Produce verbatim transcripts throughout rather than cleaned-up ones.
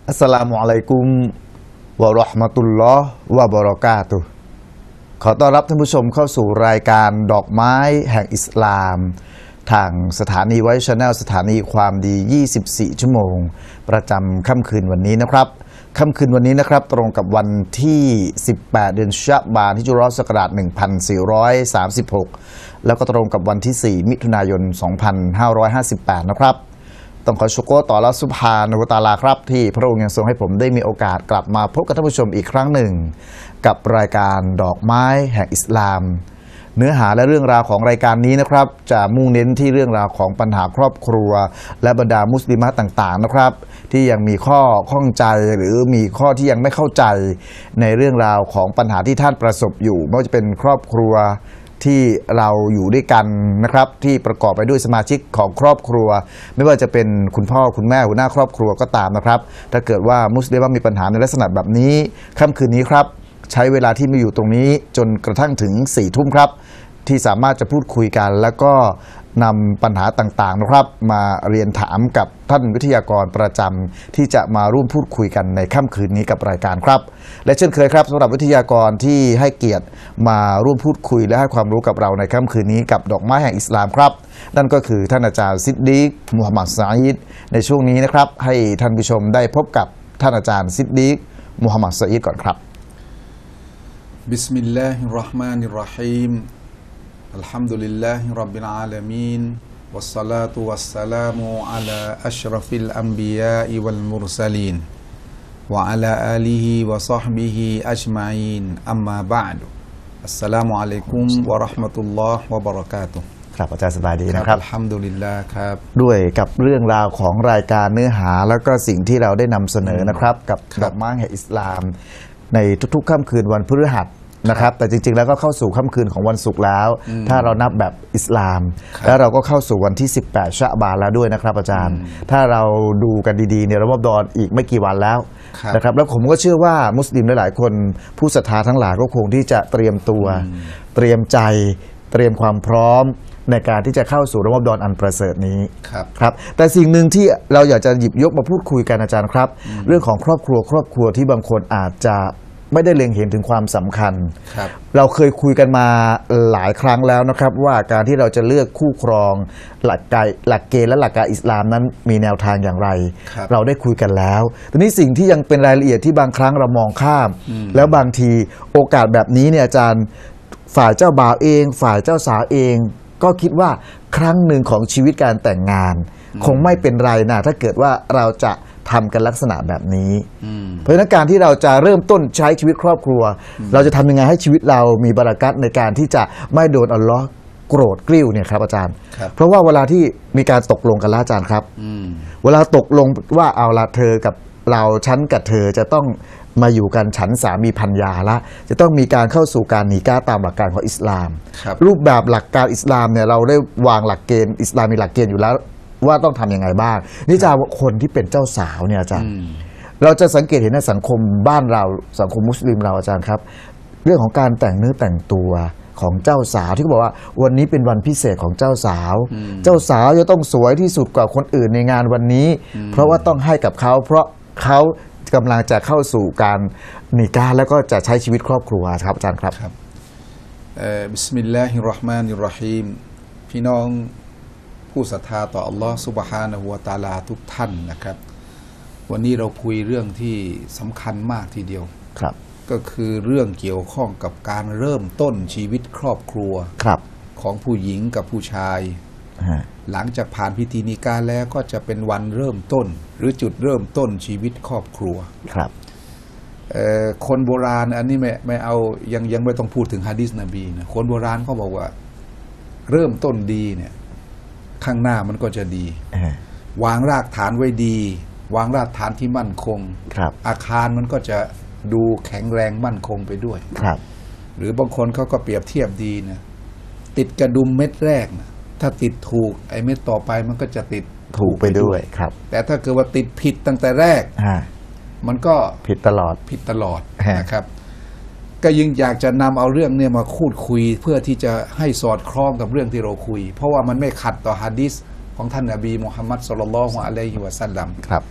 อัสสลามุอะลัยกุมวะเราะห์มะตุลลอฮ์วะบะเราะกาตุฮ์ขอต้อนรับท่านผู้ชมเข้าสู่รายการดอกไม้แห่งอิสลามทางสถานีไวท์ Channel สถานีความดียี่สิบสี่ชั่วโมงประจำค่ำคืนวันนี้นะครับค่ำคืนวันนี้นะครับตรงกับวันที่สิบแปดเดือนชะบานฮิจเราะห์ศักราชหนึ่งพันสี่ร้อยสามสิบหกแล้วก็ตรงกับวันที่สี่มิถุนายนสองพันห้าร้อยห้าสิบแปดนะครับต้องขอชุกรต่ออัลเลาะห์ซุบฮานะฮูวะตะอาลาครับที่พระองค์ยังทรงให้ผมได้มีโอกาสกลับมาพบกับท่านผู้ชมอีกครั้งหนึ่งกับรายการดอกไม้แห่งอิสลามเนื้อหาและเรื่องราวของรายการนี้นะครับจะมุ่งเน้นที่เรื่องราวของปัญหาครอบครัวและบรรดามุสลิมะต่างๆนะครับที่ยังมีข้อข้องใจหรือมีข้อที่ยังไม่เข้าใจในเรื่องราวของปัญหาที่ท่านประสบอยู่ไม่ว่าจะเป็นครอบครัวที่เราอยู่ด้วยกันนะครับที่ประกอบไปด้วยสมาชิกของครอบครัวไม่ว่าจะเป็นคุณพ่อคุณแม่หัวหน้าครอบครัวก็ตามนะครับถ้าเกิดว่ามุสลิมมีปัญหาในลักษณะแบบนี้ค่ำคืนนี้ครับใช้เวลาที่มีอยู่ตรงนี้จนกระทั่งถึงสี่ทุ่มครับที่สามารถจะพูดคุยกันแล้วก็นำปัญหาต่างๆนะครับมาเรียนถามกับท่านวิทยากรประจำที่จะมาร่วมพูดคุยกันในค่ำคืนนี้กับรายการครับและเช่นเคยครับสำหรับวิทยากรที่ให้เกียรติมาร่วมพูดคุยและให้ความรู้กับเราในค่ำคืนนี้กับดอกไม้แห่งอิสลามครับนั่นก็คือท่านอาจารย์ซิดดีกมุฮัมมัดซะอีดในช่วงนี้นะครับให้ท่านผู้ชมได้พบกับท่านอาจารย์ซิดดีกมุฮัมมัดซะอีดก่อนครับบิสมิลลาฮิรเราะห์มานิรเราะฮีมอัลฮัมดุลิลลาฮิร็อบบิลอาลามีนวัสศอลาตุวัสสลามุอะลาอัชรฟิลอัมบิยาอิวัลมุรซะลีนวะอะลาอาลิฮิวะศอฮบิฮิอัจมาอีนอัมมาบะอ์ดุอัสสลามุอะลัยกุมวะเราะห์มะตุลลอฮ์วะบะเราะกาตุฮ์ครับอาจารย์สบายดีนะครับอัลฮัมดุลิลลาห์ครับด้วยกับเรื่องราวของรายการเนื้อหาแล้วก็สิ่งที่เราได้นำเสนอนะครับกับดอกไม้แห่งอิสลามในทุกๆค่ำคืนวันพฤหัสนะครับแต่จริงๆแล้วก็เข้าสู่ค่ำคืนของวันศุกร์แล้วถ้าเรานับแบบอิสลามแล้วเราก็เข้าสู่วันที่สิบแปดชะบานแล้วด้วยนะครับอาจารย์ถ้าเราดูกันดีๆเนี่ยรอมฎอนอีกไม่กี่วันแล้วนะครับแล้วผมก็เชื่อว่ามุสลิมหลายๆคนผู้ศรัทธาทั้งหลายก็คงที่จะเตรียมตัวเตรียมใจเตรียมความพร้อมในการที่จะเข้าสู่รอมฎอนอันประเสริฐนี้ครับครับแต่สิ่งหนึ่งที่เราอยากจะหยิบยกมาพูดคุยกันอาจารย์ครับเรื่องของครอบครัวครอบครัวที่บางคนอาจจะไม่ได้เล็งเห็นถึงความสำคัญเราเคยคุยกันมาหลายครั้งแล้วนะครับว่าการที่เราจะเลือกคู่ครองหลักการหลักเกณฑ์และหลักการอิสลามนั้นมีแนวทางอย่างไรรเราได้คุยกันแล้วทีนี้สิ่งที่ยังเป็นรายละเอียดที่บางครั้งเรามองข้ามแล้วบางทีโอกาสแบบนี้เนี่ยอาจารย์ฝ่ายเจ้าบ่าวเองฝ่ายเจ้าสาวเองก็คิดว่าครั้งหนึ่งของชีวิตการแต่งงานคงไม่เป็นไรนะถ้าเกิดว่าเราจะทำกันลักษณะแบบนี้เพราะฉะนั้นการที่เราจะเริ่มต้นใช้ชีวิตครอบครัวเราจะทำยังไงให้ชีวิตเรามีบารักัตในการที่จะไม่โดนอัลลอฮ์โกรธกริ้วเนี่ยครับอาจารย์เพราะว่าเวลาที่มีการตกลงกันแล้วอาจารย์ครับเวลาตกลงว่าเอาละเธอกับเราฉันกับเธอจะต้องมาอยู่กันฉันสามีภรรยาละจะต้องมีการเข้าสู่การนิกาตามหลักการของอิสลามรูปแบบหลักการอิสลามเนี่ยเราได้วางหลักเกณฑ์อิสลามมีหลักเกณฑ์อยู่แล้วว่าต้องทำยังไงบ้างนี่จะคนที่เป็นเจ้าสาวเนี่ยอาจารย์เราจะสังเกตเห็นในสังคมบ้านเราสังคมมุสลิมเราอาจารย์ครับเรื่องของการแต่งเนื้อแต่งตัวของเจ้าสาวที่เขาบอกว่าวันนี้เป็นวันพิเศษของเจ้าสาวเจ้าสาวจะต้องสวยที่สุดกว่าคนอื่นในงานวันนี้เพราะว่าต้องให้กับเขาเพราะเขากำลังจะเข้าสู่การนิกาแล้วก็จะใช้ชีวิตครอบครัวครับอาจารย์ครับบิสมิลลาฮิรเราะห์มานิรเราะฮีมพี่น้องผู้ศรัทธาต่ออัลลอฮฺซุบฮานะฮูวะตะอาลาทุกท่านนะครับวันนี้เราคุยเรื่องที่สำคัญมากทีเดียวครับก็คือเรื่องเกี่ยวข้องกับการเริ่มต้นชีวิตครอบครัวครับของผู้หญิงกับผู้ชายหลังจากผ่านพิธีนิกาแล้วก็จะเป็นวันเริ่มต้นหรือจุดเริ่มต้นชีวิตครอบครัวครับคนโบราณอันนี้ไม่ไม่เอายังยังไม่ต้องพูดถึงฮะดีษนบีนะคนโบราณเขาบอกว่าเริ่มต้นดีเนี่ยข้างหน้ามันก็จะดีวางรากฐานไว้ดีวางรากฐานที่มั่นคงอาคารมันก็จะดูแข็งแรงมั่นคงไปด้วยหรือบางคนเขาก็เปรียบเทียบดีนะติดกระดุมเม็ดแรกนะถ้าติดถูกไอ้เม็ดต่อไปมันก็จะติดถูกไปด้วยครับแต่ถ้าเกิดว่าติดผิดตั้งแต่แรกมันก็ผิดตลอดผิดตลอดนะครับก็ยิ่งอยากจะนำเอาเรื่องเนี่ยมาพูดคุยเพื่อที่จะให้สอดคล้องกับเรื่องที่เราคุยเพราะว่ามันไม่ขัดต่อหะดีษของท่านนบีมุฮัมมัดศ็อลลัลลอฮุอะลัยฮิวะซัลลัมครับ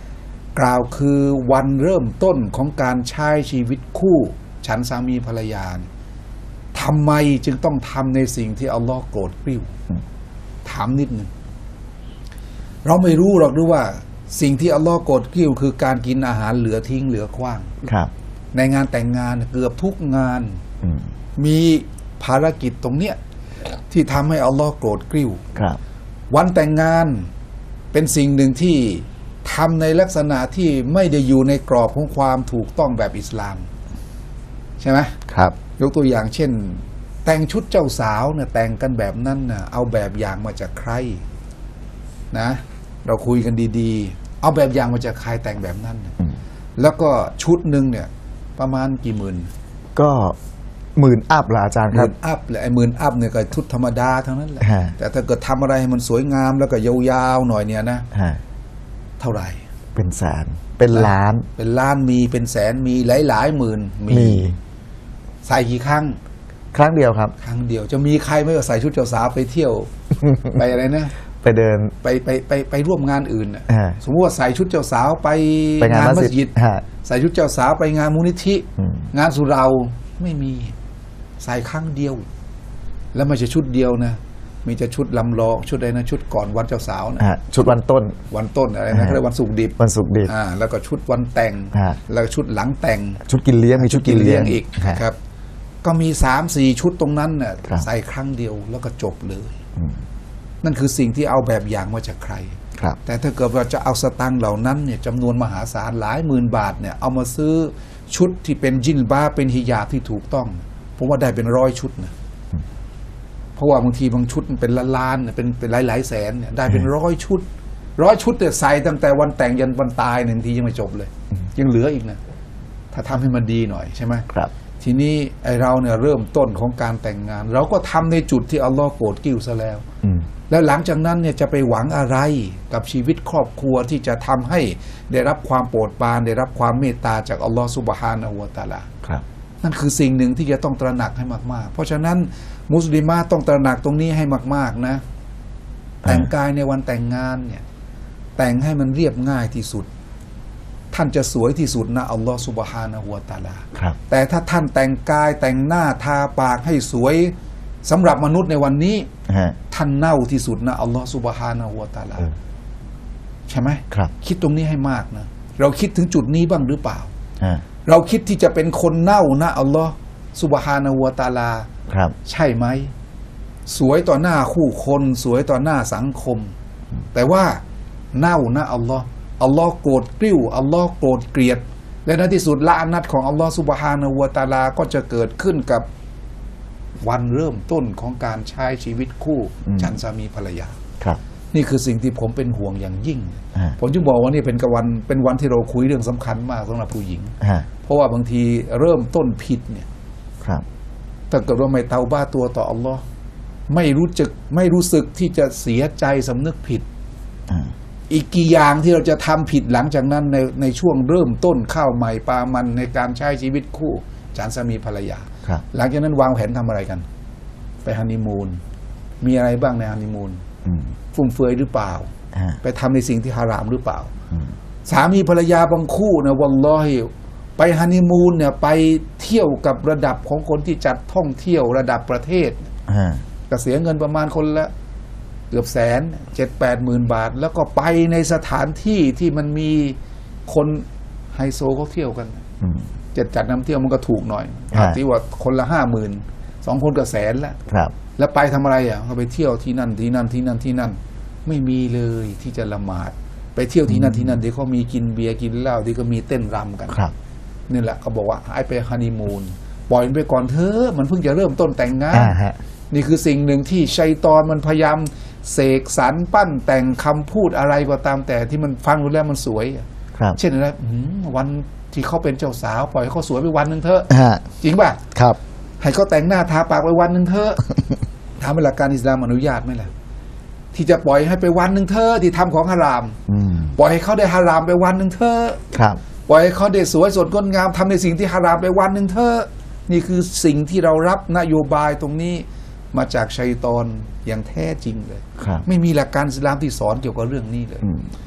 กล่าวคือวันเริ่มต้นของการใช้ชีวิตคู่ฉันสามีภรรยาทำไมจึงต้องทำในสิ่งที่อัลลอฮ์โกรธกริ้วถามนิดหนึ่งเราไม่รู้หรอกด้วยว่าสิ่งที่อัลลอฮ์โกรธกริ้วคือการกินอาหารเหลือทิ้งเหลือขว้างครับในงานแต่งงานเกือบทุกงานมีภารกิจตรงเนี้ยที่ทำให้อัลลอฮ์โกรธกริ้วครับวันแต่งงานเป็นสิ่งหนึ่งที่ทำในลักษณะที่ไม่ได้อยู่ในกรอบของความถูกต้องแบบอิสลามใช่ไหมครับยกตัวอย่างเช่นแต่งชุดเจ้าสาวเนี่ยแต่งกันแบบนั้นนะเอาแบบอย่างมาจากใครนะเราคุยกันดีๆเอาแบบอย่างมาจากใครแต่งแบบนั้นนะแล้วก็ชุดหนึ่งเนี่ยประมาณกี่หมื่นก็หมื่นอัพละอาจารย์หครับมื่นอัพเลยไอ้หมื่นอัพเนี่ยก็ชุดธรรมดาทั้งนั้นแหละแต่ถ้าเกิดทำอะไรให้มันสวยงามแล้วก็ยาวๆหน่อยเนี่ยนะเท่าไหร่เป็นแสนเป็นล้านเป็นล้านมีเป็นแสนมีหลายๆหมื่นมีใส่กี่ครั้งครั้งเดียวครับครั้งเดียวจะมีใครไม่ใส่ชุดเจ้าสาวไปเที่ยว ไปอะไรนะไปเดินไปไปไปไปร่วมงานอื่นสมมติว่าใส่ชุดเจ้าสาวไปงานมัสยิดใส่ชุดเจ้าสาวไปงานมูลนิธิงานสุเราไม่มีใส่ครั้งเดียวแล้วไม่ใช่ชุดเดียวนะมีจะชุดลำลองชุดอะไรนะชุดก่อนวันเจ้าสาวนะชุดวันต้นวันต้นอะไรนะเขาเรียกวันสุกดิบวันสุกดิบอ่าแล้วก็ชุดวันแต่งแล้วชุดหลังแต่งชุดกินเลี้ยงมีชุดกินเลี้ยงอีกครับก็มีสามสี่ชุดตรงนั้นน่ะใส่ครั้งเดียวแล้วก็จบเลยนั่นคือสิ่งที่เอาแบบอย่างมาจากใครแต่ถ้าเกิดว่าจะเอาสตังค์เหล่านั้นเนี่ยจำนวนมหาศาลหลายหมื่นบาทเนี่ยเอามาซื้อชุดที่เป็นจิลบาเป็นฮิญาบที่ถูกต้องผมว่าได้เป็นร้อยชุดนะเพราะว่าบางทีบางชุดเป็นล้านๆเป็นเป็นหลายหลายแสนเนี่ยได้เป็นร้อยชุดร้อยชุดเนี่ยใส่ตั้งแต่วันแต่งยันวันตายหนึ่งทียังไม่จบเลยยังเหลืออีกนะถ้าทำให้มันดีหน่อยใช่ไหมครับทีนี้ไอเราเนี่ยเริ่มต้นของการแต่งงานเราก็ทำในจุดที่อัลลอฮ์โกรธกิ้วซะแล้วแล้วหลังจากนั้นเนี่ยจะไปหวังอะไรกับชีวิตครอบครัวที่จะทำให้ได้รับความโปรดปรานได้รับความเมตตาจากอัลลอฮ์ซุบฮานะฮูวะตะอาลาครับนั่นคือสิ่งหนึ่งที่จะต้องตระหนักให้มากๆเพราะฉะนั้นมุสลิมะต้องตระหนักตรงนี้ให้มากๆนะแต่งกายในวันแต่งงานเนี่ยแต่งให้มันเรียบง่ายที่สุดท่านจะสวยที่สุดนะอัลลอฮฺซุบฮานะฮูวะตะอาลาแต่ถ้าท่านแต่งกายแต่งหน้าทาปากให้สวยสำหรับมนุษย์ในวันนี้ท่านเน่าที่สุดนะอัลลอฮฺซุบฮานะฮูวะตะอาลาใช่ไหมคิดตรงนี้ให้มากนะเราคิดถึงจุดนี้บ้างหรือเปล่าเราคิดที่จะเป็นคนเน่านะอัลลอฮฺซุบฮานะฮูวะตะอาลาใช่ไหมสวยต่อหน้าคู่คนสวยต่อหน้าสังคมแต่ว่าเน่านะอัลลอฮฺอัลลอฮ์โกรธกริ้วอัลลอฮ์โกรธเกลียดและในที่สุดละอนัตของอัลลอฮ์ซุบฮานะฮูวะตะอาลาก็จะเกิดขึ้นกับวันเริ่มต้นของการใช้ชีวิตคู่ฉันสามีภรรยาครับนี่คือสิ่งที่ผมเป็นห่วงอย่างยิ่งผมจึงบอกว่านี่เป็นวันเป็นวันที่เราคุยเรื่องสำคัญมากสำหรับผู้หญิงเพราะว่าบางทีเริ่มต้นผิดเนี่ยถ้าเกิดว่าไม่เตาบ้าตัวต่ออัลลอฮ์ไม่รู้จักไม่รู้สึกที่จะเสียใจสำนึกผิดอีกกี่อย่างที่เราจะทำผิดหลังจากนั้นในในช่วงเริ่มต้นข้าวใหม่ปลามันในการใช้ชีวิตคู่ฉันสามีภรรยาหลังจากนั้นวางแผนทำอะไรกันไปฮันนีมูนมีอะไรบ้างในฮันนีมูนฟุ่มเฟือยหรือเปล่าไปทำในสิ่งที่ฮารามหรือเปล่าสามีภรรยาบางคู่นะวัลลอฮิไปฮันนีมูนเนี่ยไปเที่ยวกับระดับของคนที่จัดท่องเที่ยวระดับประเทศก็เสียเงินประมาณคนละเกือบแสนเจ็ดแปดหมื่นบาทแล้วก็ไปในสถานที่ที่มันมีคนไฮโซเขาเที่ยวกันจัดจัดน้ำเที่ยวมันก็ถูกหน่อยที่ว่าคนละห้าหมื่นสองคนก็แสนแล้วแล้วไปทำอะไรอ่ะเขาไปเที่ยวที่นั่นที่นั่นที่นั่นที่นั่นไม่มีเลยที่จะละหมาดไปเที่ยวที่นั่นที่นั่นที่เขามีกินเบียร์กินเหล้าที่ก็มีเต้นรำกันนี่แหละเขาบอกว่าให้ไปฮันนีมูนปล่อยมันไปก่อนเถอะมันเพิ่งจะเริ่มต้นแต่งงานนี่คือสิ่งหนึ่งที่ชัยฏอนมันพยายามเสกสรรปั้นแต่งคำพูดอะไรก็ตามแต่ที่มันฟังดูแล้วมันสวยเช่นอะไรวันที่เขาเป็นเจ้าสาวปล่อยเขาสวยไปวันหนึ่งเถอะจริงป่ะครับให้เขาแต่งหน้าทาปากไปวันหนึ่งเถอะทำให้หลักการอิสลามอนุญาตไหมล่ะที่จะปล่อยให้ไปวันหนึ่งเถอะที่ทำของฮารามปล่อยให้เขาได้ฮารามไปวันหนึ่งเถอะปล่อยให้เขาได้สวยสดงดงามทำในสิ่งที่ฮารามไปวันหนึ่งเถอะนี่คือสิ่งที่เรารับนโยบายตรงนี้มาจากชัยฏอนอย่างแท้จริงเลยไม่มีหลักการอิสลามที่สอนเกี่ยวกับเรื่องนี้เลย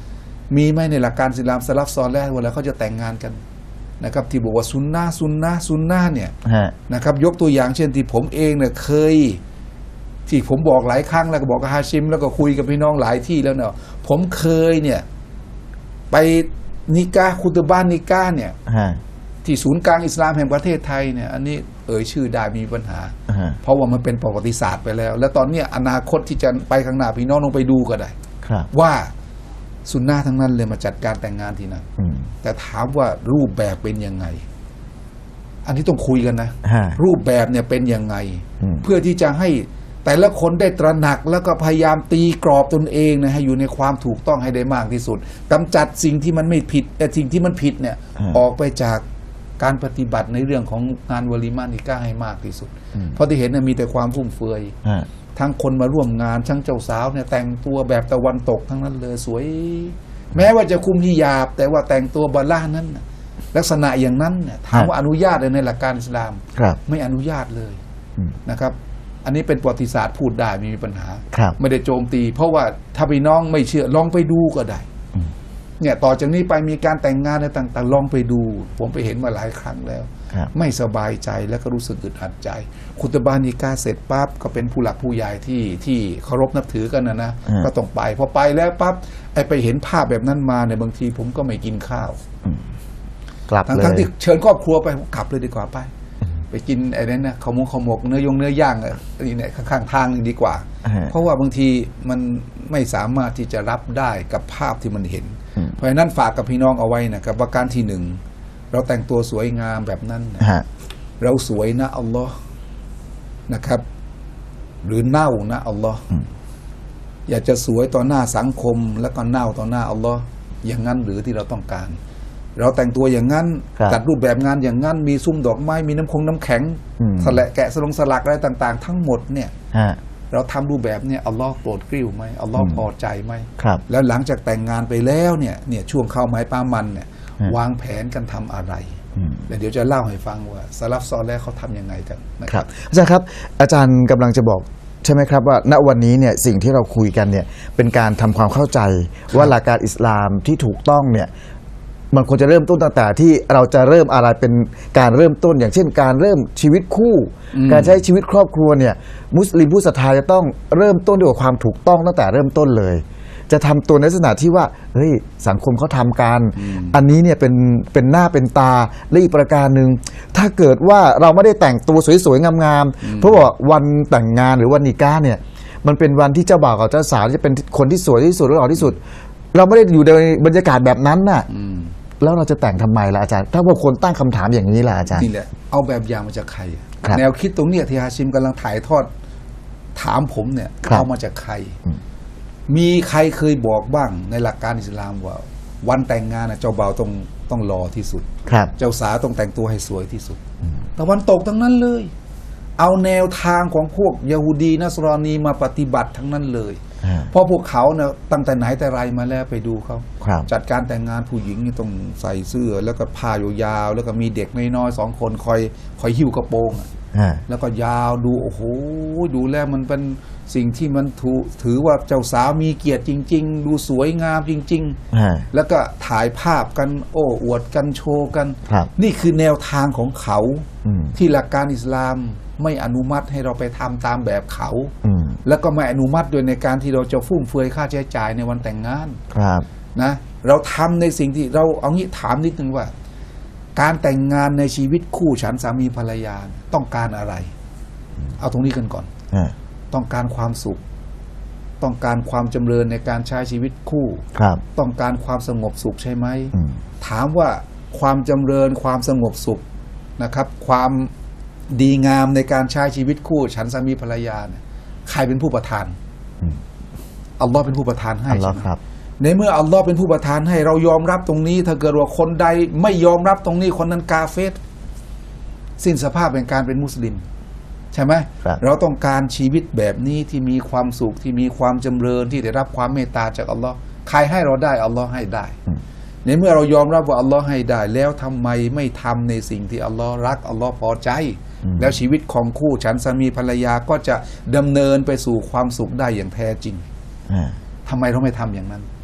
มีไหมในหลักการอิสลามสลัฟซอเลห์เวลาเขาจะแต่งงานกันนะครับที่บอกว่าซุนนะห์ซุนนะห์ซุนนะห์เนี่ยนะครับยกตัวอย่างเช่นที่ผมเองเนี่ยเคยที่ผมบอกหลายครั้งแล้วก็บอกกับฮาชิมแล้วก็คุยกับพี่น้องหลายที่แล้วเนาะผมเคยเนี่ยไปนิกาคุตบ้านนิกาเนี่ยที่ศูนย์กลางอิสลามแห่งประเทศไทยเนี่ยอันนี้เอ่ยชื่อได้มีปัญหาเพราะว่ามันเป็นประวัติศาสตร์ไปแล้วและตอนนี้อนาคตที่จะไปข้างหน้าพี่น้องลงไปดูก็ได้ว่าซุนนะห์ทั้งนั้นเลยมาจัดการแต่งงานที่นั่นแต่ถามว่ารูปแบบเป็นยังไงอันนี้ต้องคุยกันนะรูปแบบเนี่ยเป็นยังไงเพื่อที่จะให้แต่ละคนได้ตระหนักแล้วก็พยายามตีกรอบตนเองนะให้อยู่ในความถูกต้องให้ได้มากที่สุดกำจัดสิ่งที่มันไม่ผิดแต่สิ่งที่มันผิดเนี่ยออกไปจากการปฏิบัติในเรื่องของงานวลีมานิกาให้มากที่สุดเพราะที่เห็นมีแต่ความฟุ่มเฟือยทั้งคนมาร่วมงานทั้งเจ้าสาวเนี่ยแต่งตัวแบบตะวันตกทั้งนั้นเลยสวยแม้ว่าจะคุมฮิญาบแต่ว่าแต่งตัวบาล่านั้นลักษณะอย่างนั้นเนี่ยถามว่าอนุญาตในหลักการอิสลามไม่อนุญาตเลยนะครับอันนี้เป็นประวัติศาสตร์พูดได้ไม่มีปัญหาไม่ได้โจมตีเพราะว่าถ้าพี่น้องไม่เชื่อลองไปดูก็ได้เนี่ยต่อจากนี้ไปมีการแต่งงานอะไรต่างๆลองไปดูผมไปเห็นมาหลายครั้งแล้วไม่สบายใจแล้วก็รู้สึกอึดอัดใจคุตบานิกาเสร็จปั๊บก็เป็นผู้หลักผู้ใหญ่ที่ที่เคารพนับถือกันนะนะก็ต้องไปพอไปแล้วปั๊บไอ้ไปเห็นภาพแบบนั้นมาเนี่ยบางทีผมก็ไม่กินข้าวกลับเลยทั้งที่เชิญครอบครัวไปกลับเลยดีกว่าไปไปกินไอ้นั้นนะข้าวหมกข้าวหมกเนื้อยงเนื้อย่างอ่ะนี่เนี่ยข้างๆทางดีกว่าเพราะว่าบางทีมันไม่สามารถที่จะรับได้กับภาพที่มันเห็นเพราะฉะนั้นฝากกับพี่น้องเอาไว้นะครับว่าการที่หนึ่งเราแต่งตัวสวยงามแบบนั้นนะเราสวยนะอัลลอฮ์นะครับหรือเน่านะอัลลอฮ์อยากจะสวยต่อหน้าสังคมแล้วก็เน่าต่อหน้าอัลลอฮ์อย่างนั้นหรือที่เราต้องการเราแต่งตัวอย่างนั้นจัดรูปแบบงานอย่างนั้นมีซุ้มดอกไม้มีน้ำคงน้ำแข็งสละแกะสลงสลักอะไรต่างๆทั้งหมดเนี่ยเราทำรูปแบบเนี่ยอัลลอฮ์โปรดกริ้วไหมอัลลอฮ์พอใจไหมแล้วหลังจากแต่งงานไปแล้วเนี่ยเนี่ยช่วงเข้าไม้ป้ามันเนี่ยวางแผนกันทำอะไรเดี๋ยวจะเล่าให้ฟังว่าสลับซอแรกเขาทำยังไงกันนะครับอาจารย์ครับอาจารย์กำลังจะบอกใช่ไหมครับว่าณวันนี้เนี่ยสิ่งที่เราคุยกันเนี่ยเป็นการทำความเข้าใจว่าหลักการอิสลามที่ถูกต้องเนี่ยมันควรจะเริ่มต้นตั้งแต่ที่เราจะเริ่มอะไรเป็นการเริ่มต้นอย่างเช่นการเริ่มชีวิตคู่การใช้ชีวิตครอบครัวเนี่ยมุสลิมผู้ศรัทธาจะต้องเริ่มต้นด้วยความถูกต้องตั้งแต่เริ่มต้นเลยจะทำตัวในลักษณะที่ว่าเฮ้ยสังคมเขาทำกันอันนี้เนี่ยเป็นเป็นหน้าเป็นตาและอีกประการหนึ่งถ้าเกิดว่าเราไม่ได้แต่งตัวสวยๆงามๆเพราะว่าวันแต่งงานหรือวันนิกาเนี่ยมันเป็นวันที่เจ้าบ่าวกับเจ้าสาวจะเป็นคนที่สวยที่สุดและหล่อที่สุดเราไม่ได้อยู่ในบรรยากาศแบบนั้นน่ะแล้วเราจะแต่งทำไมล่ะอาจารย์ถ้าว่าคนตั้งคำถามอย่างนี้ล่ะอาจารย์นี่แหละเอาแบบอย่างมาจากใครแนวคิดตรงนี้ที่ฮาชิมกำลังถ่ายทอดถามผมเนี่ยเอามาจากใครมีใครเคยบอกบ้างในหลักการอิสลามว่าวันแต่งงานเจ้าบ่าวต้องต้องรอที่สุดเจ้าสาวต้องแต่งตัวให้สวยที่สุดตะวันตกทั้งนั้นเลยเอาแนวทางของพวกยะฮูดีนัสรอนีมาปฏิบัติทั้งนั้นเลยเพราะพวกเขาเนี่ยตั้งแต่ไหนแต่ไรมาแล้วไปดูเขาจัดการแต่งงานผู้หญิงนี่ต้องใส่เสื้อแล้วก็ผ้ายาวๆแล้วก็มีเด็กน้อยๆสองคนคอยคอยหิ้วกระโปรงแล้วก็ยาวดูโอ้โหดูแลมันเป็นสิ่งที่มันถือถือว่าเจ้าสาวมีเกียรติจริงๆดูสวยงามจริงๆแล้วก็ถ่ายภาพกันโอ้อวดกันโชว์กันนี่คือแนวทางของเขาที่หลักการอิสลามไม่อนุมัติให้เราไปทำตามแบบเขาแล้วก็ไม่อนุมัติโดยในการที่เราจะฟุ่มเฟือยค่าใช้จ่ายในวันแต่งงานนะเราทำในสิ่งที่เราเอางี้ถามนิดนึงว่าการแต่งงานในชีวิตคู่ฉันสามีภรรยาต้องการอะไรเอาตรงนี้กันก่อนต้องการความสุขต้องการความจำเริญในการใช้ชีวิตคู่ต้องการความสงบสุขใช่ไหมถามว่าความจำเริญความสงบสุขนะครับความดีงามในการใช้ชีวิตคู่ฉันสามีภรรยาเนี่ยใครเป็นผู้ประทานอัลลอฮ์เป็นผู้ประทานให้ใช่ไหมในเมื่ออัลลอฮ์เป็นผู้ประทานให้เรายอมรับตรงนี้ถ้าเกิดว่าคนใดไม่ยอมรับตรงนี้คนนั้นกาเฟรสิ้นสภาพแห่งการเป็นมุสลิมใช่ไหมเราต้องการชีวิตแบบนี้ที่มีความสุขที่มีความจำเริญที่ได้รับความเมตตาจากอัลลอฮ์ใครให้เราได้อัลลอฮ์ให้ได้ในเมื่อเรายอมรับว่าอัลลอฮ์ให้ได้แล้วทำไมไม่ทำในสิ่งที่อัลลอฮ์รักอัลลอฮ์พอใจแล้วชีวิตของคู่ฉันสามีภรรยาก็จะดำเนินไปสู่ความสุขได้อย่างแท้จริงทำไมเราไม่ทำอย่างนั้น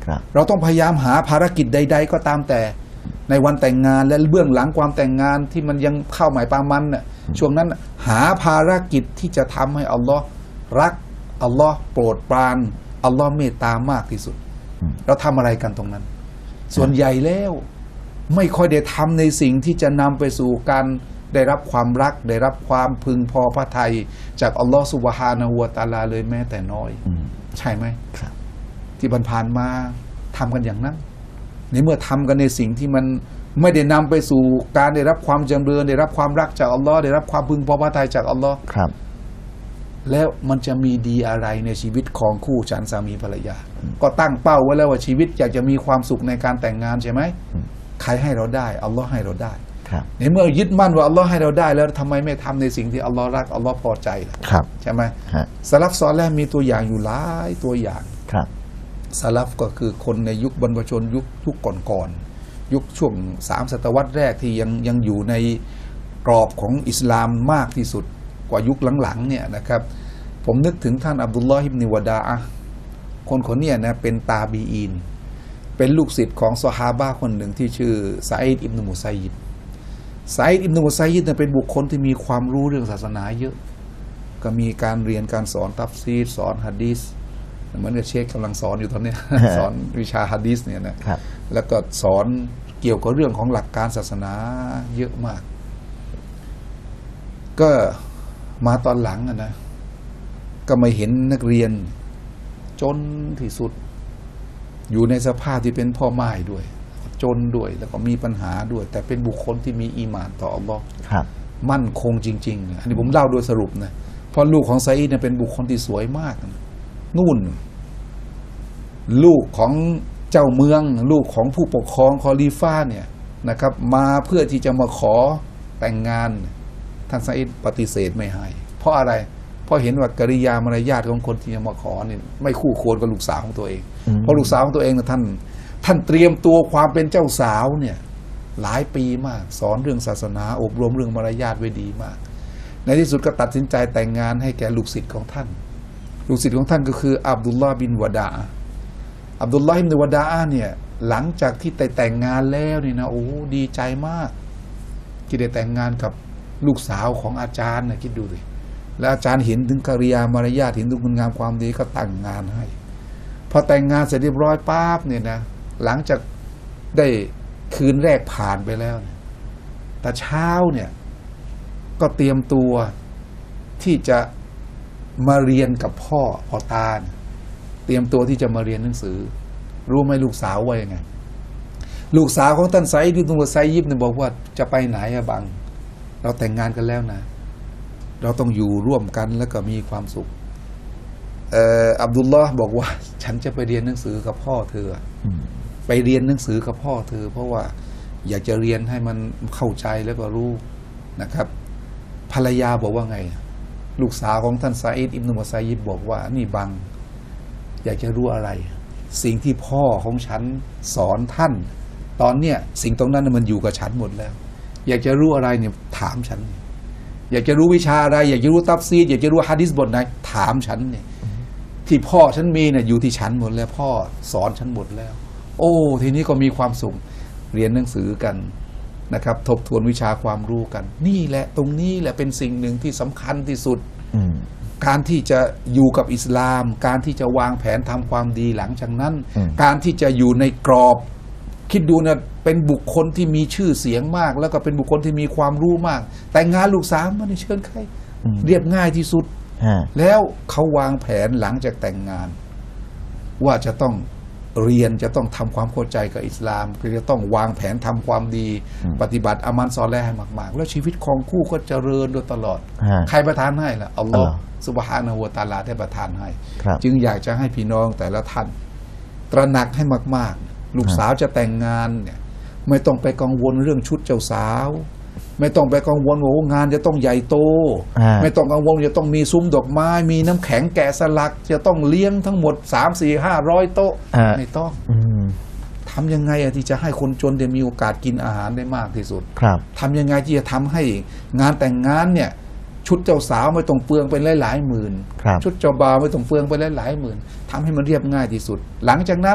ครับเราต้องพยายามหาภารกิจใด ๆ ก็ตามแต่ในวันแต่งงานและเบื้องหลังความแต่งงานที่มันยังเข้าหมายปามันน่ะช่วงนั้นหาภารกิจที่จะทำให้อัลลอฮ์รักอัลลอฮ์โปรดปรานอัลลอฮ์เมตตามากที่สุดเราทำอะไรกันตรงนั้น ส่วนใหญ่แล้วไม่ค่อยได้ทำในสิ่งที่จะนำไปสู่การได้รับความรักได้รับความพึงพอพระทัยจากอัลลอฮ์ซุบฮานะฮูวะตะอาลาเลยแม้แต่น้อยใช่ไหมครับที่ผ่านๆมาทำกันอย่างนั้นในเมื่อทำกันในสิ่งที่มันไม่ได้นำไปสู่การได้รับความจำเริญได้รับความรักจากอัลลอฮ์ได้รับความพึงพอพระทัยจากอัลลอฮ์ครับแล้วมันจะมีดีอะไรในชีวิตของคู่ฉันสามีภรรยาก็ตั้งเป้าไว้แล้วว่าชีวิตอยากจะมีความสุขในการแต่งงานใช่ไหมใครให้เราได้อัลลอฮ์ให้เราได้ในเมื่อยึดมั่นว่าอัลลอฮ์ให้เราได้แล้วทำไมไม่ทำในสิ่งที่อัลลอฮ์รักอัลลอฮ์พอใจล่ะใช่ไหมสลัฟซอเลห์มีตัวอย่างอยู่หลายตัวอย่างสลัฟก็คือคนในยุคบรรพชนยุคยุคก่อนๆยุคช่วงสามศตวรรษแรกที่ยังยังอยู่ในกรอบของอิสลามมากที่สุดกว่ายุคหลังๆเนี่ยนะครับผมนึกถึงท่านอับดุลลอฮ์อิบนุวะดาอะห์คนคนนี้นะเป็นตาบีอีนเป็นลูกศิษย์ของซอฮาบะห์คนหนึ่งที่ชื่อซะอีดอิบนุมุซัยยิบซะอีดอิบนุมุซัยยิบเนี่ยเป็นบุคคลที่มีความรู้เรื่องศาสนาเยอะก็มีการเรียนการสอนตัฟซีรสอนหะดีษเหมือนกับเชคกำลังสอนอยู่ตอนนี้ สอนวิชาหะดีษเนี่ยนะแล้วก็สอนเกี่ยวกับเรื่องของหลักการศาสนาเยอะมากก็มาตอนหลังอะนะก็มาเห็นนักเรียนจนที่สุดอยู่ในสภาพที่เป็นพ่อไม้ด้วยจนด้วยแล้วก็มีปัญหาด้วยแต่เป็นบุคคลที่มีอีหม่านต่ออัลลอฮ์มั่นคงจริงๆอันนี้ผมเล่าโดยสรุปนะเพราะลูกของซะอีดเนี่ยเป็นบุคคลที่สวยมากนู่นลูกของเจ้าเมืองลูกของผู้ปกครองคอลีฟาเนี่ยนะครับมาเพื่อที่จะมาขอแต่งงานท่านซะอีดปฏิเสธไม่ให้เพราะอะไรเพราะเห็นว่ากริยามารยาทของคนที่จะมาขอเนี่ยไม่คู่ควรกับลูกสาวของตัวเองเพราะลูกสาวของตัวเองนะท่านท่านเตรียมตัวความเป็นเจ้าสาวเนี่ยหลายปีมากสอนเรื่องศาสนาอบรมเรื่องมารยาทไว้ดีมากในที่สุดก็ตัดสินใจแต่งงานให้แก่ลูกศิษย์ของท่านลูกศิษย์ของท่านก็คืออับดุลลอฮ์บินวะดาอะห์อับดุลลอฮ์บินวะดาอะห์เนี่ยหลังจากที่ได้แต่งงานแล้วนี่นะโอ้ดีใจมากที่ได้แต่งงานกับลูกสาวของอาจารย์นะคิดดูดิแล้วอาจารย์เห็นถึงกริยามารยาทเห็นถึงคุณงามความดีก็แต่งงานให้พอแต่งงานเสร็จเรียบร้อยปั๊บเนี่ยนะหลังจากได้คืนแรกผ่านไปแล้วเนี่ยแต่เช้าเนี่ยก็เตรียมตัวที่จะมาเรียนกับพ่อพ่อตาเตรียมตัวที่จะมาเรียนหนังสือรู้ไหมลูกสาวว่ายังไงลูกสาวของท่านไซด์ที่ตุงไซยิบเนี่ยบอกว่าจะไปไหนอะบังเราแต่งงานกันแล้วนะเราต้องอยู่ร่วมกันแล้วก็มีความสุขเอ่ออับดุลลอฮ์บอกว่าฉันจะไปเรียนหนังสือกับพ่อเธอไปเรียนหนังสือกับพ่อเธอเพราะว่าอยากจะเรียนให้มันเข้าใจแล้วก็รู้นะครับภรรยาบอกว่าไงลูกสาวของท่านซะอีดอิบนุมุซัยยิบบอกว่านี่บังอยากจะรู้อะไรสิ่งที่พ่อของฉันสอนท่านตอนเนี้ยสิ่งตรงนั้นมันอยู่กับฉันหมดแล้วอยากจะรู้อะไรเนี่ยถามฉันอยากจะรู้วิชาอะไรอยากจะรู้ตัฟซีรอยากจะรู้หะดีษบทไหนถามฉันเนี่ยที่พ่อฉันมีเนี่ยอยู่ที่ฉันหมดแล้วพ่อสอนฉันหมดแล้วโอ้ทีนี้ก็มีความสุขเรียนหนังสือกันนะครับทบทวนวิชาความรู้กันนี่แหละตรงนี้แหละเป็นสิ่งหนึ่งที่สำคัญที่สุดการที่จะอยู่กับอิสลามการที่จะวางแผนทำความดีหลังจากนั้นการที่จะอยู่ในกรอบคิดดูนะเป็นบุคคลที่มีชื่อเสียงมากแล้วก็เป็นบุคคลที่มีความรู้มากแต่งงานลูกสาวไม่ได้เชิญใครเรียบง่ายที่สุดแล้วเขาวางแผนหลังจากแต่งงานว่าจะต้องเรียนจะต้องทำความเข้าใจกับอิสลามจะต้องวางแผนทำความดีปฏิบัติอามันซอเลห์ให้มากๆแล้วชีวิตของคู่ก็เจริญโดยตลอดใครประทานให้ล่ะอัลลอฮ์ซุบฮานะฮูวะตะอาลาได้ประทานให้จึงอยากจะให้พี่น้องแต่ละท่านตระหนักให้มากๆลูกสาวจะแต่งงานเนี่ยไม่ต้องไปกังวลเรื่องชุดเจ้าสาวไม่ต้องไปกังวลว่างานจะต้องใหญ่โตไม่ต้องกังวลจะต้องมีซุ้มดอกไม้มีน้ำแข็งแกะสลักจะต้องเลี้ยงทั้งหมดสามสี่ห้าร้อยโต๊ะไม่ต้องทำยังไงที่จะให้คนจนได้มีโอกาสกินอาหารได้มากที่สุดทำยังไงที่จะทำให้งานแต่งงานเนี่ยชุดเจ้าสาวไม่ต้องเปลืองไปหลายๆหมื่นชุดเจ้าบ่าวไม่ต้องเปลืองไปหลายๆหมื่นทำให้มันเรียบง่ายที่สุดหลังจากนั้น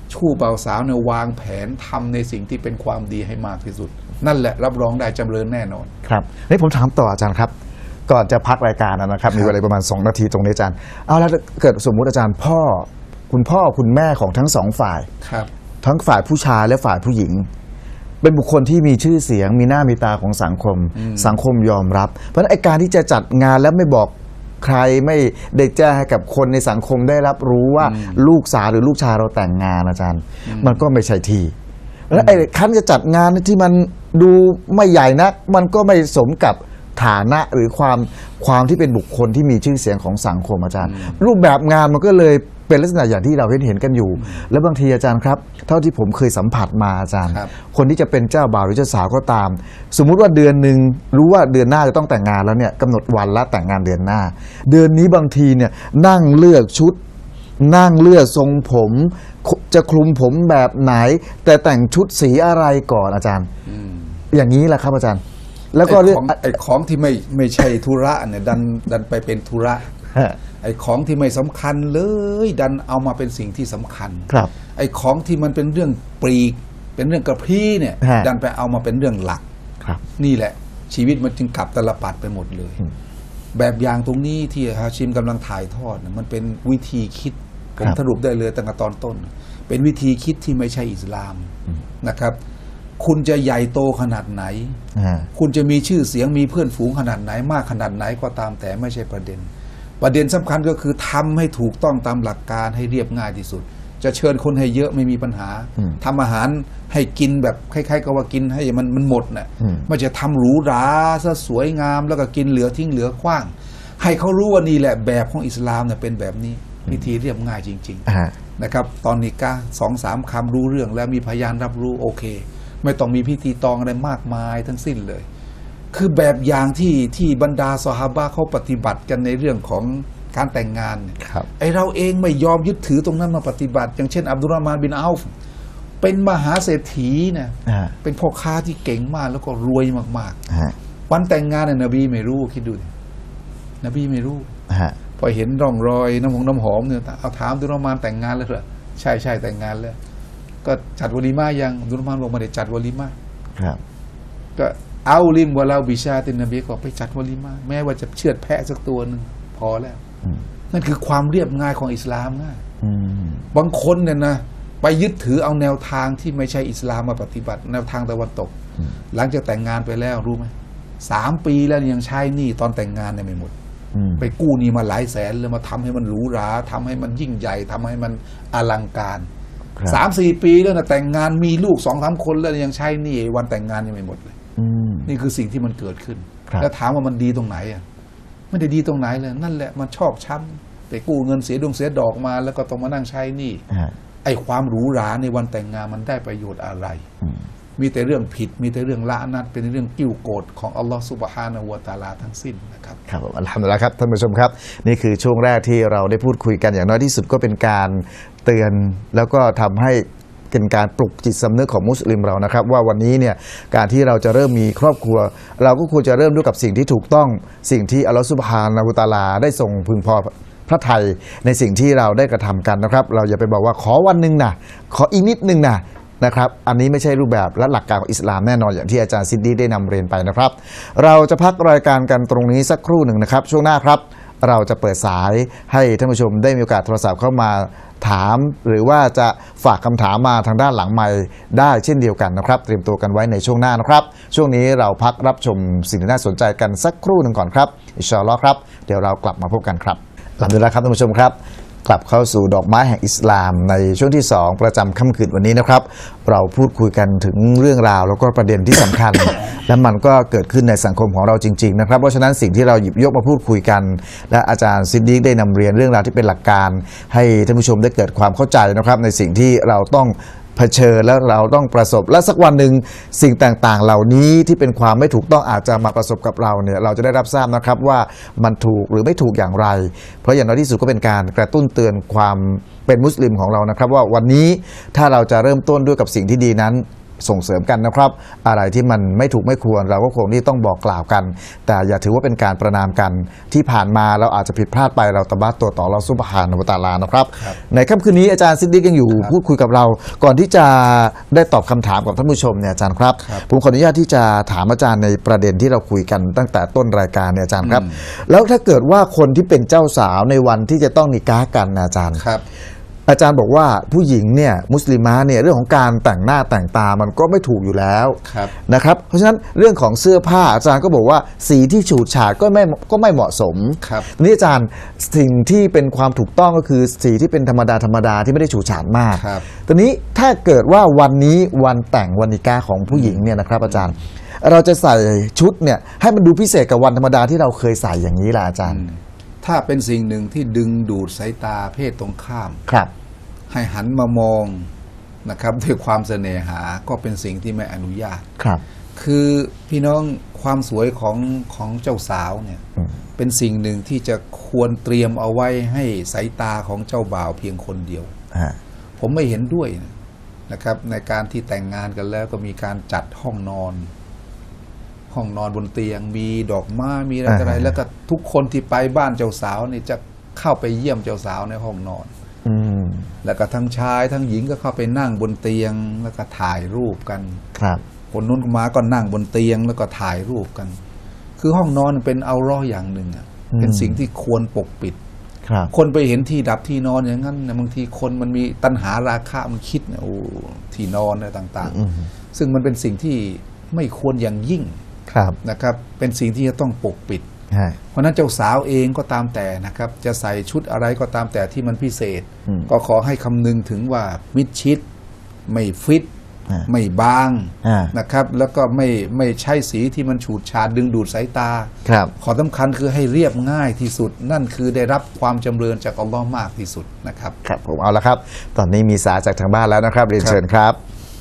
ชู้บ่าวสาวเนี่ยวางแผนทำในสิ่งที่เป็นความดีให้มากที่สุดนั่นแหละรับรองได้จำเริญแน่นอนครับนี่ผมถามต่ออาจารย์ครับก่อนจะพักรายการนะครับมีเวลาประมาณสองนาทีตรงนี้อาจารย์เอาแล้วเกิดสมมุติอาจารย์พ่อคุณพ่อคุณแม่ของทั้งสองฝ่ายครับทั้งฝ่ายผู้ชายและฝ่ายผู้หญิงเป็นบุคคลที่มีชื่อเสียงมีหน้ามีตาของสังคมสังคมยอมรับเพราะฉะนั้นไอ้การที่จะจัดงานแล้วไม่บอกใครไม่ได้แจ้งให้กับคนในสังคมได้รับรู้ว่าลูกสาวหรือลูกชายเราแต่งงานอาจารย์มันก็ไม่ใช่ทีแล้วไอ้ขั้นจะจัดงานที่มันดูไม่ใหญ่นักมันก็ไม่สมกับฐานะหรือความความที่เป็นบุคคลที่มีชื่อเสียงของสังคมอาจารย์รูปแบบงานมันก็เลยเป็นลักษณะอย่างที่เราเห็นเห็นกันอยู่แล้วบางทีอาจารย์ครับเท่าที่ผมเคยสัมผัสมาอาจารย์ ค, คนที่จะเป็นเจ้าบ่าวหรือเจ้าสาวก็ตามสมมุติว่าเดือนหนึ่งรู้ว่าเดือนหน้าจะต้องแต่งงานแล้วเนี่ยกำหนดวันละแต่งงานเดือนหน้าเดือนนี้บางทีเนี่ยนั่งเลือกชุดนั่งเลือกทรงผมจะคลุมผมแบบไหนแต่แต่งชุดสีอะไรก่อนอาจารย์อย่างนี้แหละครับอาจารย์แล้วก็เรื่องไอ้ของที่ไม่ไม่ใช่ธุระเนี่ยดันดันไปเป็นธุระไอ้ของที่ไม่สำคัญเลยดันเอามาเป็นสิ่งที่สำคัญครับไอ้ของที่มันเป็นเรื่องปลีกเป็นเรื่องกระพี้เนี่ยดันไปเอามาเป็นเรื่องหลักครับนี่แหละชีวิตมันจึงกลับตลปัดไปหมดเลยแบบอย่างตรงนี้ที่ฮาชิมกำลังถ่ายทอดมันเป็นวิธีคิดผมสรุปได้เลยตั้งแต่ตอนต้นเป็นวิธีคิดที่ไม่ใช่อิสลามนะครับคุณจะใหญ่โตขนาดไหนคุณจะมีชื่อเสียงมีเพื่อนฝูงขนาดไหนมากขนาดไหนก็ตามแต่ไม่ใช่ประเด็นประเด็นสำคัญก็คือทำให้ถูกต้องตามหลักการให้เรียบง่ายที่สุดจะเชิญคนให้เยอะไม่มีปัญหาทำอาหารให้กินแบบคล้ายๆกับว่ากินให้มันมันหมดน่ะไม่จะทำหรูหราซะสวยงามแล้วก็กินเหลือทิ้งเหลือขว้างให้เขารู้ว่านี่แหละแบบของอิสลามเนี่ยเป็นแบบนี้วิธีเรียบง่ายจริงๆนะครับตอนนี้ก็สองสามคำรู้เรื่องแล้วมีพยานรับรู้โอเคไม่ต้องมีพิธีตองอะไรมากมายทั้งสิ้นเลยคือแบบอย่างที่ที่บรรดาซอฮาบะห์เขาปฏิบัติกันในเรื่องของการแต่งงานเนี่ยไอเราเองไม่ยอมยึดถือตรงนั้นมาปฏิบัติอย่างเช่นอับดุลรอห์มานบินอัฟเป็นมหาเศรษฐีนะเป็นพ่อค้าที่เก่งมากแล้วก็รวยมากๆวันแต่งงานเนี่ยนบีไม่รู้คิดดูนบีไม่รู้พอเห็นร่องรอยน้ำหอมน้ำหอมเนี่ยเอาถามอับดุลรอห์มานแต่งงานแล้วเหรอใช่ใช่แต่งงานแล้วก็จัดวะลีมายังอับดุลรอห์มานบอกมาได้จัดวะลีมาก็เอาลิมวะลาบิชาตินนบีก็ไปจัดวะลีมาแม้ว่าจะเชือดแพะสักตัวหนึ่งพอแล้วนั่นคือความเรียบง่ายของอิสลามง่ายบางคนเนี่ยนะไปยึดถือเอาแนวทางที่ไม่ใช่อิสลามมาปฏิบัติแนวทางตะวันตกหลังจากแต่งงานไปแล้วรู้ไหมสามปีแล้วยังใช้หนี้ตอนแต่งงานเนี่ยไม่หมดไปกู้หนี้มาหลายแสนเลยมาทำให้มันหรูหราทำให้มันยิ่งใหญ่ทำให้มันอลังการสามสี่ปีแล้วนะแต่งงานมีลูกสองสามคนแล้วยังใช้หนี้วันแต่งงานยังไม่หมดเลยนี่คือสิ่งที่มันเกิดขึ้นแล้วถามว่ามันดีตรงไหนอ่ะไม่ได้ดีตรงไหนเลยนั่นแหละมันชอบช้ำไปกู้เงินเสียดวงเสียดอกมาแล้วก็ต้องมานั่งใช้หนี้ไอ้ความหรูหราในวันแต่งงานมันได้ประโยชน์อะไรมีแต่เรื่องผิดมีแต่เรื่องละนัดเป็นเรื่องกิ้วโกรธของอัลลอฮฺซุบฮานะฮูวะตะอาลาทั้งสิ้นนะครับครับอัลฮัมดุลิลละห์ครับท่านผู้ชมครับนี่คือช่วงแรกที่เราได้พูดคุยกันอย่างน้อยที่สุดก็เป็นการเตือนแล้วก็ทำให้เป็นการปลุกจิตสำนึกของมุสลิมเรานะครับว่าวันนี้เนี่ยการที่เราจะเริ่มมีครอบครัวเราก็ควรจะเริ่มด้วยกับสิ่งที่ถูกต้องสิ่งที่อัลลอฮฺซุบฮานะฮูวะตะอาลาได้ทรงพึงพอพระทัยในสิ่งที่เราได้กระทำกันนะครับเราอย่าไปบอกว่าขอวันหนึ่งนะขออีกนิดนึงนะนะครับอันนี้ไม่ใช่รูปแบบและหลักการของอิสลามแน่นอนอย่างที่อาจารย์ซิดดีได้นำเรียนไปนะครับเราจะพักรายการกันตรงนี้สักครู่หนึ่งนะครับช่วงหน้าครับเราจะเปิดสายให้ท่านผู้ชมได้มีโอกาสโทรศัพท์เข้ามาถามหรือว่าจะฝากคำถามมาทางด้านหลังไมค์ได้เช่นเดียวกันนะครับเตรียมตัวกันไว้ในช่วงหน้านะครับช่วงนี้เราพักรับชมสิ่งที่น่าสนใจกันสักครู่หนึ่งก่อนครับอินชาอัลลอฮ์ครับเดี๋ยวเรากลับมาพบกันครับอัลฮัมดุลิลละห์ครับท่านผู้ชมครับกลับเข้าสู่ดอกไม้แห่งอิสลามในช่วงที่สองประจำค่ำคืนวันนี้นะครับเราพูดคุยกันถึงเรื่องราวแล้วก็ประเด็นที่สำคัญ และมันก็เกิดขึ้นในสังคมของเราจริงๆนะครับเพราะฉะนั้นสิ่งที่เราหยิบยกมาพูดคุยกันและอาจารย์ซิดดีได้นำเรียนเรื่องราวที่เป็นหลักการให้ท่านผู้ชมได้เกิดความเข้าใจนะครับในสิ่งที่เราต้องเผชิญแล้วเราต้องประสบและสักวันหนึ่งสิ่งต่างๆเหล่านี้ที่เป็นความไม่ถูกต้องอาจจะมาประสบกับเราเนี่ยเราจะได้รับทราบนะครับว่ามันถูกหรือไม่ถูกอย่างไรเพราะอย่างน้อยที่สุดก็เป็นการกระตุ้นเตือนความเป็นมุสลิมของเรานะครับว่าวันนี้ถ้าเราจะเริ่มต้นด้วยกับสิ่งที่ดีนั้นส่งเสริมกันนะครับ อะไรที่มันไม่ถูกไม่ควรเราก็คงที่ต้องบอกกล่าวกัน แต่อย่าถือว่าเป็นการประนามกันที่ผ่านมาเราอาจจะผิดพลาดไปเราตะบัดตัวต่อเราซุบฮานะฮูวะตะอาลานะครับในค่ำคืนนี้อาจารย์ซิดดีกยังอยู่พูดคุยกับเราก่อนที่จะได้ตอบคำถามกับท่านผู้ชมเนี่ยอาจารย์ครับผมขออนุญาตที่จะถามอาจารย์ในประเด็นที่เราคุยกันตั้งแต่ต้นรายการเนี่ยอาจารย์ครับแล้วถ้าเกิดว่าคนที่เป็นเจ้าสาวในวันที่จะต้องนิกาห์กันนะอาจารย์ครับอาจารย์บอกว่าผู้หญิงเนี่ยมุสลิมะเนี่ยเรื่องของการแต่งหน้าแต่งตามันก็ไม่ถูกอยู่แล้วนะครับเพราะฉะนั้นเรื่องของเสื้อผ้าอาจารย์ก็บอกว่าสีที่ฉูดฉาดก็ไม่ก็ไม่เหมาะสมทีนี้อาจารย์สิ่งที่เป็นความถูกต้องก็คือสีที่เป็นธรรมดาธรรมดาที่ไม่ได้ฉูดฉาดมากตอนนี้ถ้าเกิดว่าวันนี้วันแต่งวันนิกาห์ของผู้หญิงเนี่ยนะครับอาจารย์เราจะใส่ชุดเนี่ยให้มันดูพิเศษกับวันธรรมดาที่เราเคยใส่อย่างนี้แหละอาจารย์ถ้าเป็นสิ่งหนึ่งที่ดึงดูดสายตาเพศตรงข้ามครับให้หันมามองนะครับด้วยความเสน่หาก็เป็นสิ่งที่ไม่อนุญาตครับคือพี่น้องความสวยของของเจ้าสาวเนี่ยเป็นสิ่งหนึ่งที่จะควรเตรียมเอาไว้ให้สายตาของเจ้าบ่าวเพียงคนเดียวผมไม่เห็นด้วยนะครับในการที่แต่งงานกันแล้วก็มีการจัดห้องนอนห้องนอนบนเตียงมีดอกไม้มีอะไรอะไรแล้วก็ทุกคนที่ไปบ้านเจ้าสาวนี่จะเข้าไปเยี่ยมเจ้าสาวในห้องนอนแล้วก็ทั้งชายทั้งหญิงก็เข้าไปนั่งบนเตียงแล้วก็ถ่ายรูปกันครับคนนู้นมาก็นั่งบนเตียงแล้วก็ถ่ายรูปกันคือห้องนอนเป็นเอาร่ออย่างหนึ่งอ่ะเป็นสิ่งที่ควรปกปิดครับคนไปเห็นที่ดับที่นอนอย่างนั้นนะบางทีคนมันมีตัณหาราคะมันคิดเนี่ยโอ้ที่นอนอะไรต่างๆซึ่งมันเป็นสิ่งที่ไม่ควรอย่างยิ่งนะครับเป็นสิ่งที่จะต้องปกปิดเพราะนั้นเจ้าสาวเองก็ตามแต่นะครับจะใส่ชุดอะไรก็ตามแต่ที่มันพิเศษก็ขอให้คำนึงถึงว่ามิดชิดไม่ฟิตไม่บางนะครับแล้วก็ไม่ไม่ใช่สีที่มันฉูดฉาดดึงดูดสายตาขอสำคัญคือให้เรียบง่ายที่สุดนั่นคือได้รับความจำเริญจากอัลลอฮ์มากที่สุดนะครับครับผมเอาละครับตอนนี้มีสายจากทางบ้านแล้วนะครับเรียนเชิญครับ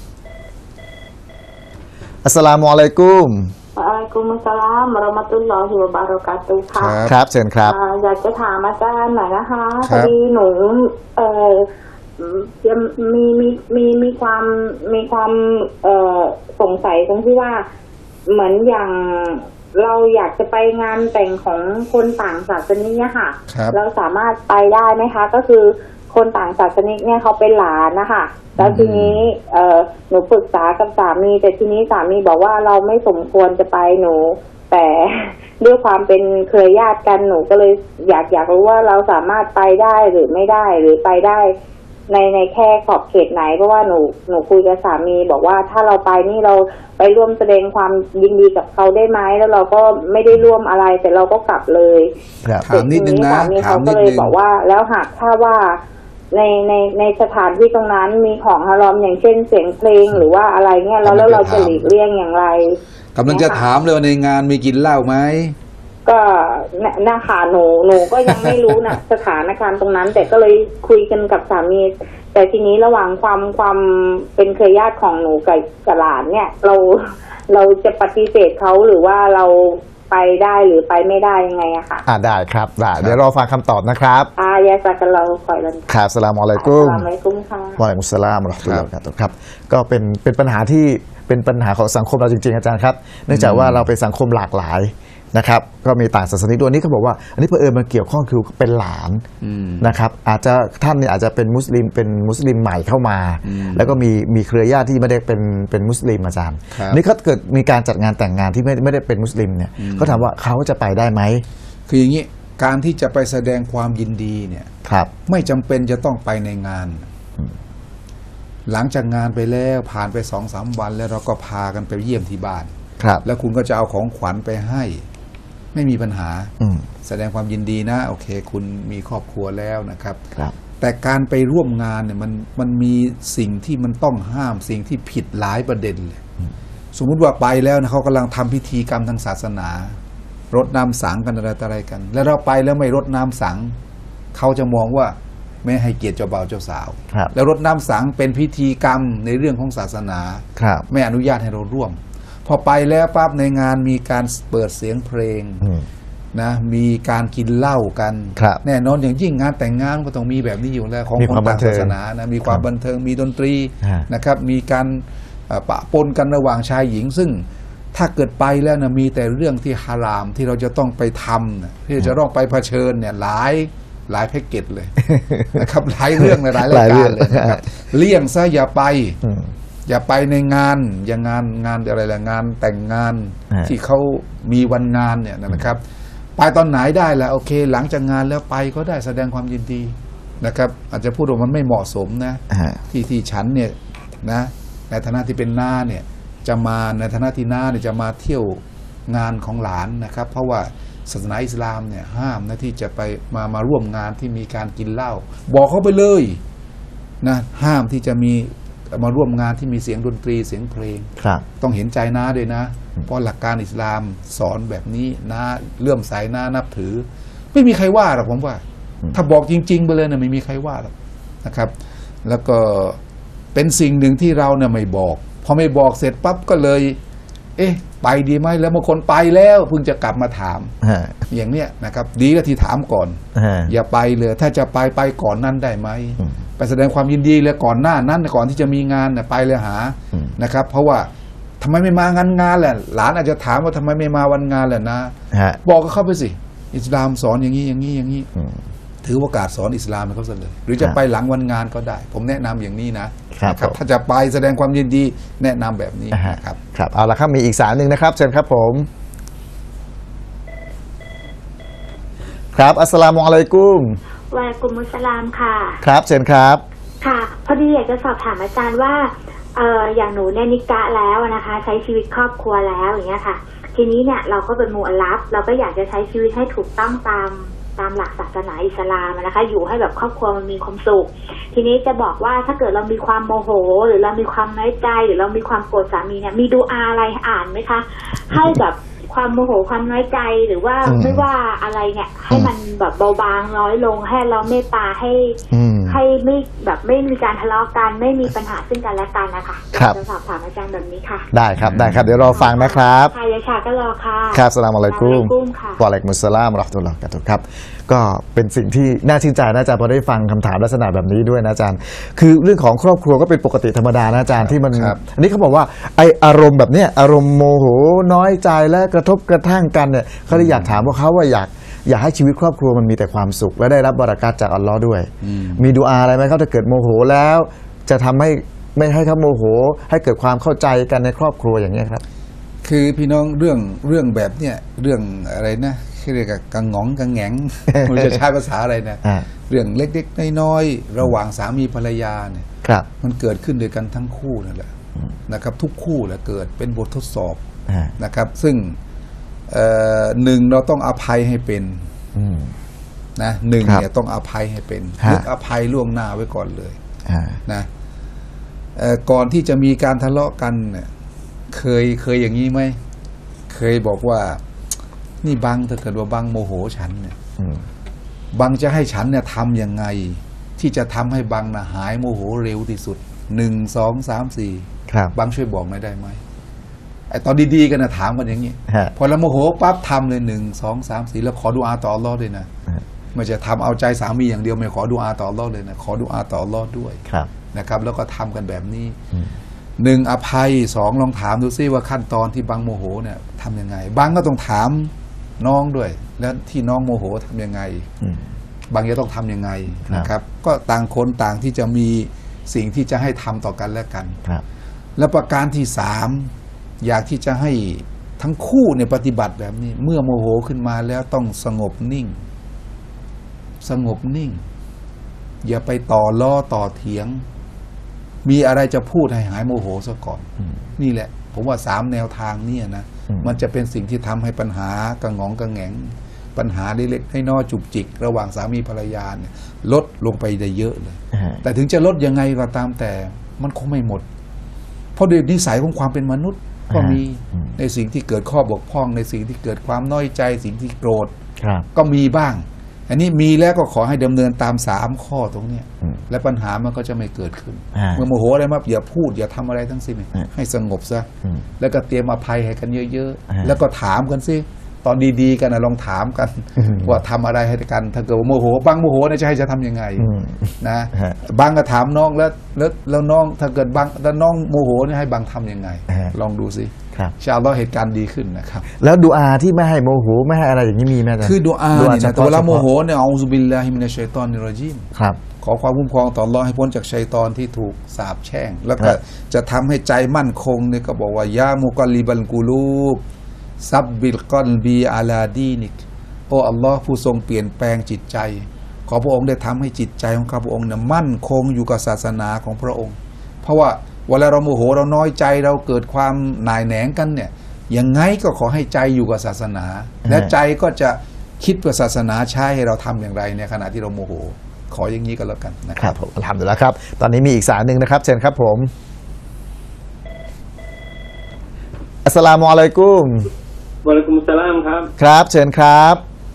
อัสสลามุอะลัยกุมวะอะลัยกุมุสสลามวะเราะมะตุลลอฮิวะบะเราะกาตุฮ์ค่ะครับเชิญครับอยากจะถามอาจารย์หน่อยนะคะพอดีหนูเอ่อมีมีมีมีความมีความเอ่อสงสัยตรงที่ว่าเหมือนอย่างเราอยากจะไปงานแต่งของคนต่างศาสนาเนี่ยค่ะเราสามารถไปได้ไหมคะก็คือคนต่างศาสนาเนี่ยเขาเป็นหลานนะคะแล้วทีนี้เอ่อหนูปรึกษากับสามีแต่ทีนี้สามีบอกว่าเราไม่สมควรจะไปหนูแต่ด้วยความเป็นเครือญาติกันหนูก็เลยอยากอยากรู้ว่าเราสามารถไปได้หรือไม่ได้หรือไปได้ในในแค่ขอบเขตไหนเพราะว่าหนูหนูคุยกับสามีบอกว่าถ้าเราไปนี่เราไปร่วมแสดงความยินดีกับเขาได้ไหมแล้วเราก็ไม่ได้ร่วมอะไรแต่เราก็กลับเลยถามนิดนึงนะสามีเขาก็เลยบอกว่าแล้วหากถ้าว่าในในในสถานที่ตรงนั้นมีของฮารอมอย่างเช่นเสียงเพลงหรือว่าอะไรเงี้ยแล้วแล้วเราจะหลีกเลี่ยงอย่างไรกำลังจะถามเลยว่าในงานมีกินเหล้าไหมก็น่าขาหนูหนูก็ยังไม่รู้นะสถานการณ์ตรงนั้นแต่ก็เลยคุยกันกับสามีแต่ทีนี้ระหว่างความความเป็นเครือญาติของหนูกับกับหลานเนี่ยเราเราจะปฏิเสธเขาหรือว่าเราไปได้หรือไปไม่ได้ยังไงอะค่ะอ่าได้ครับได้เดี๋ยวรอฟังคำตอบนะครับอายาสักเราคอยรันครับอัสสลามุอะลัยกุมอัสสลามุอะลัยกุมค่ะวะอะลัยกุมุสสลามวะเราะห์มะตุลลอฮิวะบะเราะกาตุฮ์ครับก็เป็นเป็นปัญหาที่เป็นปัญหาของสังคมเราจริงๆอาจารย์ครับเนื่องจากว่าเราเป็นสังคมหลากหลายนะครับก็มีต่างศาสนาด้วยนี่เขาบอกว่าอันนี้เผอิญมันเกี่ยวข้องคือเป็นหลานนะครับอาจจะท่านเนี่ยอาจจะเป็นมุสลิมเป็นมุสลิมใหม่เข้ามาแล้วก็มีมีเครือญาติที่ไม่ได้เป็นเป็นมุสลิมอาจารย์นี่เขาเกิดมีการจัดงานแต่งงานที่ไม่ไม่ได้เป็นมุสลิมเนี่ยเขาถามว่าเขาจะไปได้ไหมคืออย่างนี้การที่จะไปแสดงความยินดีเนี่ยครับไม่จำเป็นจะต้องไปในงานหลังจากงานไปแล้วผ่านไปสองสามวันแล้วเราก็พากันไปเยี่ยมที่บ้านแล้วคุณก็จะเอาของขวัญไปให้ไม่มีปัญหาแสดงความยินดีนะโอเคคุณมีครอบครัวแล้วนะครับแต่การไปร่วมงานเนี่ยมันมันมีสิ่งที่มันต้องห้ามสิ่งที่ผิดหลายประเด็นเลยสมมุติว่าไปแล้วนะเขากำลังทำพิธีกรรมทางศาสนารดน้ำสังกันอะไรต่ออะไรกันแล้วเราไปแล้วไม่รดน้ำสังเขาจะมองว่าไม่ให้เกียรติเจ้าบ่าวเจ้าสาวแล้วรดน้ำสังเป็นพิธีกรรมในเรื่องของศาสนาไม่อนุญาตให้เราร่วมพอไปแล้วปั๊บในงานมีการเปิดเสียงเพลงนะมีการกินเหล้ากันแน่นอนอย่างยิ่งงานแต่งงานก็ต้องมีแบบนี้อยู่แล้วของคนต่างศาสนานะมีความบันเทิงมีดนตรีนะครับมีการปะปนกันระหว่างชายหญิงซึ่งถ้าเกิดไปแล้วนะมีแต่เรื่องที่ฮารามที่เราจะต้องไปทำนะที่จะต้องไปเผชิญเนี่ยหลายหลายแพ็กเกจเลย นะครับหลายเรื่องหลายรายการเลยนะครับเลี่ยงซะอย่าไปอย่าไปในงานอย่างงานงานอะไรละงานแต่งงานที่เขามีวันงานเนี่ยนะครับไปตอนไหนได้แหละโอเคหลังจากงานแล้วไปก็ได้แสดงความยินดีนะครับอาจจะพูดว่ามันไม่เหมาะสมนะที่ที่ฉันเนี่ยนะในฐานะที่เป็นน้าเนี่ยจะมาในฐานะที่น้าเนี่ยจะมาเที่ยวงานของหลานนะครับเพราะว่าศาสนาอิสลามเนี่ยห้ามนะที่จะไปมามาร่วมงานที่มีการกินเหล้าบอกเขาไปเลยนะห้ามที่จะมีมาร่วมงานที่มีเสียงดนตรีเสียงเพลงต้องเห็นใจน้าด้วยนะเพราะหลักการอิสลามสอนแบบนี้น้าเลื่อมใสน้านับถือไม่มีใครว่าหรอกผมว่าถ้าบอกจริงๆไปเลยนะไม่มีใครว่าหรอกนะครับ แล้วก็เป็นสิ่งหนึ่งที่เราเนี่ยไม่บอกพอไม่บอกเสร็จปั๊บก็เลย เอ๊ะไปดีไหมแล้วบางคนไปแล้วเพิ่งจะกลับมาถามอย่างเนี้ยนะครับดีแล้วที่ถามก่อนอย่าไปเลยถ้าจะไปไปก่อนนั้นได้ไหมไปแสดงความยินดีเลยก่อนหน้านั้นก่อนที่จะมีงานเนี่ยไปเลยหานะครับเพราะว่าทำไมไม่มางานงานแหละหลานอาจจะถามว่าทำไมไม่มาวันงานแหละนะบอกก็เข้าไปสิอิสลามสอนอย่างนี้อย่างนี้อย่างนี้ถือโอกาสสอนอิสลามให้เขาเลยหรือจะไปหลังวันงานก็ได้ผมแนะนำอย่างนี้นะครับถ้าจะไปแสดงความยินดีแนะนำแบบนี้นะครับครับเอาละครับมีอีกสายหนึ่งนะครับเชิญครับผมครับอัสสลามุอะลัยกุมวะอะลัยกุมุสสลามค่ะครับเชิญครับค่ะพอดีอยากจะสอบถามอาจารย์ว่าเอออย่างหนูเนี่ยนิกะแล้วนะคะใช้ชีวิตครอบครัวแล้วอย่างเงี้ยค่ะทีนี้เนี่ยเราก็เป็นมุอัลลัฟเราก็อยากจะใช้ชีวิตให้ถูกต้องตามตามหลักศาสนาอิสลามนะคะอยู่ให้แบบครอบครัวมันมีความสุขทีนี้จะบอกว่าถ้าเกิดเรามีความโมโหหรือเรามีความน้อยใจหรือเรามีความโกรธสามีเนี่ยมีดูอาอะไรอ่านไหมคะให้แบบความโมโหความน้อยใจหรือว่าไม่ว่าอะไรเนี่ยให้มันแบบเบาบางน้อยลงให้เราเมตตาให้ให้ไม่แบบไม่มีการทะเลาะกันไม่มีปัญหาซึ่งกันและกันนะคะจะสอบถามอาจารย์แบบนี้ค่ะได้ครับได้ครับเดี๋ยวรอฟังนะครับค่ะยาชาก็รอค่ะครับอัสสลามุอะลัยกุมวะอะลัยกุมุสสลามวะเราะห์มะตุลลอฮิวะบะเราะกาตุฮ์ครับก็เป็นสิ่งที่น่าชื่นใจนะอาจารย์พอได้ฟังคำถามลักษณะแบบนี้ด้วยนะอาจารย์คือเรื่องของครอบครัวก็เป็นปกติธรรมดานะอาจารย์ที่มันอันนี้เขาบอกว่าไออารมณ์แบบเนี้ยอารมณ์โมโหน้อยใจและกระทบกระทั่งกันเนี่ยเขาเลยอยากถามว่าเขาว่าอยากอยากให้ชีวิตครอบครัวมันมีแต่ความสุขและได้รับบารอกาตจากอัลลอฮ์ด้วยมีดุอาอะไรไหมเขาถ้าเกิดโมโหแล้วจะทำให้ไม่ให้เขาโมโหให้เกิดความเข้าใจกันในครอบครัวอย่างนี้ครับคือพี่น้องเรื่องเรื่องแบบเนี้ยเรื่องอะไรนะเรียกกับกังงองกังแงงมันจะใช้ภาษาอะไรนะเรื่องเล็กๆน้อยๆระหว่างสามีภรรยาเนี่ยมันเกิดขึ้นด้วยกันทั้งคู่นั่นแหละนะครับทุกคู่แหละเกิดเป็นบททดสอบนะครับซึ่งหนึ่งเราต้องอภัยให้เป็นนะหนึ่งเนี่ยต้องอภัยให้เป็นนึกอภัยล่วงหน้าไว้ก่อนเลยนะก่อนที่จะมีการทะเลาะกันเนี่ยเคยเคยอย่างนี้ไหมเคยบอกว่านี่บังถ้าเกิดว่าบังโมโหฉันเนี่ยบังจะให้ฉันเนี่ยทำยังไงที่จะทำให้บังนะหายโมโหเร็วที่สุดหนึ่งสองสามสี่บังช่วยบอกหน่อยได้ไหมไอตอนดีๆกันนะถามกันอย่างนี้พอเราโมโหปั๊บทำเลยหนึ่งสองสามสี่แล้วขอดุอาต่ออัลเลาะห์ด้วยนะไม่จะทำเอาใจสามีอย่างเดียวไม่ขอดุอาต่ออัลเลาะห์เลยนะขอดุอาต่ออัลเลาะห์ด้วยนะครับแล้วก็ทำกันแบบนี้หนึ่งอภัยสองลองถามดูซิว่าขั้นตอนที่บังโมโหเนี่ยทำยังไงบังก็ต้องถามน้องด้วยแล้วที่น้องโมโหทำยังไงบางอย่างต้องทำยังไงนะครับก็ต่างคนต่างที่จะมีสิ่งที่จะให้ทำต่อกันและกันและประการที่สามอยากที่จะให้ทั้งคู่ในปฏิบัติแบบนี้เมื่อโมโหขึ้นมาแล้วต้องสงบนิ่งสงบนิ่งอย่าไปต่อล้อต่อเถียงมีอะไรจะพูดให้หายโมโหซะก่อนนี่แหละผมว่าสามแนวทางเนี่ยนะมันจะเป็นสิ่งที่ทำให้ปัญหากระงองกระแงงปัญหาเล็กๆให้น้อยจุกจิกระหว่างสามีภรรยาเนี่ยลดลงไปได้เยอะเลยแต่ถึงจะลดยังไงก็ตามแต่มันคงไม่หมดเพราะด้วยนิสัยของความเป็นมนุษย์ก็มีในสิ่งที่เกิดข้อบกพร่องในสิ่งที่เกิดความน้อยใจสิ่งที่โกรธก็มีบ้างอันนี้มีแล้วก็ขอให้ดำเนินตามสามข้อตรงนี้และปัญหามันก็จะไม่เกิดขึ้นเมื่อโมโหอะไรมาอย่าพูดอย่าทำอะไรทั้งสิ้นให้สงบซะแล้วก็เตรียมอภัยให้กันเยอะๆแล้วก็ถามกันสิตอนดีๆกันนะลองถามกันว่าทำอะไรให้กันถ้าเกิดว่าโมโหบังโมโหเนี่ยจะให้จะทำยังไงนะบังก็ถามน้องแล้วแล้วแล้วน้องถ้าเกิดบังแล้วน้องโมโหเนี่ยให้บังทำยังไงลองดูสิชาอัลลอฮ์เหตุการณ์ดีขึ้นนะครับแล้วดูอาที่ไม่ให้โมโหไม่ให้อะไรอย่างนี้มีไหมอาจารย์คือดูอาเนี่ยแต่เวลาโมโหเนี่ยเอาซุบิลลาฮิมินัชชัยฏอนิรเราะญีมครับขอความคุ้มครองต่ออัลเลาะห์ให้พ้นจากชัยฏอนที่ถูกสาปแช่งแล้วก็จะทำให้ใจมั่นคงเนี่ยก็บอกว่ายามุกัลลิบัลกูลูบซับบิลกอลบีอาลาดีนิกโอ้อัลลอฮ์ผู้ทรงเปลี่ยนแปลงจิตใจขอพระองค์ได้ทำให้จิตใจของข้าพระองค์เนี่ยมั่นคงอยู่กับศาสนาของพระองค์เพราะว่าเวลาเราโมโหเราน้อยใจเราเกิดความหน่ายแหนงกันเนี่ยยังไงก็ขอให้ใจอยู่กับศาสนา และใจก็จะคิดว่าศาสนาใช้ให้เราทำอย่างไรในขณะที่เราโมโหขออย่างนี้ก็แล้วกันนะครับผมทำอยู่แล้วครับตอนนี้มีอีกสายหนึ่งนะครับเชิญครับผมอัสสลามุอะลัยกุมวะลัยกุมุสสลามครับครับเชิญครับ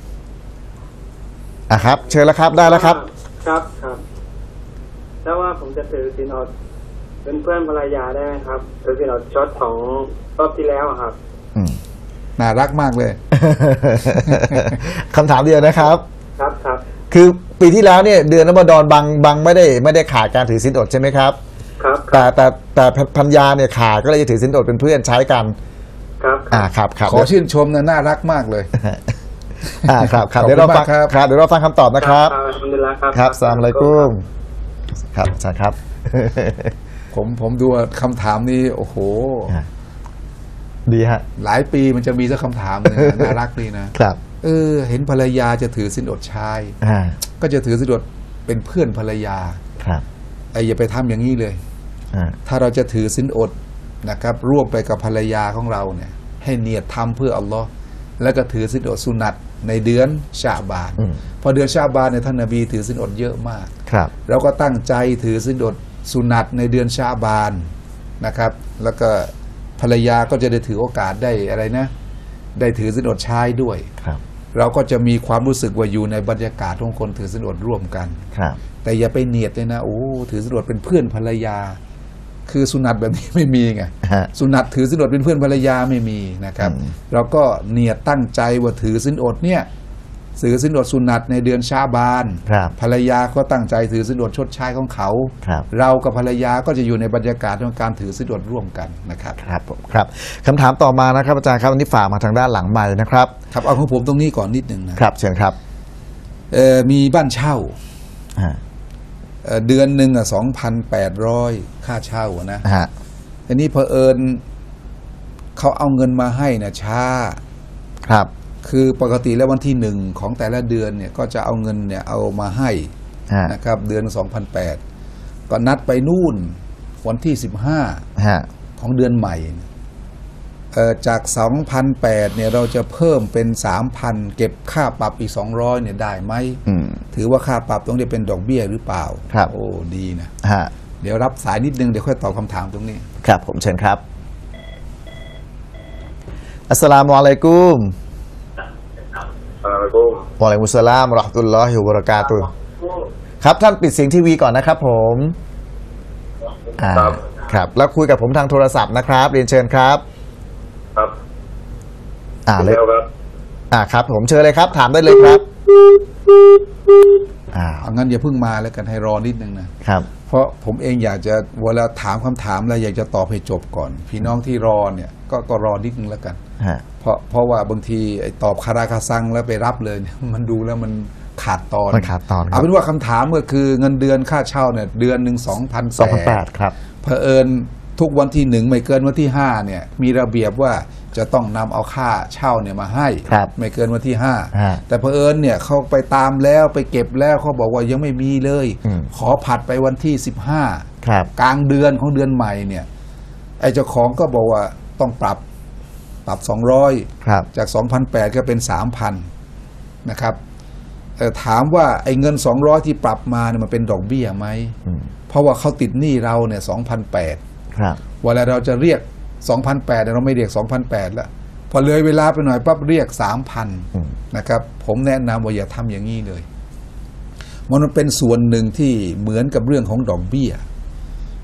อ่ะครับเชิญแล้วครับได้แล้วครับครับครับถ้าว่าผมจะถือศีลอดเป็นเพื่อนภรรยาได้ไหมครับถือศีลอดช็อตของรอบที่แล้วครับอืมน่ารักมากเลยคำถามเดียวนะครับครับครับคือปีที่แล้วเนี่ยเดือนรอมฎอนบางบางไม่ได้ไม่ได้ขาดการถือศีลอดใช่ไหมครับครับแต่แต่แต่ภรรยาเนี่ยขาดก็เลยจะถือศีลอดเป็นเพื่อนใช้กันครับอ่าครับครับขอชื่นชมนะน่ารักมากเลยอ่าครับครับเดี๋ยวเราฟังครับเดี๋ยวเราฟังคำตอบนะครับครับสลามอะลัยกุมครับใช่ครับผมผมดูคำถามนี้โอ้โหดีฮะหลายปีมันจะมีสักคำถามนึงน่ารักดีนะครับเออเห็นภรรยาจะถือศีลอดชายก็จะถือศีลอดเป็นเพื่อนภรรยาครับไอ้อย่าไปทำอย่างนี้เลยถ้าเราจะถือศีลอดนะครับร่วมไปกับภรรยาของเราเนี่ยให้เนียดทำเพื่ออัลลอฮ์แล้วก็ถือศีลอดสุนัตในเดือนชะบานพอเดือนชะบานเนี่ยท่านนบีถือศีลอดเยอะมากครับเราก็ตั้งใจถือศีลอดสุนัตในเดือนชะบานนะครับแล้วก็ภรรยาก็จะได้ถือโอกาสได้อะไรนะได้ถือศีลอดชายด้วยครับเราก็จะมีความรู้สึกว่าอยู่ในบรรยากาศของคนถือศีลอดร่วมกันครับแต่อย่าไปเนียดเลยนะโอ้ถือศีลอดเป็นเพื่อนภรรยาคือสุนัตแบบนี้ไม่มีไงสุนัตถือศีลอดเป็นเพื่อนภรรยาไม่มีนะครับเราก็เนียดตั้งใจว่าถือศีลอดเนี่ยถือศีลอดสุนัตในเดือนชาบานภรรยาก็ตั้งใจถือศีลอดชดใช้ของเขาเรากับภรรยาก็จะอยู่ในบรรยากาศของการถือศีลอดร่วมกันนะครับครับผมครับคำถามต่อมานะครับอาจารย์ครับวันนี้ฝากมาทางด้านหลังไมค์นะครับครับเอาของผมตรงนี้ก่อนนิดนึงนะครับเชิญครับเอ่อมีบ้านเช่าเดือนหนึ่งอ่ะสองพันแปดร้อยค่าเช่านะฮะอันนี้เผอิญเขาเอาเงินมาให้นะช้าครับคือปกติแล้ววันที่หนึ่งของแต่ละเดือนเนี่ยก็จะเอาเงินเนี่ยเอามาให้นะครับเดือนสองพันแปดก็นัดไปนู่นวันที่สิบห้าของเดือนใหม่เอ่อจากสองพันแปดเนี่ยเราจะเพิ่มเป็นสามพันเก็บค่าปรับอีกสองร้อยเนี่ยได้ไหมถือว่าค่าปรับต้องได้เป็นดอกเบี้ยหรือเปล่าครับโอ้ดีนะฮะเดี๋ยวรับสายนิดนึงเดี๋ยวค่อยตอบคำถามตรงนี้ครับผมเชิญครับอัสสลามุอะลัยกุมอัสสลามุอะลัยกุมวะอะลัยกุมสลามวะเราะห์มะตุลลอฮิวะบะเราะกาตุฮ์ครับท่านปิดเสียงทีวีก่อนนะครับผมครับครับแล้วคุยกับผมทางโทรศัพท์นะครับเรียนเชิญครับครับอ่าเลยครับอ่าครับผมเชิญเลยครับถามได้เลยครับอ่างั้นอย่าเพิ่งมาแล้วกันให้รอนิดนึงนะครับเพราะผมเองอยากจะเวลาถามคำถามแล้วอยากจะตอบให้จบก่อนพี่น้องที่รอเนี่ยก็ก็รอนิดนึงแล้วกันเพราะเพราะว่าบางทีไอ้ตอบคาราคาซังแล้วไปรับเลยมันดูแล้วมันขาดตอนมันขาดตอนเอาเป็นว่าคำถามก็คือเงินเดือนค่าเช่าเนี่ยเดือนหนึ่งสองพันแปดครับเผอิญทุกวันที่หนึ่งไม่เกินวันที่ห้าเนี่ยมีระเบียบว่าจะต้องนำเอาค่าเช่าเนี่ยมาให้ไม่เกินวันที่ห้าแต่เผอิญเนี่ยเขาไปตามแล้วไปเก็บแล้วเขาบอกว่ายังไม่มีเลยขอผัดไปวันที่สิบห้ากลางเดือนของเดือนใหม่เนี่ยไอ้เจ้าของก็บอกว่าต้องปรับปรับสองร้อยจาก สองพันแปดร้อย ก็เป็น สามพัน นะครับถามว่าไอ้เงินสองร้อยที่ปรับมาเนี่ยมันเป็นดอกเบี้ยไหมเพราะว่าเขาติดหนี้เราเนี่ย สองพันแปดร้อย เวลาเราจะเรียก สองพันแปดร้อย เราไม่เรียก สองพันแปดร้อย แล้วพอเลยเวลาไปหน่อยปั๊บเรียก สามพัน นะครับผมแนะนำว่าอย่าทำอย่างนี้เลยมันเป็นส่วนหนึ่งที่เหมือนกับเรื่องของดอกเบี้ย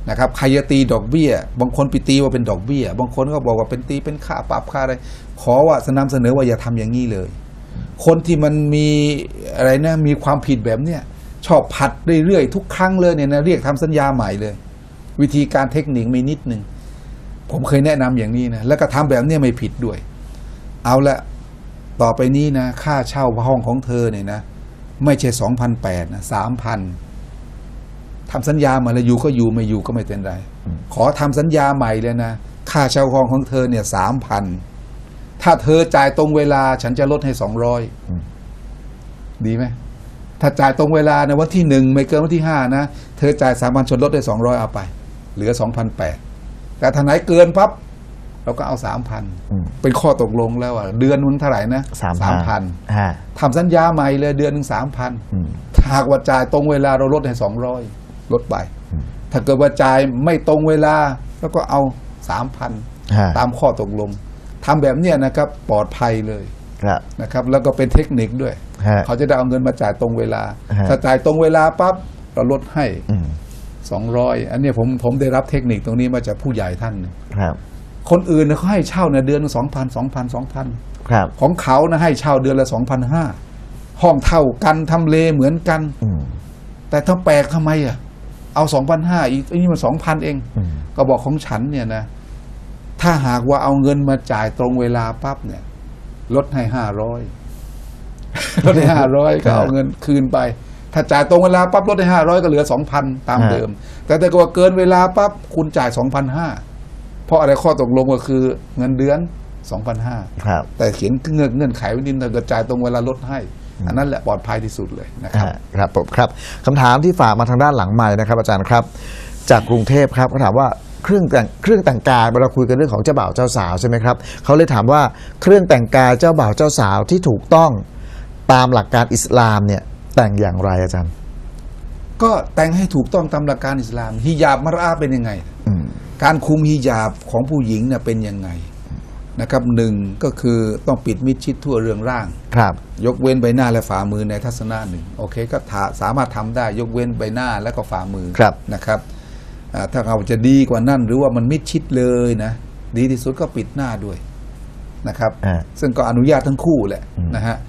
นะครับใครจะตีดอกเบี้ยบางคนไปตีว่าเป็นดอกเบี้ยบางคนก็บอกว่าเป็นตีเป็นค่าปรับค่าอะไรขอว่าสนำเสนอว่าอย่าทำอย่างนี้เลยคนที่มันมีอะไรนะมีความผิดแบบเนี้ยชอบผัดเรื่อยๆทุกครั้งเลยเนี่ยนะเรียกทำสัญญาใหม่เลยวิธีการเทคนิคมีนิดนึงผมเคยแนะนำอย่างนี้นะแล้วก็ทำแบบนี้ไม่ผิดด้วยเอาละต่อไปนี้นะค่าเช่าห้องของเธอเนี่ยนะไม่ใช่สองพันแปดนะสามพันทำสัญญามาแล้วอยู่ก็อยู่ไม่อยู่ก็ไม่เป็นไรขอทำสัญญาใหม่เลยนะค่าเช่าห้องของเธอเนี่ยสามพันถ้าเธอจ่ายตรงเวลาฉันจะลดให้สองร้อยดีไหมถ้าจ่ายตรงเวลาในวันที่หนึ่งไม่เกินวันที่ห้านะเธอจ่ายสามพันชนลดได้สองร้อยเอาไปเหลือสองพันแปดแต่ถ้าไหนเกินปั๊บเราก็เอาสามพันเป็นข้อตกลงแล้วอ่ะเดือนนึงเท่าไหร่นะสามพันทำสัญญาใหม่เลยเดือนหนึ่งสามพันถ้าหากว่าจ่ายตรงเวลาเราลดให้สองร้อยลดไปถ้าเกิดว่าจ่ายไม่ตรงเวลาแล้วก็เอาสามพันตามข้อตกลงทำแบบเนี้ยนะครับปลอดภัยเลยนะครับแล้วก็เป็นเทคนิคด้วยเขาจะได้เอาเงินมาจ่ายตรงเวลาถ้าจ่ายตรงเวลาปั๊บเราลดให้สองร้อยอันนี้ผมผมได้รับเทคนิคตรงนี้มาจากผู้ใหญ่ท่านนึงคนอื่นเขาให้เช่าเนี่ยเดือนสองพันสองพันสองพันของเขานะให้เช่าเดือนละสองพันห้าห้องเท่ากันทำเลเหมือนกันแต่ถ้าแปลกทำไมอ่ะเอาสองพันห้าอีกอันนี้มันสองพันเองก็บอกของฉันเนี่ยนะถ้าหากว่าเอาเงินมาจ่ายตรงเวลาปั๊บเนี่ยลดให้ห้าร้อยลดให้ห้าร้อยก็เอาเงินคืนไปถ้าจ่ายตรงเวลาปั๊บลดให้ห้าร้อยก็เหลือสองพันตามเดิมแต่ถ้าเกิดเกินเวลาปั๊บคุณจ่ายสองพันห้าเพราะอะไรข้อตกลงก็คือเงินเดือนสองพันห้าแต่เขียนเงื่อนเงื่อนไขไว้นิดนึงถ้าเกิดจ่ายตรงเวลาลดให้อันนั้นแหละปลอดภัยที่สุดเลยนะครับครับผมครับคำถามที่ฝากมาทางด้านหลังไมค์นะครับอาจารย์ครับจากกรุงเทพครับเขาถามว่าเครื่องแต่งเครื่องแต่งกายเราคุยกันเรื่องของเจ้าบ่าวเจ้าสาวใช่ไหมครับเขาเลยถามว่าเครื่องแต่งกายเจ้าบ่าวเจ้าสาวที่ถูกต้องตามหลักการอิสลามเนี่ยแต่งอย่างไรอาจารย์ก็แต่งให้ถูกต้องตามหลักการอิสลามฮิญาบมารอะเป็นยังไงการคุมฮิญาบของผู้หญิงเนี่ยเป็นยังไงนะครับหนึ่งก็คือต้องปิดมิดชิดทั่วเรืองร่างครับยกเว้นใบหน้าและฝ่ามือในทัศนะหนึ่งโอเคก็สามารถทำได้ยกเว้นใบหน้าและก็ฝ่ามือนะครับถ้าเราจะดีกว่านั่นหรือว่ามันมิดชิดเลยนะดีที่สุดก็ปิดหน้าด้วยนะครับซึ่งก็อนุญาตทั้งคู่แหละนะฮะ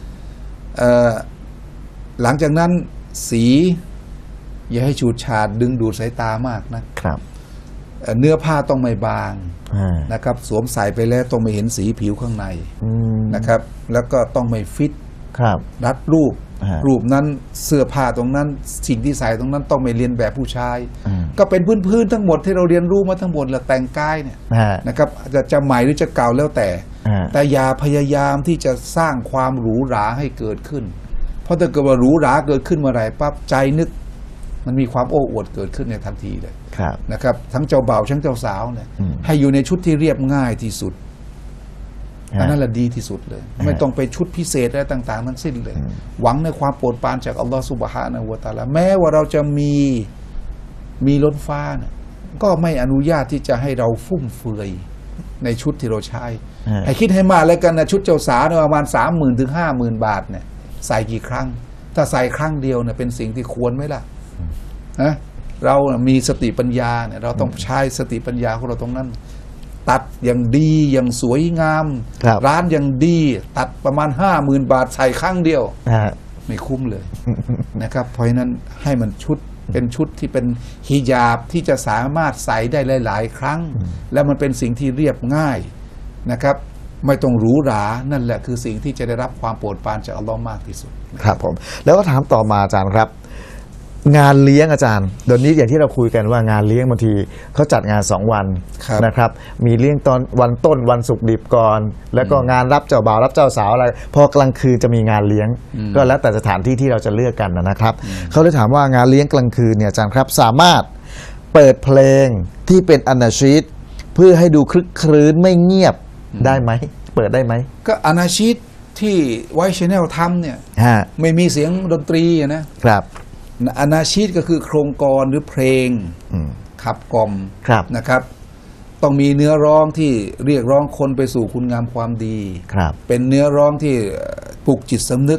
หลังจากนั้นสีอย่าให้ฉูดฉาดดึงดูดสายตามากนะครับเนื้อผ้าต้องไม่บางนะครับสวมใส่ไปแล้วต้องไม่เห็นสีผิวข้างในนะครับแล้วก็ต้องไม่ฟิตรัดรูปรูปนั้นเสื้อผ้าตรงนั้นสิ่งที่ใส่ตรงนั้นต้องไม่เรียนแบบผู้ชายก็เป็นพื้นๆทั้งหมดที่เราเรียนรู้มาทั้งหมดแหละแต่งกายเนี่ยนะครับจะจะใหม่หรือจะเก่าแล้วแต่แต่อย่าพยายามที่จะสร้างความหรูหราให้เกิดขึ้นเพราะถ้าเกิดว่าหรูหราเกิดขึ้นเมื่อไหร่ปั๊บใจนึกมันมีความโอ้อวดเกิดขึ้นในทันทีเลยนะครับทั้งเจ้าบ่าวทั้งเจ้าสาวเนี่ยให้อยู่ในชุดที่เรียบง่ายที่สุดอันนั้นแหละดีที่สุดเลยไม่ต้องไปชุดพิเศษอะไรต่างๆทั้งสิ้นเลยหวังในความโปรดปรานจากอัลลอฮฺซุบฮานะฮูวะตะอาลาแม้ว่าเราจะมีมีล้นฟ้าเนี่ยก็ไม่อนุญาตที่จะให้เราฟุ่มเฟือยในชุดที่เราใช้ให้คิดให้มากแล้วกันนะชุดเจ้าสาวเนี่ยประมาณสามหมื่นถึงห้าหมื่นบาทเนี่ยใส่กี่ครั้งถ้าใส่ครั้งเดียวเนี่ยเป็นสิ่งที่ควรไหมล่ะนะเรามีสติปัญญาเนี่ยเราต้องใช้สติปัญญาของเราตรงนั้นตัดอย่างดีอย่างสวยงามร้านอย่างดีตัดประมาณห้าหมื่นบาทใส่ครั้งเดียวไม่คุ้มเลยนะครับเพราะฉะนั้นให้มันชุดเป็นชุดที่เป็นฮิญาบที่จะสามารถใส่ได้หลายๆครั้งแล้วมันเป็นสิ่งที่เรียบง่ายนะครับไม่ต้องหรูหรานั่นแหละคือสิ่งที่จะได้รับความโปรดปรานจากอัลลอฮ์มากที่สุดครับผมแล้วก็ถามต่อมาอาจารย์ครับงานเลี้ยงอาจารย์เดี๋ยวนี้อย่างที่เราคุยกันว่างานเลี้ยงบางทีเขาจัดงานสองวันนะครับมีเลี้ยงตอนวันต้นวันศุกร์ดิบก่อนแล้วก็งานรับเจ้าบ่าวรับเจ้าสาวอะไรพอกลางคืนจะมีงานเลี้ยงก็แล้วแต่สถานที่ที่เราจะเลือกกันนะครับเขาเลยถามว่างานเลี้ยงกลางคืนเนี่ยอาจารย์ครับสามารถเปิดเพลงที่เป็นอานาชีดเพื่อให้ดูคลึกครื้นไม่เงียบได้ไหมเปิดได้ไหมก็อานาชีดที่ไวท์ชาแนลทำเนี่ยไม่มีเสียงดนตรีนะครับอานาชีดก็คือโครงกรหรือเพลงขับกล่อมนะครับต้องมีเนื้อร้องที่เรียกร้องคนไปสู่คุณงามความดีเป็นเนื้อร้องที่ปลุกจิตสำนึก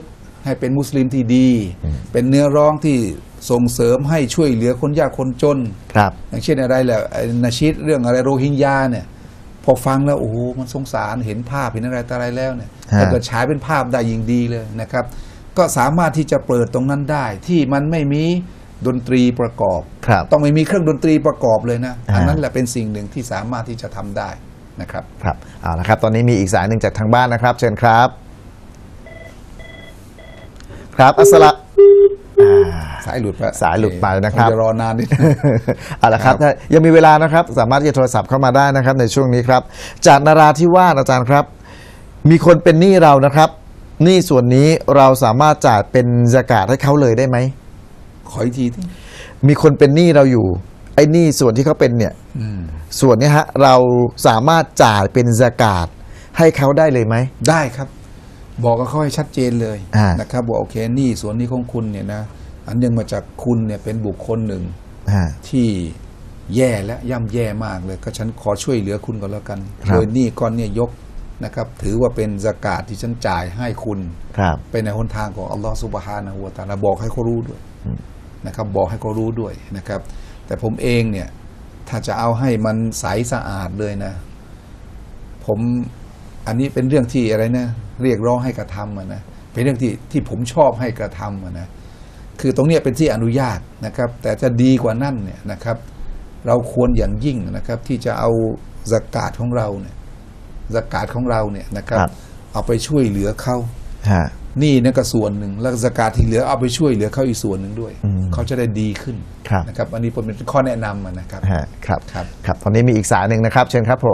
ให้เป็นมุสลิมที่ดี เป็นเนื้อร้องที่ส่งเสริมให้ช่วยเหลือคนยากคนจนครับอย่างเช่นอะไรแหละไอ้นาชิดเรื่องอะไรโรฮิงญาเนี่ยพอฟังแล้วโอ้โหมันสงสารเห็นภาพเห็นอะไรต่ออะไรแล้วเนี่ยฮะถ้าเกิดฉายเป็นภาพได้ยิ่งดีเลยนะครับ ก็สามารถที่จะเปิดตรงนั้นได้ที่มันไม่มีดนตรีประกอบครับต้องไม่มีเครื่องดนตรีประกอบเลยนะอ่าอันนั้นแหละเป็นสิ่งหนึ่งที่สามารถที่จะทำได้นะครับครับเอาละครับ ตอนนี้มีอีกสายหนึ่งจากทางบ้านนะครับ เชิญครับ ครับอัสสลาอ่าสายหลุดไปสายหลุดไปนะครับงจะรอนานนิดเอาละครับครับถ้ายังมีเวลานะครับ สามารถที่จะโทรศัพท์เข้ามาได้นะครับ ในช่วงนี้ครับ จากนราธิวาสอาจารย์ครับ มีคนเป็นหนี้เรานะครับหนี้ส่วนนี้เราสามารถจ่ายเป็นซะกาตให้เขาเลยได้ไหมขออีกทีที่มีคนเป็นหนี้เราอยู่ ไอ้หนี้ส่วนที่เขาเป็นเนี่ยอืมส่วนเนี้ยฮะเราสามารถจ่ายเป็นซะกาตให้เขาได้เลยไหมได้ครับ บอกกับเขาให้ชัดเจนเลยอ่านนะครับบอกโอเคหนี่ส่วนนี้ของคุณเนี่ยนะอันเนื่องมาจากคุณเนี่ยเป็นบุคคลหนึ่งอ่าที่แย่และย่ำแย่มากเลย ก็ฉันขอช่วยเหลือคุณก็แล้วกันครับโดยหนี้ก้อนเนี่ยยกนะครับ ถือว่าเป็นซะกาตที่ฉันจ่ายให้คุณครับไปในหนทางของอัลลอฮฺซุบฮานะฮูวะตะอาลาบอกให้เขารู้ด้วยนะครับ บอกให้เขารู้ด้วยนะครับ แต่ผมเองเนี่ย ถ้าจะเอาให้มันใสสะอาดเลยนะ ผมอันนี้เป็นเรื่องที่อะไรนะเรียกร้องให้กระทำอะนะเป็นเรื่องที่ที่ผมชอบให้กระทำอะนะคือตรงเนี้ยเป็นที่อนุญาตนะครับ แต่จะดีกว่านั่นเนี่ยนะครับ เราควรอย่างยิ่งนะครับ ที่จะเอาซะกาตของเราเนี่ยซะกาตของเราเนี่ยนะครับครับเอาไปช่วยเหลือเขาฮะนี่นั่นก็ส่วนหนึ่งแล้วซะกาตที่เหลือเอาไปช่วยเหลือเขาอีกส่วนหนึ่งด้วยอืมเขาจะได้ดีขึ้นครับนะครับ อันนี้ผมเป็นข้อแนะนำอะนะครับฮะครับครับครับ ตอนนี้มีอีกสายหนึ่งนะครับ เชิญครับผม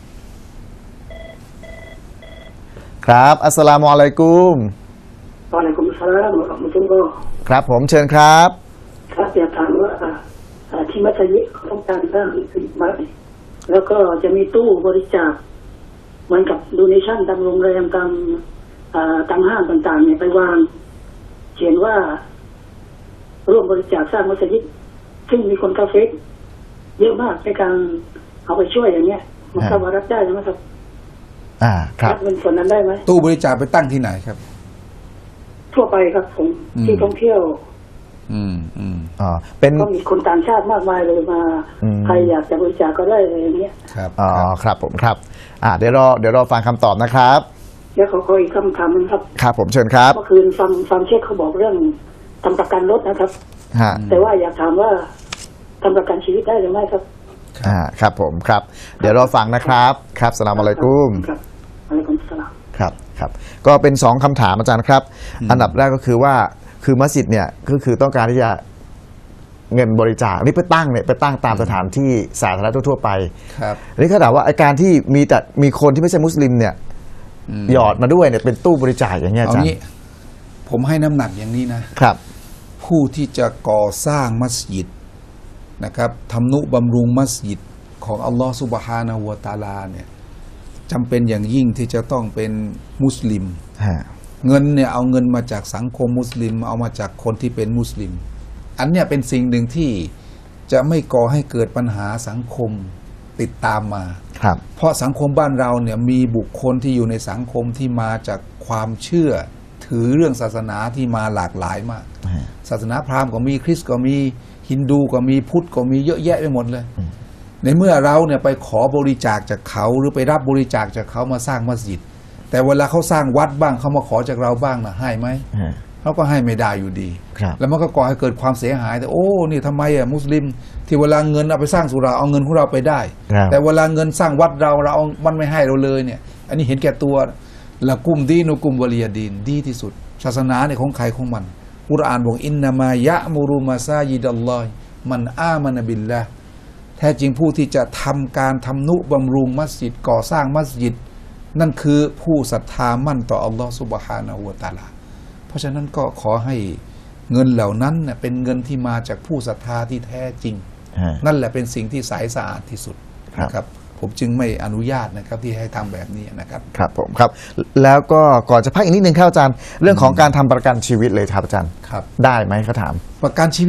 ครับ อัสสลามุอะลัยกุมวะอะลัยกุมุสสลามวะเราะห์มะตุลลอฮ์ครับผม เชิญครับครับอยากถามว่าอ่าอ่าที่มัสยิดเขาต้องการสร้างขึ้นมาแล้วก็จะมีตู้บริจาคเหมือนกับโดเนชั่นตามโรงแรมตามอ่าตามห้างต่างๆเนี่ยไปวางเขียนว่า ร่วมบริจาคสร้างมัสยิดซึ่งมีคนกาเฟสเยอะมากในการเอาไปช่วยอย่างเงี้ยมันฮะสามารถรับได้ไหมครับอ่า ครับรับเงินส่วนนั้นได้ไหมตู้บริจาคไปตั้งที่ไหนครับทั่วไปครับผมอืมที่ท่องเที่ยวอืมอืมอ๋อ เป็นก็มีคนต่างชาติมากมายเลยมาอืมใครอยากจะบริจาคก็ได้เลยอย่างเงี้ยครับอ๋อครับครับผม ครับ อ่า เดี๋ยวรอ เดี๋ยวรอฟังคำตอบนะครับแล้วขอขออีกคำถามหนึงครับครับผม เชิญครับเมื่อคืนฟังฟังเชคเขาบอกเรื่องทำประกันรถนะครับฮะแต่ว่าอยากถามว่าทำประกันชีวิตได้หรือไม่ครับอ่า ครับผม ครับ เดี๋ยวรอฟังนะครับ ครับสลามอะลัยกุมครับอะลัยกุมสลามครับ ครับ ก็เป็นสองคำถามอาจารย์ครับ อันดับแรกก็คือว่า คือมัสยิดเนี่ย ก็คือต้องการที่จะเงินบริจาคนี่ไปตั้งเนี่ย ไปตั้งตามสถานที่สาธารณะทั่วๆไปครับอันนี้เขาถามว่าไอาการที่มีแต่มีคนที่ไม่ใช่มุสลิมเนี่ยมหยอดมาด้วยเนี่ยเป็นตู้บริจาคอย่างเงี้ยอาเอาจารย์งี้ผมให้น้ำหนักอย่างนี้นะครับผู้ที่จะก่อสร้างมัสยิดนะครับทำนุบำรุงมัสยิดของอัลลอฮฺซุบฮานะฮูวะตะอาลาเนี่ยจำเป็นอย่างยิ่งที่จะต้องเป็นมุสลิมฮะเงินเนี่ยเอาเงินมาจากสังคมมุสลิม เอามาจากคนที่เป็นมุสลิม อันเนี้ยเป็นสิ่งหนึ่งที่จะไม่ก่อให้เกิดปัญหาสังคมติดตามมาครับเพราะสังคมบ้านเราเนี่ยมีบุคคลที่อยู่ในสังคมที่มาจากความเชื่อ ถือเรื่องศาสนาที่มาหลากหลายมากฮะศาสนาพราหมณ์ก็มีคริสต์ก็มีฮินดูก็มีพุทธก็มีเยอะแยะไปหมดเลย ในเมื่อเราเนี่ยไปขอบริจาคจากเขาหรือไปรับบริจาคจากเขามาสร้างมัสยิด แต่เวลาเขาสร้างวัดบ้างเขามาขอจากเราบ้างนะให้ไหมฮะเขาก็ให้ไม่ได้อยู่ดีครับแล้วมันก็ก่อให้เกิดความเสียหายแต่โอ้นี่ทำไมอ่ะมุสลิม ที่เวลาเงินเอาไปสร้างสุราเอาเงินของเราไปได้ครับแต่เวลาเงินสร้างวัดเราเราเอามันไม่ให้เราเลยเนี่ย อันนี้เห็นแก่ตัวละกุมดีนุกุมวะลียดีนดีที่สุด ศาสนาเนี่ยของใครของมันกุรอานบอกอินนามายะมูรุมาซายิดัลลอฮ์มันอามันบิลละแท้จริงผู้ที่จะทำการทำนุบำรุงมัสยิดก่อสร้างมัสยิด นั่นคือผู้ศรัทธามั่นต่ออัลลอฮ์ซุบฮานะฮูวะตะอาลา เพราะฉะนั้นก็ขอให้เงินเหล่านั้นเน่ยเป็นเงินที่มาจากผู้ศรัทธาที่แท้จริงฮะนั่นแหละเป็นสิ่งที่ใสสะอาดที่สุดครับนะครับ ผมจึงไม่อนุญาตนะครับที่ให้ทำแบบนี้นะครับครับผมครับ แล้วก็ก่อนจะพักอีกนิดนึงครับอาจารย์ เรื่องของการทำประกันชีวิตเลยครับอาจารย์ครับได้ไหมเขาถามประกันชีวิต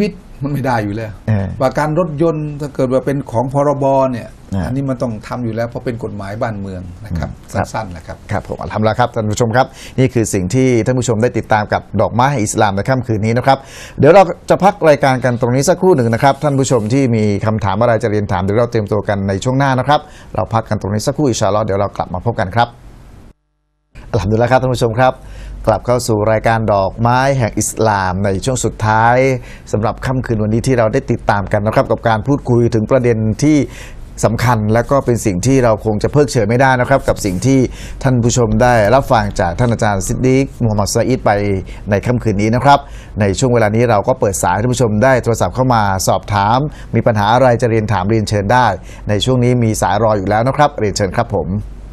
มันไม่ได้อยู่แล้วเออประกันรถยนต์ถ้าเกิดว่าเป็นของพรบเนี่ยอ่าอันนี้มันต้องทำอยู่แล้วเพราะเป็นกฎหมายบ้านเมืองนะครับครับสั้นๆแหละครับครับผมทำแล้วครับท่านผู้ชมครับนี่คือสิ่งที่ท่านผู้ชมได้ติดตามกับดอกไม้แห่งอิสลามในค่ำคืนนี้นะครับเดี๋ยวเราจะพักรายการกันตรงนี้สักครู่หนึ่งนะครับท่านผู้ชมที่มีคำถามอะไรจะเรียนถามเดี๋ยวเราเตรียมตัวกันในช่วงหน้านะครับเราพักกันตรงนี้สักครู่อินชาอัลลอฮ์เดี๋ยวเรากลับมาพบกันครับอัลฮัมดุลิลละห์ครับท่านผู้ชมครับกลับเข้าสู่รายการดอกไม้แห่งอิสลามในช่วงสุดท้ายสำหรับค่ำคืนวันนี้ที่เราได้ติดตามกันนะครับกับการพูดคุยถึงประเด็นที่สำคัญและก็เป็นสิ่งที่เราคงจะเพิกเฉยไม่ได้นะครับกับสิ่งที่ท่านผู้ชมได้รับฟังจากท่านอาจารย์ซิดดีกมูฮัมหมัดซะอีดไปในค่ำคืนนี้นะครับในช่วงเวลานี้เราก็เปิดสายให้ท่านผู้ชมได้โทรศัพท์เข้ามาสอบถามมีปัญหาอะไรจะเรียนถามเรียนเชิญได้ ในช่วงนี้มีสายรออยู่แล้วนะครับเรียนเชิญครับผม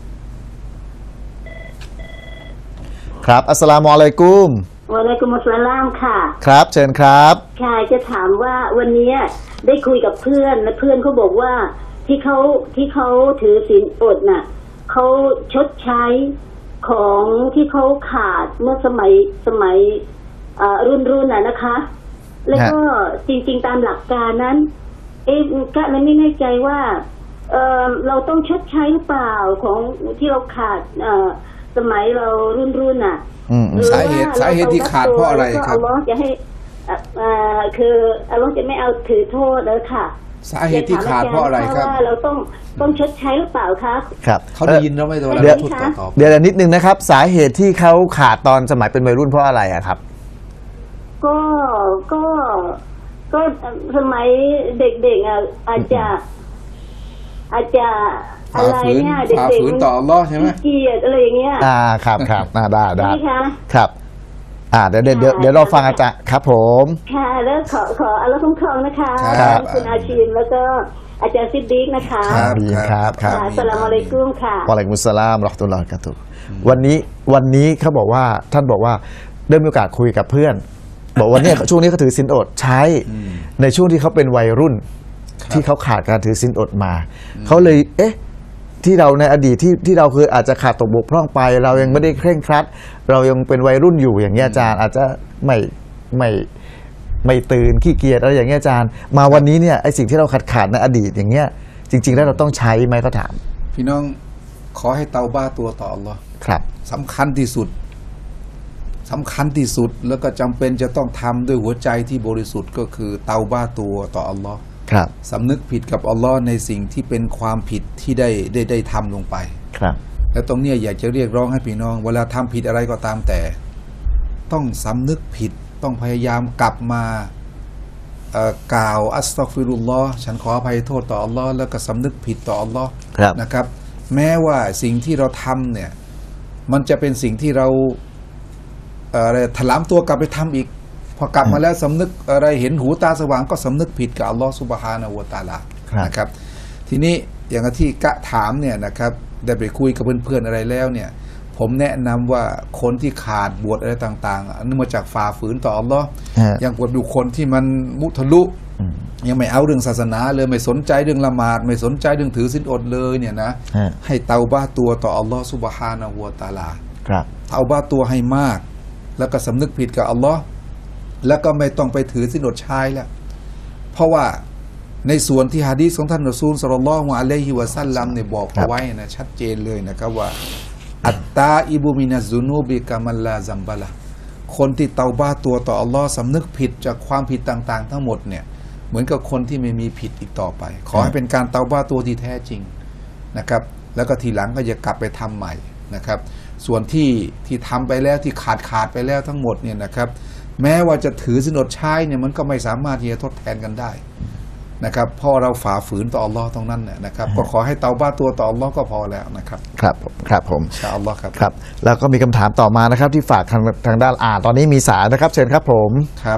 ครับอัสสลามุอะลัยกุมวะอะลัยกุมุสสลามค่ะครับเชิญครับค่ะจะถามว่าวันนี้ได้คุยกับเพื่อนและเพื่อนเขาบอกว่าที่เขาที่เขาถือศีลอดน่ะเขาชดใช้ของที่เขาขาดเมื่อสมัยสมัยเอ่อรุ่นรุ่นน่ะนะคะ แล้วก็จริงๆตามหลักการนั้น เอ๊ะก็เลยไม่แน่ใจว่าเออเราต้องชดใช้หรือเปล่าของที่เราขาดเอ่อสมัยเรารุ่นรุ่นน่ะอืมหรือสาเหตุว่สาเหตุที่ขาดเพราะอะไรครับอัลลอฮ์จะให้เอ่อเอ่อคืออัลลอฮ์จะไม่เอาถือโทษเลยค่ะสาเหตุที่ขาดเพราะอะไรครับว่าเราต้องต้องชดใช้หรือเปล่าคะครับเขาได้ยินแล้วไหมตัวเดี๋ยวพูดต่อต่อเดี๋ยวนิดนึงนะครับสาเหตุที่เขาขาดตอนสมัยเป็นวัยรุ่นเพราะอะไรอะครับก็ก็ก็สมัยเด็กๆอ่ะอาจจะอาจจะอะไรเนี่ยเด็ฝ่าก ฝืนต่ออัลเลาะห์ใช่ไหมเกลียดอะไรอย่างเงี้ยอ่าครับครับอ่าได้ได้ใช่ไหมคะครับ อ่าเดี๋ยวเดี๋ยวเดี๋ยวเดี๋ยวเราฟังอาจารย์ครับผมค่ะแล้วขอขออัลลอฮ์คุ้มครองนะคะครับคุณอาชีนแล้วก็อาจารย์ซิดดีกนะคะครับดีครับครับค่ะอัสสลามุอะลัยกุมค่ะวะอะลัยกุมุสสลามเราะห์มะตุลลอฮิวะบะเราะกาตุฮ์วันนี้วันนี้เขาบอกว่าท่านบอกว่าได้มีโอกาสคุยกับเพื่อน บอกว่าเนี่ยช่วงนี้เขาถือศีลอดใช้ในช่วงที่เขาเป็นวัยรุ่น ที่เขาขาดการถือศีลอดมาเขาเลยเอ๊ะที่เราในอดีตที่ที่เราเคยอาจจะขาดตกบกพร่องไป เรายังไม่ได้เคร่งครัด เรายังเป็นวัยรุ่นอยู่อย่างเงี้ยอาจารย์อาจจะไม่ไม่ไม่ตื่นขี้เกียจอะไรอย่างเงี้ยอาจารย์ มาวันนี้เนี่ยไอสิ่งที่เราขาดขาดในอดีตอย่างเงี้ยจริง ๆ แล้วเราต้องใช้ไหมเขาถามพี่น้องขอให้เตาบ้าตัวต่ออัลเลาะห์ครับสำคัญที่สุดสำคัญที่สุดแล้วก็จำเป็นจะต้องทำด้วยหัวใจที่บริสุทธิ์ก็คือเตาบ้าตัวต่ออัลเลาะห์ครับสำนึกผิดกับอัลเลาะห์ในสิ่งที่เป็นความผิดที่ได้ได้ได้ทำลงไปครับและตรงเนี้ยอยากจะเรียกร้องให้พี่น้อง เวลาทำผิดอะไรก็ตามแต่ ต้องสำนึกผิดต้องพยายามกลับมาเอ่อกล่าวอัสตัฆฟิรุลลอฮ์ฉันขออภัยโทษต่ออัลลอฮ์แล้วก็สำนึกผิดต่ออัลลอฮ์ครับนะครับ แม้ว่าสิ่งที่เราทำเนี่ย มันจะเป็นสิ่งที่เราเอ่ออะไรถลำตัวกลับไปทำอีก พอกลับมาแล้วสำนึกอะไรเห็นหูตาสว่างก็สำนึกผิดกับอัลลอฮ์ซุบฮานะฮูวะตะอาลาครับนะครับ ทีนี้อย่างที่กะถามเนี่ยนะครับได้ไปคุยกับเพื่อนๆอะไรแล้วเนี่ย ผมแนะนำว่าคนที่ขาดบวชอะไรต่างๆอันเนื่องมาจากฝ่าฝืนต่ออัลลอฮ์ฮะอย่างบวชบุคคลที่มันมุทะลุ ยังไม่เอาเรื่องศาสนาเลยไม่สนใจเรื่องละหมาดไม่สนใจเรื่องถือศีลอดเลยเนี่ยนะฮะให้เตาบ้าตัวต่ออัลลอฮ์ซุบฮานะฮูวะตะอาลาครับเตาบ้าตัวให้มาก แล้วก็สำนึกผิดกับอัลลอฮ์แล้วก็ไม่ต้องไปถือศีลอดชายแล้วเพราะว่าในส่วนที่หะดีษของท่านรอซูลศ็อลลัลลอฮุอะลัยฮิวะซัลลัมเนี่ยบอกเอาไว้นะชัดเจนเลยนะครับว่าอัตตาอิบุมินัซซุนูบิกะมัลลาซัมบะละคนที่เตาบ้าตัวต่ออัลลอฮ์สำนึกผิดจากความผิดต่างๆ ทั้งหมดเนี่ยเหมือนกับคนที่ไม่มีผิดอีกต่อไป ขอให้เป็นการเตาบ้าตัวที่แท้จริงนะครับแล้วก็ทีหลังก็จะกลับไปทำใหม่นะครับส่วนที่ที่ทำไปแล้วที่ขาดขาดไปแล้วทั้งหมดเนี่ยนะครับแม้ว่าจะถือศีลอดใช้เนี่ยมันก็ไม่สามารถที่จะทดแทนกันได้นะครับเพราะเราฝ่าฝืนต่ออัลลอฮ์ตรงนั้นเนี่ยนะครับก็ขอให้เตาบ้าตัวต่ออัลลอฮ์ก็พอแล้วนะครับครับผมครับผมอินชาอัลลอฮ์ครับครับ แล้วก็มีคำถามต่อมานะครับ ที่ฝากทางทางด้านอ่าตอนนี้มีสายนะครับ เชิญครับผมครับ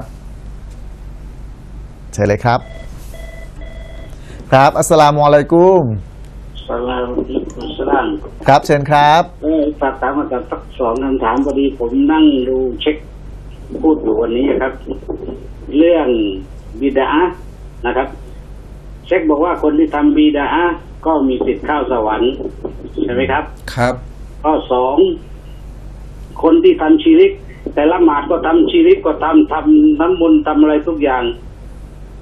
เชิญเลยครับ ครับ อัสสลามุอะลัยกุมสลามอิสลามครับ เชิญครับเออฝากถามอาจารย์สักสองคำถามพอดีผมนั่งดูเช็คพูดอยู่วันนี้ครับ เรื่องบิดานะครับ เช็คบอกว่าคนที่ทำบิดาก็มีสิทธิ์เข้าสวรรค์ใช่ไหมครับครับข้อสองคนที่ทำชีริก แต่ละหมาดก็ทำชีริกก็ทำทำน้ำมนต์ทำอะไรทุกอย่าง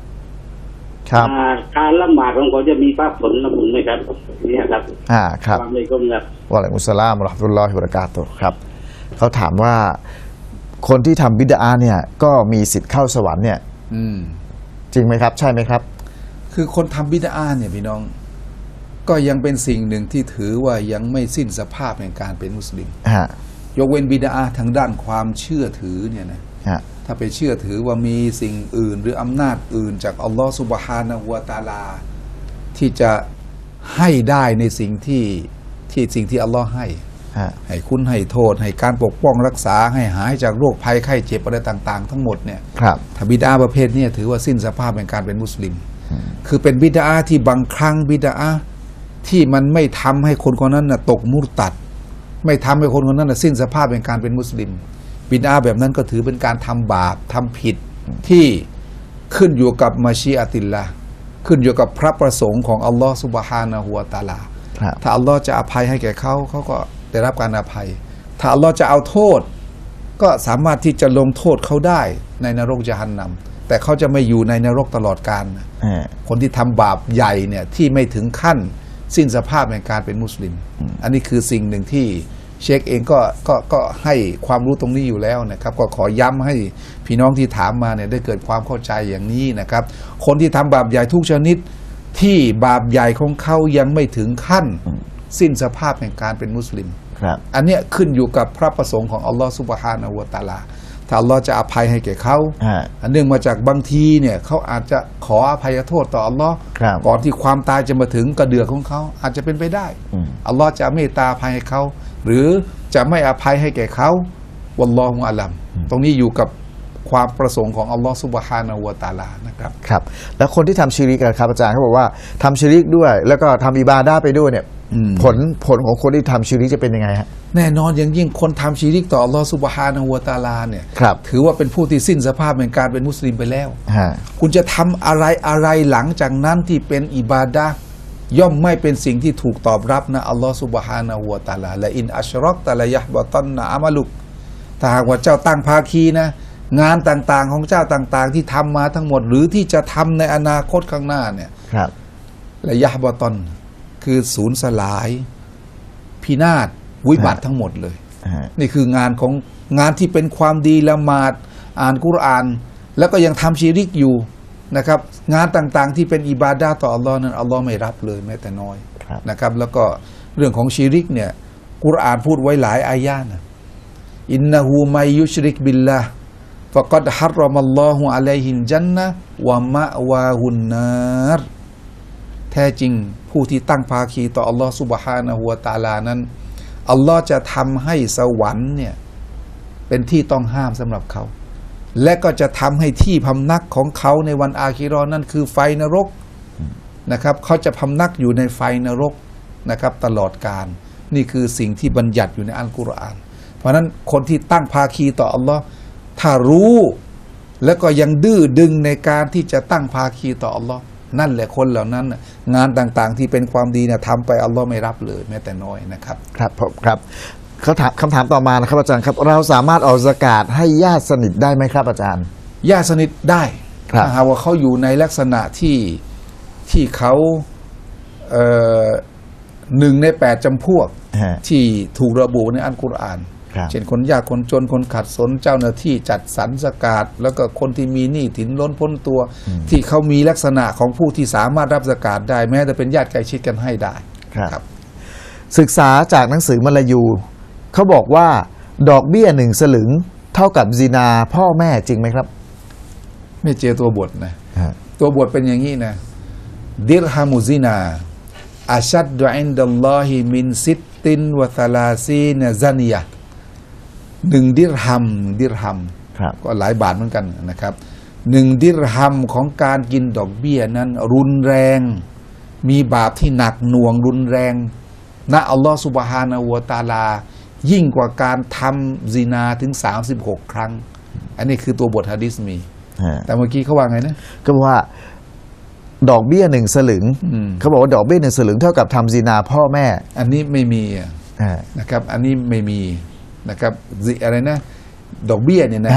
ครับอ่าการละหมาดของเขาจะมีภาพผลนะผมไหมครับเนี่ยครับอ่าครับความไม่ก้มครับวะอะลัยกุมุสสลามวะเราะห์มะตุลลอฮิวะบะเราะกาตุฮ์ครับเขาถามว่าคนที่ทำบิดอะห์เนี่ยก็มีสิทธิ์เข้าสวรรค์เนี่ยอืมจริงไหมครับ ใช่ไหมครับคือคนทำบิดอะห์เนี่ยพี่น้อง ก็ยังเป็นสิ่งหนึ่งที่ถือว่ายังไม่สิ้นสภาพแห่งการเป็นมุสลิมฮะยกเว้นบิดอะห์ทางด้านความเชื่อถือเนี่ยนะฮะถ้าไปเชื่อถือว่ามีสิ่งอื่น หรืออำนาจอื่นจากอัลลอฮฺซุบฮานะฮูวะตะอาลา ที่จะให้ได้ในสิ่งที่ที่สิ่งที่อัลลอฮ์ให้ฮะให้คุณให้โทษ ให้การปกป้องรักษาให้หายจากโรคภัยไข้เจ็บอะไรต่าง ๆ ทั้งหมดเนี่ยครับถ้าบิดาประเภทนี้ถือว่าสิ้นสภาพแห่งการเป็นมุสลิม คือเป็นบิดาที่บางครั้งบิดาที่มันไม่ทำให้คนคนนั้นนะตกมุรตัด ไม่ทำให้คนคนนั้นนะสิ้นสภาพแห่งการเป็นมุสลิม บิดาแบบนั้นก็ถือเป็นการทำบาปทำผิดที่ขึ้นอยู่กับมาชีอะติลละขึ้นอยู่กับพระประสงค์ของอัลลอฮฺซุบฮานะฮูวะตะอาลาครับถ้าอัลลอฮ์จะอภัยให้แก่เขาเขาก็ได้รับการอภัย ถ้าอัลลอฮ์จะเอาโทษ ก็สามารถที่จะลงโทษเขาได้ในนรกญะฮันนัม แต่เขาจะไม่อยู่ในนรกตลอดกาลนะฮะคนที่ทำบาปใหญ่เนี่ยที่ไม่ถึงขั้นสิ้นสภาพแห่งการเป็นมุสลิม อันนี้คือสิ่งหนึ่งที่เชคเองก็ก็ก็ให้ความรู้ตรงนี้อยู่แล้วนะครับ ก็ขอย้ำให้พี่น้องที่ถามมาเนี่ยได้เกิดความเข้าใจอย่างนี้นะครับ คนที่ทำบาปใหญ่ทุกชนิดที่บาปใหญ่ของเขายังไม่ถึงขั้นสิ้นสภาพแห่งการเป็นมุสลิมครับอันเนี้ยขึ้นอยู่กับพระประสงค์ของอัลลอฮฺซุบฮานะฮูวะตะอาลา ถ้าอัลลอฮ์จะอภัยให้แก่เขาฮะอันเนื่องมาจากบางทีเนี่ยเขาอาจจะขออภัยโทษต่ออัลลอฮ์ครับก่อนที่ความตายจะมาถึงกระเดือกของเขาอาจจะเป็นไปได้อืมอัลลอฮ์จะเมตตาอภัยให้เขาหรือจะไม่อภัยให้แก่เขาวัลลอฮุอาลัม ตรงนี้อยู่กับความประสงค์ของอัลลอฮ์ซุบฮานะฮูวะตะอาลานะครับครับ แล้วคนที่ทำชิริกอะครับอาจารย์เขาบอกว่าทำชิริกด้วย แล้วก็ทำอิบาดะห์ไปด้วยเนี่ยอืมผลผลของคนที่ทำชิริกจะเป็นยังไงฮะแน่นอนอย่างยิ่งคนทำชีริกต่ออัลลอฮ์ซุบฮานะฮูวะตะอาลาเนี่ยครับถือว่าเป็นผู้ที่สิ้นสภาพแห่งการเป็นมุสลิมไปแล้วฮะคุณจะทำอะไรอะไรหลังจากนั้นที่เป็นอิบาดะห์ย่อมไม่เป็นสิ่งที่ถูกตอบรับนะอัลลอฮฺซุบฮานะฮูวะตะอาลาและอินอัชรักตะละยะบะตันนะอามาลุกถ้าหากว่าเจ้าตั้งภาคีนะ งานต่างๆของเจ้าต่างๆ ที่ทำมาทั้งหมด หรือที่จะทำในอนาคตข้างหน้าเนี่ยครับละยะบะตันคือศูนย์สลาย พินาศวิบัติทั้งหมดเลยฮะนี่คืองานของงานที่เป็นความดีละหมาดอ่านกุรอาน แล้วก็ยังทำชีริกอยู่นะครับ งานต่างๆที่เป็นอิบาดะห์ต่ออัลลอฮ์นั้นอัลลอฮ์ไม่รับเลยแม้แต่น้อยครับนะครับ แล้วก็เรื่องของชีริกเนี่ยกุรอานพูดไว้หลายอายะห์นะอินนะฮูมัยยุชริกบิลลาห์ฟะกัดฮัรรอมัลลอฮุอะลัยฮิลจันนะฮ์วะมะวาฮุนนารแท้จริงผู้ที่ตั้งภาคีต่ออัลลอฮ์ซุบฮานะฮูวะตะอาลานั้นอัลลอฮ์จะทำให้สวรรค์เนี่ยเป็นที่ต้องห้ามสำหรับเขา และก็จะทำให้ที่พำนักของเขาในวันอาคิเราะห์นั่นคือไฟนรกนะครับเขาจะพำนักอยู่ในไฟนรกนะครับตลอดกาลนี่คือสิ่งที่บัญญัติอยู่ในอัลกุรอาน เพราะฉะนั้นคนที่ตั้งภาคีต่ออัลลอฮ์ถ้ารู้แล้วก็ยังดื้อดึงในการที่จะตั้งภาคีต่ออัลลอฮ์นั่นแหละคนเหล่านั้นน่ะงานต่างๆที่เป็นความดีเนี่ยทำไปอัลลอฮ์ไม่รับเลยแม้แต่น้อยนะครับครับผมครับเขาถามคำถามต่อมานะครับอาจารย์ครับ เราสามารถออกซะกาตให้ญาติสนิทได้ไหมครับอาจารย์ญาติสนิทได้ครับถ้าหากว่าเขาอยู่ในลักษณะที่ที่เขาเอ่อหนึ่งในแปดจำพวกฮะที่ถูกระบุในอัลกุรอานครับเช่นคนยากคนจนคนขัดสนเจ้าหน้าที่จัดสรรสกาดแล้วก็คนที่มีหนี้ถินล้นพ้นตัว ที่เขามีลักษณะของผู้ที่สามารถรับสกาดได้แม้แต่เป็นญาติใกล้ชิดกันให้ได้ครับ ศึกษาจากหนังสือมลายูเขาบอกว่าดอกเบี้ยหนึ่งสลึงเท่ากับซินาพ่อแม่จริงไหมครับไม่เจอตัวบทนะฮะตัวบทเป็นอย่างนี้นะดิรฮามุซินาอาชัดดุอินดัลลอฮิมินซิตตินวะซาลาซีนซานียะหนึ่งดิรฮัมดิรฮัมครับก็หลายบาทเหมือนกันนะครับหนึ่งดิรฮัมของการกินดอกเบี้ยนั้นรุนแรง มีบาปที่หนักหน่วงรุนแรงนะอัลลอฮฺซุบฮานะฮูวะตะอาลา ยิ่งกว่าการทำซินาถึงสามสิบหกครั้ง อันนี้คือตัวบทหะดีษมีฮะแต่เมื่อกี้เขาว่าไงนะก็บอกว่าดอกเบี้ยหนึ่งสลึงอืมเขาบอกว่าดอกเบี้ยหนึ่งสลึงเท่ากับทำซินาพ่อแม่อันนี้ไม่มีอะฮะนะครับ อันนี้ไม่มีนะครับซิอะไรนะ ดอกเบี้ยเนี่ยนะฮะ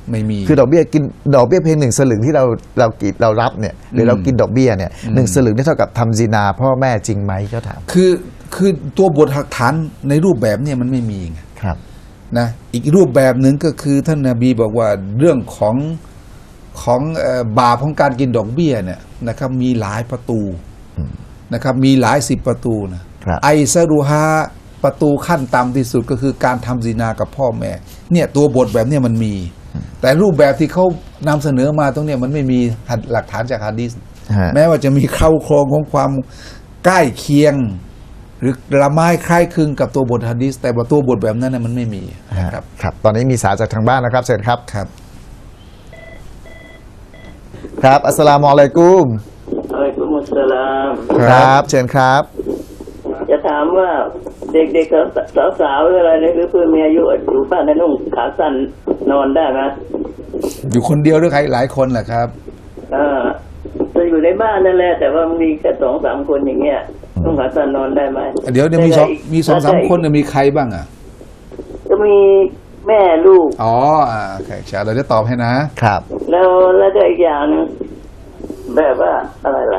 ไม่มีคือดอกเบี้ยกินดอกเบี้ยเพียงหนึ่งสลึงที่เราเรากินเรารับเนี่ยหรือเรากินดอกเบี้ยเนี่ยหนึ่งสลึงนี่เท่ากับทำซินาพ่อแม่จริงไหมเขาถามคือคือตัวบทหลักฐานในรูปแบบเนี่ยมันไม่มีไงครับนะอีกรูปแบบหนึ่งก็คือท่านนบีบอกว่าเรื่องของของบาปของการกินดอกเบี้ยเนี่ยนะครับมีหลายประตูนะครับมีหลายสิบประตูนะไอซารูฮาประตูขั้นต่ำที่สุดก็คือการทำซินากับพ่อแม่เนี่ยตัวบทแบบนี้มันมีแต่รูปแบบที่เขานำเสนอมาตรงเนี้ยมันไม่มีหลักฐานจากหะดีษแม้ว่าจะมีเข้าโครงของความใกล้เคียงหรือละไม้คล้ายคลึงกับตัวบทหะดีษแต่ว่าตัวบทแบบนั้นน่ะมันไม่มีครับครับตอนนี้มีสายจากทางบ้านนะครับเชิญครับครับครับอัสสลามุอะลัยกุมอะลัยกุมุสสลามครับเชิญครับจะถามว่าเด็กๆสาวๆอะไรนี่คือเพื่อนมีอายุอยู่บ้านในนุ่งขาสั้นนอนได้ไหมอยู่คนเดียวหรือใครหลายคนแหละครับอ่าจะอยู่ในบ้านนั่นแหละแต่ว่ามีแค่สองสามคนอย่างเงี้ยนุ่งขาสั้นนอนได้ไหมเดี๋ยวเดี๋ยวมีสองมีสองสามคนมีใครบ้างอ่ะก็มีแม่ลูกอ๋ออ่าโอเคเดี๋ยวเราจะตอบให้นะครับแล้วแล้วก็อีกอย่างนึงแบบว่าอะไรล่ะ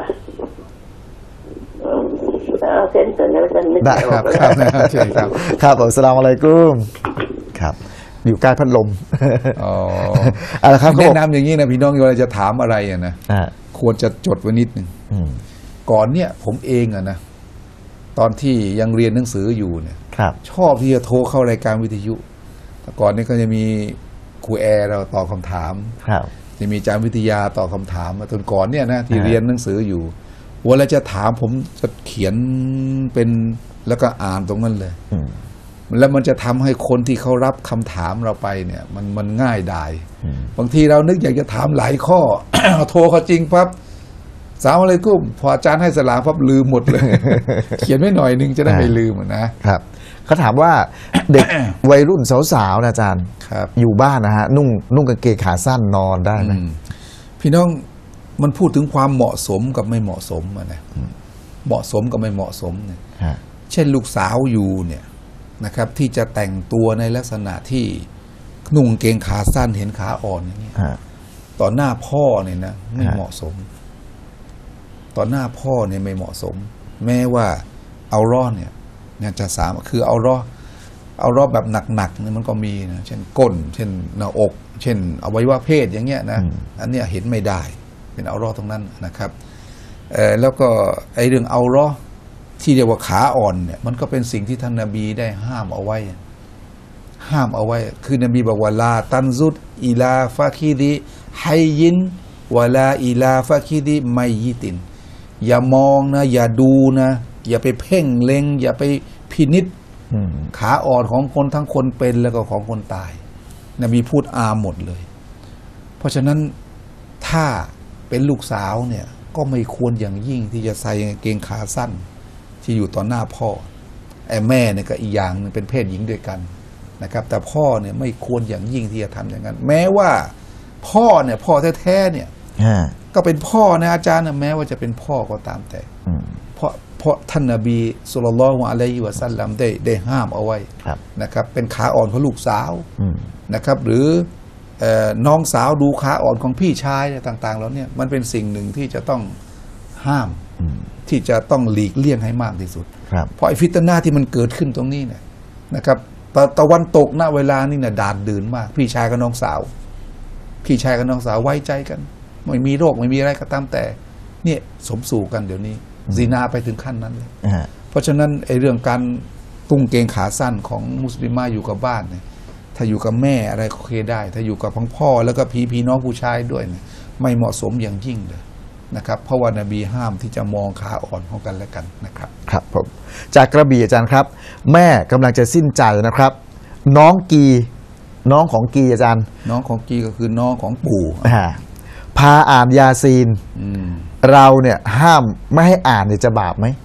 เส้นเส้นแล้วกันไม่ได้ครับครับใช่ครับครับอัสสลามุอะลัยกุมครับอยู่ใกล้พัดลมอ๋ออะไรครับแนะนำอย่างนี้นะพี่น้องเวลาจะถามอะไรอ่ะนะควรจะจดไว้นิดนึงก่อนเนี่ยผมเองอ่ะนะตอนที่ยังเรียนหนังสืออยู่เนี่ยชอบที่จะโทรเข้ารายการวิทยุแต่ก่อนนี้ก็จะมีครูแอร์เราตอบคำถามจะมีอาจารย์วิทยาตอบคำถามมาจนก่อนเนี่ยนะที่เรียนหนังสืออยู่เวลาจะถามผมจะเขียนเป็นแล้วก็อ่านตรงนั้นเลยแล้วมันจะทำให้คนที่เขารับคำถามเราไปเนี่ยมันมันง่ายดายบางทีเรานึกอยากจะถามหลายข้อ โทรเขาจริงปั๊บสามอะไรกุ้มพออาจารย์ให้สลามปั๊บลืมหมดเลย เขียนไม่หน่อยนึงจะได้ไม่ลืมนะครับเขาถามว่าเด็ก วัยรุ่นสาวๆนะอาจารย์อยู่บ้านนะฮะนุ่งนุ่งกางเกงขาสั้นนอนได้ไหมพี่น้องมันพูดถึงความเหมาะสมกับไม่เหมาะสมนะเหมาะสมกับไม่เหมาะสมเนี่ยเช่นลูกสาวอยู่เนี่ยนะครับที่จะแต่งตัวในลักษณะที่นุ่งเกงขาสั้นเห็นขาอ่อนอย่างนี้ต่อหน้าพ่อเนี่ยนะไม่เหมาะสมต่อหน้าพ่อเนี่ยไม่เหมาะสมแม้ว่าเอาร่อเนี่ยเนี่ยจะสามคือเอาร่อเอาร่อแบบหนักๆเนี่ยมันก็มีนะเช่นก้นเช่นหน้าอก เช่นอวัยวะเพศอย่างเงี้ยนะอันเนี้ยเห็นไม่ได้เป็นเอาร่อตรงนั้นนะครับเออแล้วก็ไอเรื่องเอาร่อที่เรียกว่าขาอ่อนเนี่ยมันก็เป็นสิ่งที่ท่านนบีได้ห้ามเอาไว้ห้ามเอาไว้คือนบีบอกว่าลาตันซุดอิลาฟาคิดิไฮยินวะลาอิลาฟาคิดิไมยิตินอย่ามองนะอย่าดูนะอย่าไปเพ่งเล็งอย่าไปพินิจขาอ่อนของคนทั้งคนเป็นแล้วก็ของคนตายนบีพูดอามหมดเลยเพราะฉะนั้นถ้าเป็นลูกสาวเนี่ยก็ไม่ควรอย่างยิ่งที่จะใส่กางเกงขาสั้นที่อยู่ต่อหน้าพ่อไอ้แม่เนี่ยก็อีกอย่างนึงเป็นเพศหญิงด้วยกันนะครับแต่พ่อเนี่ยไม่ควรอย่างยิ่งที่จะทำอย่างนั้นแม้ว่าพ่อเนี่ยพ่อแท้ๆเนี่ยก็เป็นพ่อนะอาจารย์นะแม้ว่าจะเป็นพ่อก็ตามแต่เพราะเพราะท่านนบีศ็อลลัลลอฮุอะลัยฮิวะซัลลัมได้ได้ห้ามเอาไว้นะครับเป็นขาอ่อนของลูกสาวนะครับหรือน้องสาวดูขาอ่อนของพี่ชายต่างๆแล้วเนี่ยมันเป็นสิ่งหนึ่งที่จะต้องห้ามที่จะต้องหลีกเลี่ยงให้มากที่สุดเพราะไอ้ฟิตนาที่มันเกิดขึ้นตรงนี้เนี่ยนะครับตะวันตกณเวลานี่เนี่ยดาดดื่นมากพี่ชายกับน้องสาวพี่ชายกับน้องสาวไว้ใจกันไม่มีโรคไม่มีอะไรก็ตามแต่เนี่ยสมสู่กันเดี๋ยวนี้ซีนาไปถึงขั้นนั้นเลยเพราะฉะนั้นไอ้เรื่องการตุ้งเกงขาสั้นของมุสลิมอยู่กับบ้านเนี่ยถ้าอยู่กับแม่อะไรโอเคได้ถ้าอยู่กับพ่อแล้วก็พี่พี่น้องผู้ชายด้วยเนี่ยไม่เหมาะสมอย่างยิ่งเลยนะครับเพราะว่านบีห้ามที่จะมองขาอ่อนของกันและกันนะครับครับผมจากกระบี่อาจารย์ครับแม่กำลังจะสิ้นใจนะครับน้องกีน้องของกีอาจารย์น้องของกีก็คือน้องของปู่พาอ่านยาซีนเราเนี่ยห้ามไม่ให้อ่านเนี่ยจะบาปไหม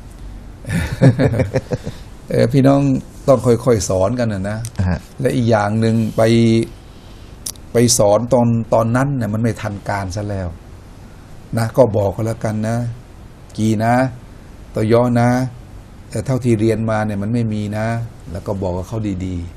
เออพี่น้องต้องค่อยๆสอนกันนะนะและอีกอย่างหนึ่งไปไปสอนตอนตอนนั้นเนี่ยมันไม่ทันการซะแล้วนะก็บอกกันแล้วกันนะกีนะต่อย่อนะแต่เท่าที่เรียนมาเนี่ยมันไม่มีนะแล้วก็บอกกับเขาดีๆ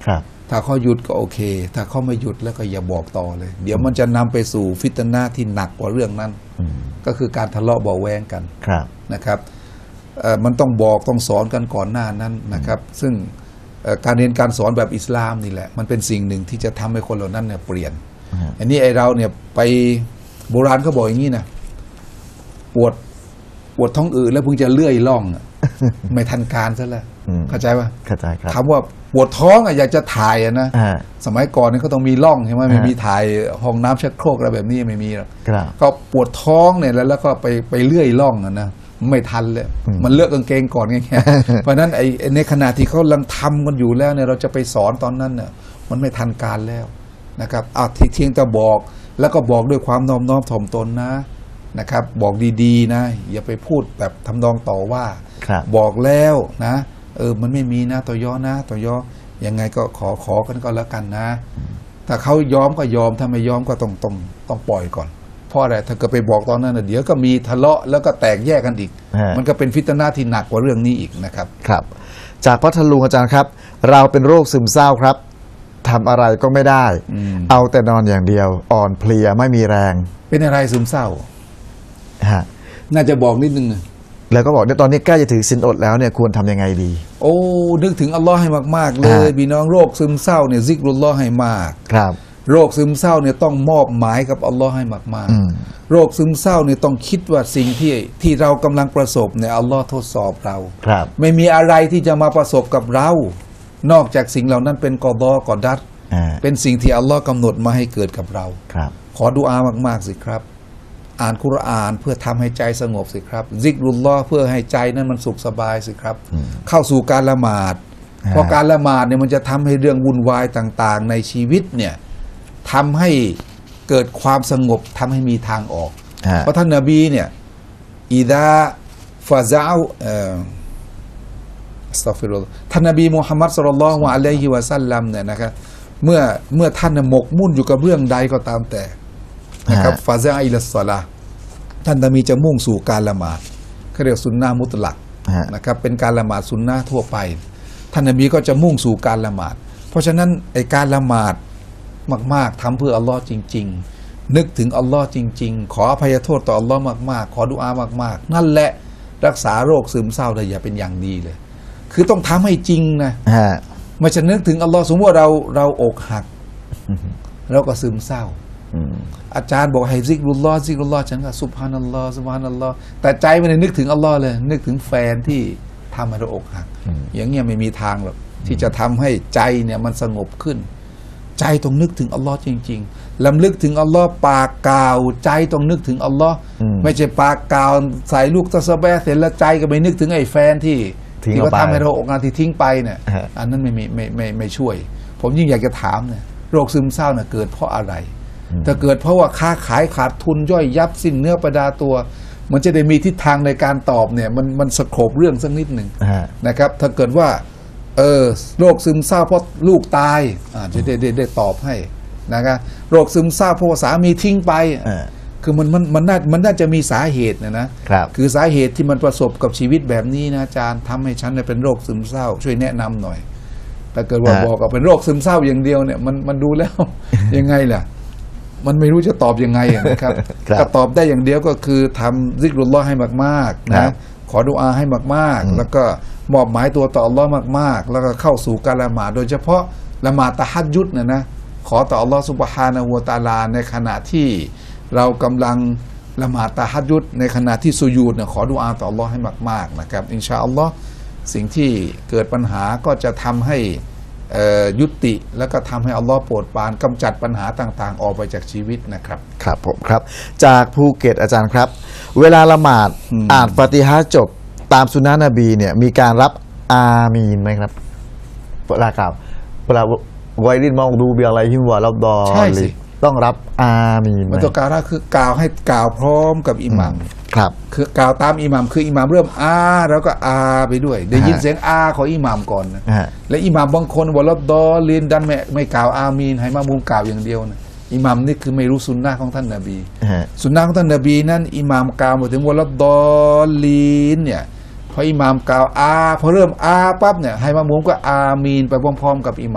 ถ้าเขาหยุดก็โอเค ถ้าเขาไม่หยุดแล้วก็อย่าบอกต่อเลย เดี๋ยวมันจะนำไปสู่ฟิตนะห์ที่หนักกว่าเรื่องนั้นก็คือการทะเลาะเบาะแวงกันนะครับมันต้องบอกต้องสอนกันก่อนหน้านั้นนะครับซึ่งการเรียนการสอนแบบอิสลามนี่แหละมันเป็นสิ่งหนึ่งที่จะทำให้คนเหล่านั้นเนี่ยเปลี่ยนอันนี้ไอเราเนี่ยไปโบราณเขาบอกอย่างนี้นะปวดปวดท้องอืดแล้วเพิ่งจะเลื่อยล่องไม่ทันการซะแล้วเข้าใจป่ะเข้าใจครับคำว่าปวดท้องอ่ะอยากจะถ่ายอ่ะนะสมัยก่อนนี่เขาต้องมีร่องใช่ไหมไม่มีถ่ายห้องน้ำชักโครกอะไรแบบนี้ไม่มีหรอกก็ปวดท้องเนี่ยแล้วแล้วก็ไปไปเลื่อยล่องอ่ะนะไม่ทันเลยมันเลือกกางเกงก่อนไงเพราะนั้นไอ้ในขณะที่เขากำลังทำกันอยู่แล้วเนี่ยเราจะไปสอนตอนนั้นเนี่ยมันไม่ทันการแล้วนะครับอ่ะที่เที่ยงแต่บอกแล้วก็บอกด้วยความน้อมน้อมถ่อมตนนะนะครับบอกดีๆนะอย่าไปพูดแบบทำนองต่อว่าบอกแล้วนะเออมันไม่มีนะต่อย่อนะต่อย่อยังไงก็ขอขอกันก็แล้วกันนะถ้าเขายอมก็ยอมถ้าไม่ยอมก็ต้องต้องต้องปล่อยก่อนเพราะอะไรถ้าเกิดไปบอกตอนนั้นเดี๋ยวก็มีทะเลาะแล้วก็แตกแยกกันอีกมันก็เป็นฟิตนะห์ที่หนักกว่าเรื่องนี้อีกนะครับครับจากพัทลุงอาจารย์ครับเราเป็นโรคซึมเศร้าครับทำอะไรก็ไม่ได้เอาแต่นอนอย่างเดียวอ่อนเพลียไม่มีแรงเป็นอะไรซึมเศร้าฮะน่าจะบอกนิดนึงแล้วก็บอกในตอนนี้ใกล้จะถึงศีลอดแล้วเนี่ยควรทำยังไงดีโอ้นึกถึงอัลลอฮ์ให้มากๆเลยพี่น้องโรคซึมเศร้าเนี่ยซิกรุลลอฮ์ให้มากครับโรคซึมเศร้าเนี่ยต้องมอบหมายกับอัลลอฮ์ให้มากๆโรคซึมเศร้าเนี่ยต้องคิดว่าสิ่งที่ที่เรากำลังประสบเนี่ยอัลลอฮ์ทดสอบเราครับไม่มีอะไรที่จะมาประสบกับเรานอกจากสิ่งเหล่านั้นเป็นกอฎอกอดัรเป็นสิ่งที่อัลลอฮ์กำหนดมาให้เกิดกับเราครับขอดุอามากๆสิครับอ่านคุรอานเพื่อทำให้ใจสงบสิครับซิกรุลลอฮ์เพื่อให้ใจนั้นมันสุขสบายสิครับเข้าสู่การละหมาดเพราะการละหมาดเนี่ยมันจะทำให้เรื่องวุ่นวายต่างๆในชีวิตเนี่ยทำให้เกิดความสงบทำให้มีทางออกเพราะท่านนบีเนี่ยอิดาฟาซาอเอ่ออัสตัฆฟิรุลลอฮ์ท่านนบีมุฮัมมัดศ็อลลัลลอฮุอะลัยฮิวะซัลลัมเนี่ยนะครับเมื่อเมื่อท่านหมกมุ่นอยู่กับเรื่องใดก็ตามแต่นะครับฟาซาอิลัสศอลาห์ท่านนบีจะมุ่งสู่การละหมาดเขาเรียกสุนนะมุตลักนะครับเป็นการละหมาดสุนนะทั่วไปท่านนบีก็จะมุ่งสู่การละหมาดเพราะฉะนั้นไอการละหมาดมากๆทำเพื่ออัลลอฮ์จริงๆนึกถึงอัลลอฮ์จริงๆขออภัยโทษต่ออัลลอฮ์มากๆขอดุอามากๆนั่นแหละรักษาโรคซึมเศร้าได้อย่าเป็นอย่างดีเลยคือต้องทำให้จริงนะไม่ใช่นึกถึงอัลลอฮ์สมมติว่าเราเราอกหักเราก็ซึมเศร้าอาจารย์บอกให้ซิกรุลลอฮ์ซิกรุลลอฮ์ฉันก็ซุบฮานัลลอฮ์ซุบฮานัลลอฮ์แต่ใจไม่ได้นึกถึงอัลลอฮ์เลยนึกถึงแฟนที่ทำให้เราอกหักอย่างเงี้ยไม่มีทางหรอกที่จะทำให้ใจเนี่ยมันสงบขึ้นใจต้องนึกถึงอัลลอฮ์จริงๆลำลึกถึงอัลลอฮ์ปากกล่าวใจต้องนึกถึงอัลลอฮ์ไม่ใช่ปากกล่าวใส่ลูกตะสะแบะเสร็จแล้วใจก็ไปนึกถึงไอ้แฟนที่ที่ว่าทำให้เราอกหักที่ทิ้งไปเนี่ยอันนั้นไม่ไม่ไม่ไม่ไม่ช่วยผมยิ่งอยากจะถามเนี่ยโรคซึมเศร้าเนี่ยเกิดเพราะอะไรถ้าเกิดเพราะว่าค้าขายขาดทุนย่อยยับสิ้นเนื้อประดาตัวมันจะได้มีทิศทางในการตอบเนี่ยมันมันสโคปเรื่องสักนิดหนึ่งนะครับถ้าเกิดว่าเออโรคซึมเศร้าเพราะลูกตายอ่าจะได้ได้ได้ตอบให้นะครับโรคซึมเศร้าเพราะสามีทิ้งไปคือมันมันมันน่ามันน่าจะมีสาเหตุนะนะคือสาเหตุที่มันประสบกับชีวิตแบบนี้นะอาจารย์ทำให้ฉันเนี่ยเป็นโรคซึมเศร้าช่วยแนะนำหน่อยถ้าเกิดว่าบอกว่าเป็นโรคซึมเศร้าอย่างเดียวเนี่ยมันมันดูแล้วยังไงล่ะมันไม่รู้จะตอบยังไงนะครับก็ตอบได้อย่างเดียวก็คือทำซิกรุลลอฮ์ให้มากๆนะขอดุอาให้มากๆแล้วก็มอบหมายตัวต่ออัลลอฮ์มากๆแล้วก็เข้าสู่การละหมาดโดยเฉพาะละหมาดตะฮัจญุดนะนะขอต่ออัลลอฮ์ซุบฮานะฮูวะตะอาลาในขณะที่เรากำลังละหมาดตะฮัจญุดในขณะที่สุญูดเนี่ยขอดุอาต่ออัลลอฮ์ให้มากๆนะครับอินชาอัลลอฮ์สิ่งที่เกิดปัญหาก็จะทำให้ยุติแล้วก็ทำให้อัลลอฮ์โปรดปรานกำจัดปัญหาต่างๆออกไปจากชีวิตนะครับครับผมครับจากภูเก็ตอาจารย์ครับเวลาละหมาดอ่านฟาติฮะห์จบตามสุนนะนบีเนี่ยมีการรับอามีนไหมครับเวลากล่าวเวลาไวรินมองดูเบียอะไรฮิมวะรับดอใช่สิต้องรับอามีนมันตัวกล่าวคือกล่าวให้กล่าวพร้อมกับอิหมัมครับคือกล่าวตามอิหมัมคืออิหมัมเริ่มอาแล้วก็อาไปด้วยได้ยินเสียงอาของอิหมัมก่อนนะและอิหมัมบางคนวะรับดอลินดันไม่ไม่กล่าวอามีนให้มามุมกล่าวอย่างเดียวนะอิหมัมนี่คือไม่รู้สุนนะของท่านนบีสุนนะของท่านนบีนั้นอิหมัมกล่าวมาถึงวะรับดอลินเนี่ยพออิหมัมกล่าวอาพอเริ่มอาปั๊บเนี่ยให้มามุมก็อามีนไปพร้อมๆกับอิหมัม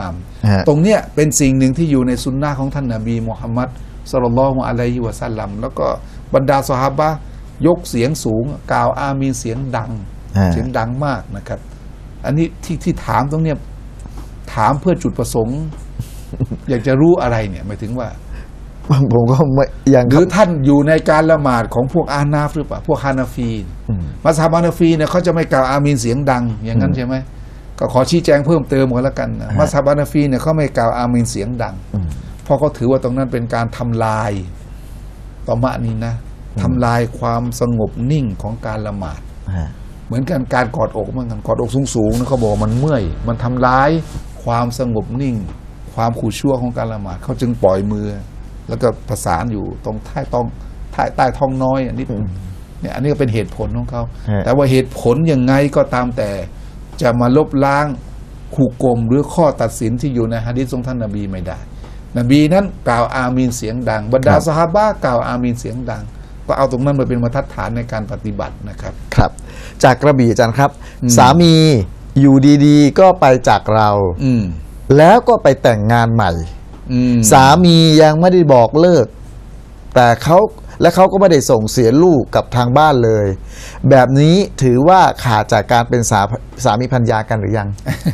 ตรงเนี้ยเป็นสิ่งหนึ่งที่อยู่ในสุนนะของท่านนบีมุฮัมมัดศ็อลลัลลอฮุอะลัยฮิวะซัลลัมแล้วก็บรรดาซอฮาบะห์ยกเสียงสูงกล่าวอามีนเสียงดังเสียงดังมากนะครับอันนี้ที่ที่ถามตรงเนี้ยถามเพื่อจุดประสงค์ อยากจะรู้อะไรเนี่ยหมายถึงว่าผมก็ไม่ยังหรือท่านอยู่ในการละหมาดของพวกอานาฟหรือเปล่าพวกฮานาฟีมัซฮับฮานาฟีเนี่ยเขาจะไม่กล่าวอามีนเสียงดังอย่างนั้นใช่ไหมก็ขอชี้แจงเพิ่มเติมกันแล้วกันนะมัซฮับฮานาฟีเนี่ยเขาไม่กล่าวอามีนเสียงดังเพราะเขาถือว่าตรงนั้นเป็นการทำลายตอมะนี้นะทำลายความสงบนิ่งของการละหมาดเหมือนกันการกอดอกเหมือนกันกอดอกสูงๆนะเขาบอกมันเมื่อยมันทำร้ายความสงบนิ่งความขู่ชั่วของการละหมาดเขาจึงปล่อยมือแล้วก็ประสานอยู่ตรงใต้ท้องใต้ใต้ท้องน้อยอันนี้เนี่ยอันนี้ก็เป็นเหตุผลของเขาแต่ว่าเหตุผลยังไงก็ตามแต่จะมาลบล้างขู่กลมหรือข้อตัดสินที่อยู่ในหะดีษของท่านนบีไม่ได้นบีนั้นกล่าวอามีนเสียงดังบรรดาซอฮาบะห์กล่าวอามีนเสียงดังก็เอาตรงนั้นมาเป็นบรรทัดฐานในการปฏิบัตินะครับครับจากกระบี่อาจารย์ครับสามีอยู่ดีๆก็ไปจากเราแล้วก็ไปแต่งงานใหม่สามียังไม่ได้บอกเลิกแต่เขาและเขาก็ไม่ได้ส่งเสียลูกกับทางบ้านเลยแบบนี้ถือว่าขาดจากการเป็นสาสามีภรรยากันหรือยัง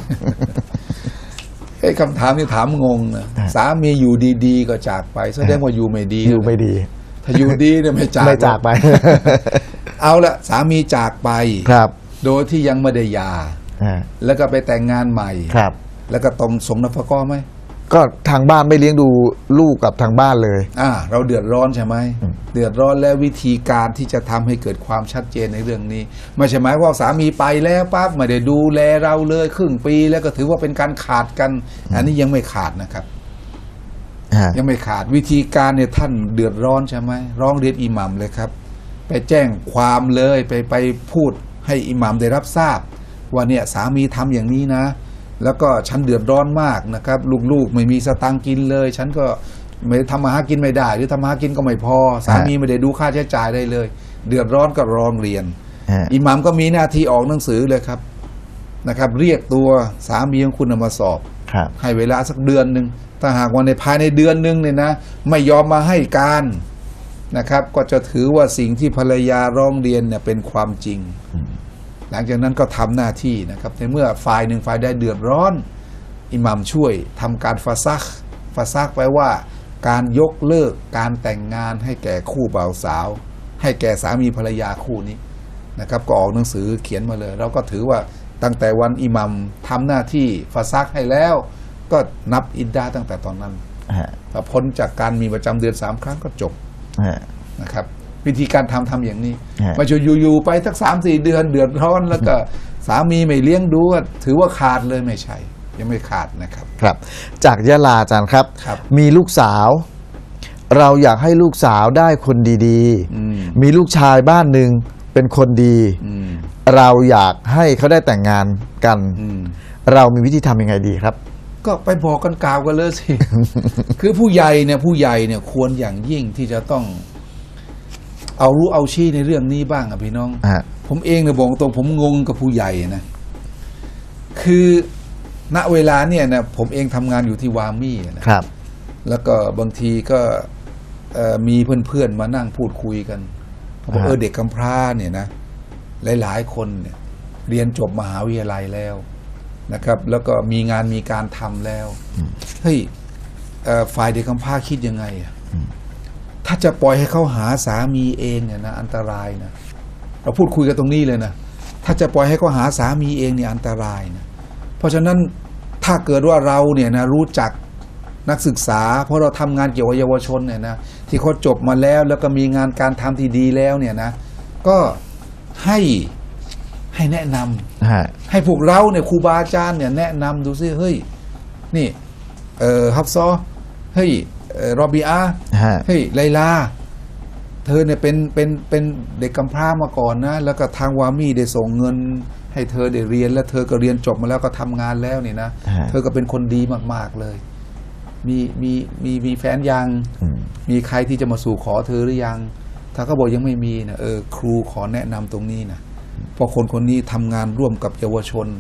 ไอ้คำถามนี่ถามงงนะสามีอยู่ดีๆก็จากไปแสดงว่าอยู่ไม่ดีอยู่ไม่ดีถ้าอยู่ดีเนี่ยไม่จากไม่จากไปเอาละสามีจากไปครับโดยที่ยังไม่ได้หย่าแล้วก็ไปแต่งงานใหม่ครับแล้วก็ต้องส่งนฟกะไหมก็ทางบ้านไม่เลี้ยงดูลูกกับทางบ้านเลยอ่าเราเดือดร้อนใช่ไหมเดือดร้อนแล้ววิธีการที่จะทำให้เกิดความชัดเจนในเรื่องนี้ไม่ใช่หมายว่าสามีไปแล้วปั๊บไม่ได้ดูแลเราเลยครึ่งปีแล้วก็ถือว่าเป็นการขาดกันอันนี้ยังไม่ขาดนะครับยังไม่ขาดวิธีการเนี่ยท่านเดือดร้อนใช่ไหมร้องเรียนอิหมัมเลยครับไปแจ้งความเลยไปไปพูดให้อิหมัมได้รับทราบว่าเนี่ยสามีทำอย่างนี้นะแล้วก็ฉันเดือดร้อนมากนะครับลูกๆไม่มีสตางค์กินเลยฉันก็ไม่ทำมาหากินไม่ได้หรือทำมาหากินก็ไม่พอสามีไม่ได้ดูค่าใช้จ่ายได้เลยเดือดร้อนก็ร้องเรียนอิหมัมก็มีหน้าที่ออกหนังสือเลยครับนะครับเรียกตัวสามีของคุณมาสอบให้เวลาสักเดือนหนึ่งถ้าหากว่าในภายในเดือนหนึ่งเนี่ยนะไม่ยอมมาให้การนะครับก็จะถือว่าสิ่งที่ภรรยาร้องเรียนเนี่ยเป็นความจริงหลังจากนั้นก็ทำหน้าที่นะครับในเมื่อฝ่ายหนึ่งฝ่ายได้เดือดร้อนอิหมัมช่วยทำการฟาซักฟาซักแปลว่าการยกเลิกการแต่งงานให้แก่คู่บ่าวสาวให้แก่สามีภรรยาคู่นี้นะครับก็ออกหนังสือเขียนมาเลยเราก็ถือว่าตั้งแต่วันอิหมัมทำหน้าที่ฟาซักให้แล้วก็นับอิดดาตั้งแต่ตอนนั้นพอพ้นจากการมีประจำเดือนสามครั้งก็จบนะครับวิธีการทำทำอย่างนี้ไม่ใช่อยู่ๆไปสักสามสี่เดือนเดือดร้อนแล้วก็สามีไม่เลี้ยงดูถือว่าขาดเลยไม่ใช่ยังไม่ขาดนะครับครับจากยะลาอาจารย์ครับมีลูกสาวเราอยากให้ลูกสาวได้คนดีๆมีลูกชายบ้านหนึ่งเป็นคนดีเราอยากให้เขาได้แต่งงานกันเรามีวิธีทำยังไงดีครับก็ไปบอกกันกล่าวกันเลยสิ คือผู้ใหญ่เนี่ยผู้ใหญ่เนี่ยควรอย่างยิ่งที่จะต้องเอารู้เอาชี้ในเรื่องนี้บ้างอ่ะพี่น้องผมเองเนี่ยบอกตรงผมงงกับผู้ใหญ่นะคือณเวลาเนี่ยนะผมเองทำงานอยู่ที่วามี่นะครับแล้วก็บางทีก็มีเพื่อนๆมานั่งพูดคุยกันเขาบอกเออเด็กกำพร้าเนี่ยนะหลายๆคนเนี่ยเรียนจบมหาวิทยาลัยแล้วนะครับแล้วก็มีงานมีการทำแล้วเฮ้ยฝ่ายเด็กกำพร้าคิดยังไงอ่ะถ้าจะปล่อยให้เขาหาสามีเองเนี่ยนะอันตรายนะเราพูดคุยกันตรงนี้เลยนะถ้าจะปล่อยให้เขาหาสามีเองเนี่ยอันตรายนะเพราะฉะนั้นถ้าเกิดว่าเราเนี่ยนะรู้จักนักศึกษาเพราะเราทำงานเกี่ยวกับเยาวชนเนี่ยนะที่เขาจบมาแล้วแล้วก็มีงานการทำที่ดีแล้วเนี่ยนะก็ให้ให้แนะนำให้พวกเราเนี่ยครูบาอาจารย์เนี่ยแนะนำดูซิเฮ้ยนี่เอ่อฮับซอเฮ้ยรอบีอาเฮ้ยไลลาเธอเนี่ยเป็นเป็นเป็นเด็กกำพร้ามาก่อนนะแล้วก็ทางวามี่ได้ส่งเงินให้เธอได้เรียนแล้วเธอก็เรียนจบมาแล้วก็ทำงานแล้วนี่นะเธอก็เป็นคนดีมากๆเลยมีมีมีมีแฟนยังมีใครที่จะมาสู่ขอเธอหรือยังถ้าเขาบอกยังไม่มีนะเออครูขอแนะนำตรงนี้นะเพราะคนคนนี้ทำงานร่วมกับเยาวชน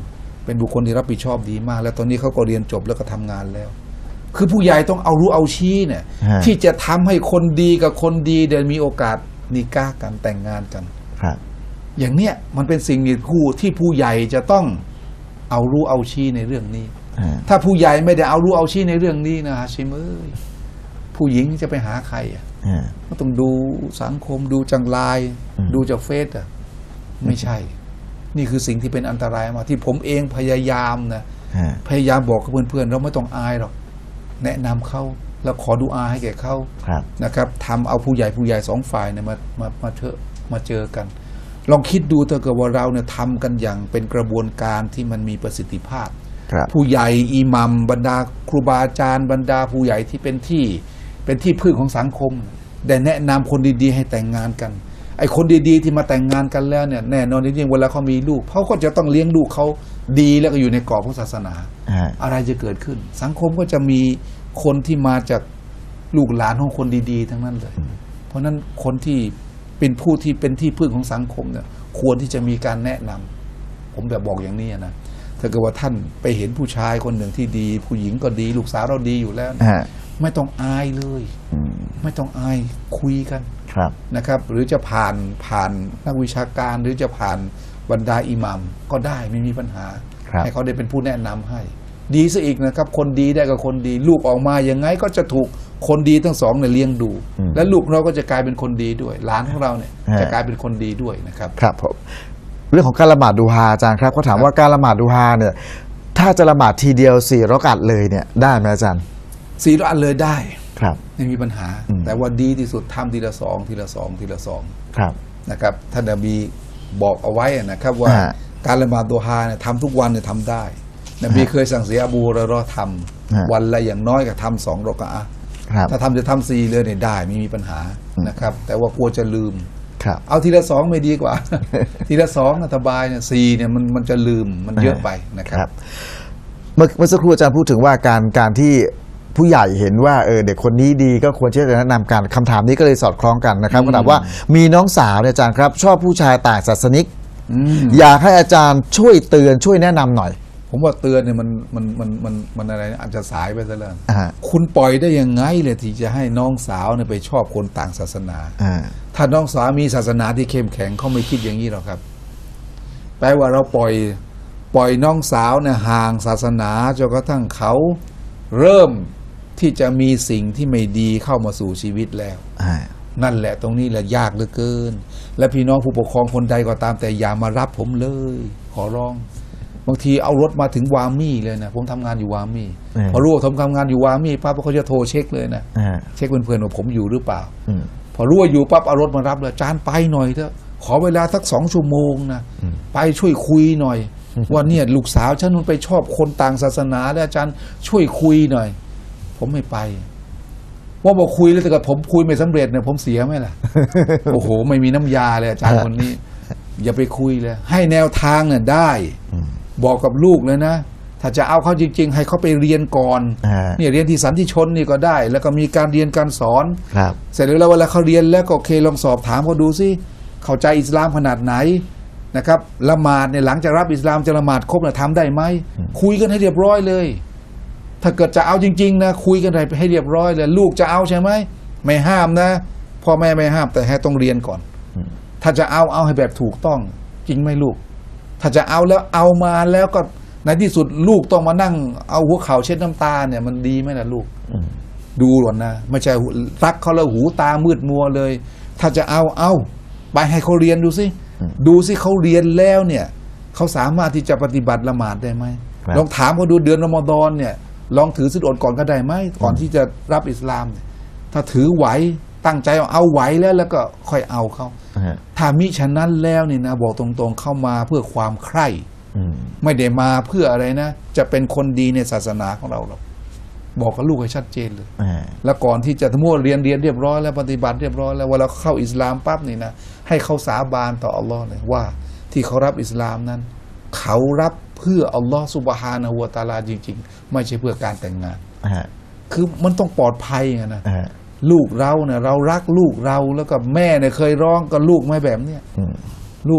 เป็นบุคคลที่รับผิดชอบดีมาก แล้วตอนนี้เขาก็เรียนจบแล้วก็ทำงานแล้ว คือผู้ใหญ่ต้องเอารู้เอาชี้เนี่ยที่จะทำให้คนดีกับคนดีเดินมีโอกาสนิกากันแต่งงานกันครับอย่างเนี้ยมันเป็นสิ่งที่ผู้ที่ผู้ใหญ่จะต้องเอารู้เอาชี้ในเรื่องนี้ถ้าผู้ใหญ่ไม่ได้เอารู้เอาชี้ในเรื่องนี้นะฮะชิมเอ้ยผู้หญิงจะไปหาใครอ่ะก็ต้องดูสังคมดูจังไลน์ดูจากเฟซอ่ะไม่ใช่นี่คือสิ่งที่เป็นอันตรายมากที่ผมเองพยายามนะพยายามบอกกับเพื่อนๆเราไม่ต้องอายหรอกแนะนำเขาแล้วขอดูอาให้แก่เขานะครับทำเอาผู้ใหญ่ผู้ใหญ่สองฝ่ายเนี่ยมามามาเถอะมาเจอกันลองคิดดูถ้าเกิดว่าเราเนี่ยทำกันอย่างเป็นกระบวนการที่มันมีประสิทธิภาพผู้ใหญ่อิหมัมบรรดาครูบาอาจารย์บรรดาผู้ใหญ่ที่เป็นที่เป็นที่พึ่งของสังคมได้แนะนำคนดีๆให้แต่งงานกันไอ้คนดีๆที่มาแต่งงานกันแล้วเนี่ยแน่นอนจริงๆเวลาเขามีลูกเขาก็จะต้องเลี้ยงลูกเขาดีแล้วก็อยู่ในกรอบของศาสนาอะไรจะเกิดขึ้นสังคมก็จะมีคนที่มาจากลูกหลานของคนดีๆทั้งนั้นเลยเพราะนั้นคนที่เป็นผู้ที่เป็นที่พึ่งของสังคมเนี่ยควรที่จะมีการแนะนำผมแบบบอกอย่างนี้นะถ้าเกิดว่าท่านไปเห็นผู้ชายคนหนึ่งที่ดีผู้หญิงก็ดีลูกสาวเราดีอยู่แล้วไม่ต้องอายเลยไม่ต้องอายคุยกันนะครับหรือจะผ่านผ่านนักวิชาการหรือจะผ่านบรรดาอิหมัมก็ได้ไม่มีปัญหาให้เขาได้เป็นผู้แนะนำให้ดีซะอีกนะครับคนดีได้กับคนดีลูกออกมาอย่างไงก็จะถูกคนดีทั้งสองเนี่ยเลี้ยงดูและลูกเราก็จะกลายเป็นคนดีด้วยหลานของเราเนี่ยจะกลายเป็นคนดีด้วยนะครับครับผมเรื่องของการละหมาดดูฮาอาจารย์ครับเขาถามว่าการละหมาดดูฮาเนี่ยถ้าจะละหมาดทีเดียวสี่รอกอัตเลยเนี่ยได้ไหมอาจารย์สี่รอกอัตเลยได้ครับไม่มีปัญหาแต่ว่าดีที่สุดทำทีละสองทีละสองทีละสองครับนะครับท่านนบีบอกเอาไว้นะครับว่าการละหมาดดูฮาเนี่ยทำทุกวันเนี่ยทำได้นบีเคยสั่งเสียอบูฮุรอยเราะห์ทำวันละอย่างน้อยก็ทำสองรอกอะห์ถ้าทำจะทำสี่เลยเนี่ยได้ไม่มีปัญหานะครับแต่ว่ากลัวจะลืมเอาทีละสองไม่ดีกว่า ทีละสองสบายเนี่ยสี่เนี่ยมันมันจะลืมมันเยอะไปนะครับเมื่อเมื่อสักครู่อาจารย์พูดถึงว่าการการที่ผู้ใหญ่เห็นว่าเออเด็กคนนี้ดีก็ควรที่จะแนะนำกันคำถามนี้ก็เลยสอดคล้องกันนะครับก็ถามว่ามีน้องสาวเนี่ยอาจารย์ครับชอบผู้ชายต่างศาสนิกอยากให้อาจารย์ช่วยเตือนช่วยแนะนำหน่อยผมว่าเตือนเนี่ยมันมันมันมันมันอะไรอาจจะสายไปซะแล้วคุณปล่อยได้ยังไงเลยที่จะให้น้องสาวเนี่ยไปชอบคนต่างศาสนาถ้าน้องสาวมีศาสนาที่เข้มแข็งเขาไม่คิดอย่างนี้หรอกครับแปลว่าเราปล่อยปล่อยน้องสาวเนี่ยห่างศาสนาจนกระทั่งเขาเริ่มที่จะมีสิ่งที่ไม่ดีเข้ามาสู่ชีวิตแล้วนั่นแหละตรงนี้แหละยากเหลือเกินและพี่น้องผู้ปกครองคนใดก็ตามแต่อย่ามารับผมเลยขอร้องบางทีเอารถมาถึงวามี่เลยนะผมทำงานอยู่วามี่พอรู้ว่าผมทำงานอยู่วามี่ปั๊บเขาจะโทรเช็คเลยนะเช็คเพื่อนๆว่าผมอยู่หรือเปล่าพอรู้ว่าอยู่ปั๊บเอารถมารับเลยอาจารย์ไปหน่อยเถอะขอเวลาสักสองชั่วโมงนะไปช่วยคุยหน่อยว่าเนี่ยลูกสาวฉันมันไปชอบคนต่างศาสนาแล้วอาจารย์ช่วยคุยหน่อยผมไม่ไปว่าบอกคุยแล้วแต่กับผมคุยไม่สำเร็จเนี่ยผมเสียไหมล่ะ โอ้โหไม่มีน้ำยาเลยอาจารย์คนนี้อย่าไปคุยเลยให้แนวทางเนี่ยได้บอกกับลูกเลยนะถ้าจะเอาเขาจริงๆให้เขาไปเรียนก่อนเนี่ยเรียนที่สันติชนนี่ก็ได้แล้วก็มีการเรียนการสอนเสร็จแล้วเวลาเขาเรียนแล้วก็โอเคลองสอบถามเขาดูสิเข้าใจอิสลามขนาดไหนนะครับละหมาดเนี่ยหลังจากรับอิสลามจะละหมาดครบเนี่ยทำได้ไหมคุยกันให้เรียบร้อยเลยถ้าเกิดจะเอาจริงๆนะคุยกันให้เรียบร้อยเลยลูกจะเอาใช่ไหมไม่ห้ามนะพ่อแม่ไม่ห้ามแต่ให้ต้องเรียนก่อนถ้าจะเอาเอาให้แบบถูกต้องจริงไหมลูกถ้าจะเอาแล้วเอามาแล้วก็ในที่สุดลูกต้องมานั่งเอาหัวเข่าเช็ดน้ำตาเนี่ยมันดีไหมล่ะลูกดูก่อนนะไม่ใช่รักเขาแล้วหูตามืดมัวเลยถ้าจะเอาเอาไปให้เขาเรียนดูสิดูสิเขาเรียนแล้วเนี่ยเขาสามารถที่จะปฏิบัติละหมาดได้ไหมลองถามเขาดูเดือนรอมฎอนเนี่ยลองถือศีลอดก่อนก็ได้ไหมก่อนที่จะรับอิสลามถ้าถือไหวตั้งใจเอาไหวแล้วแล้วก็ค่อยเอาเขาถ้ามิฉะนั้นแล้วนี่นะบอกตรงๆเข้ามาเพื่อความใคร่ไม่ได้มาเพื่ออะไรนะจะเป็นคนดีในศาสนาของเราหรอกบอกกับลูกให้ชัดเจนเลยแล้วก่อนที่จะทั้งหมดเรียนเรียนเรียบร้อยแล้วปฏิบัติเรียบร้อยแล้วเวลาเข้าอิสลามปั๊บนี่นะให้เขาสาบานต่ออัลลอฮ์เลยว่าที่เขารับอิสลามนั้นเขารับเพื่ออัลลอฮ์ซุบฮานะฮูวะตะอาลาจริงๆไม่ใช่เพื่อการแต่งงานคือมันต้องปลอดภัยไงนะลูกเราเนี่ยเรารักลูกเราแล้วก็แม่เนี่ยเคยร้องกับลูกไม่แบบเนี้ยลูก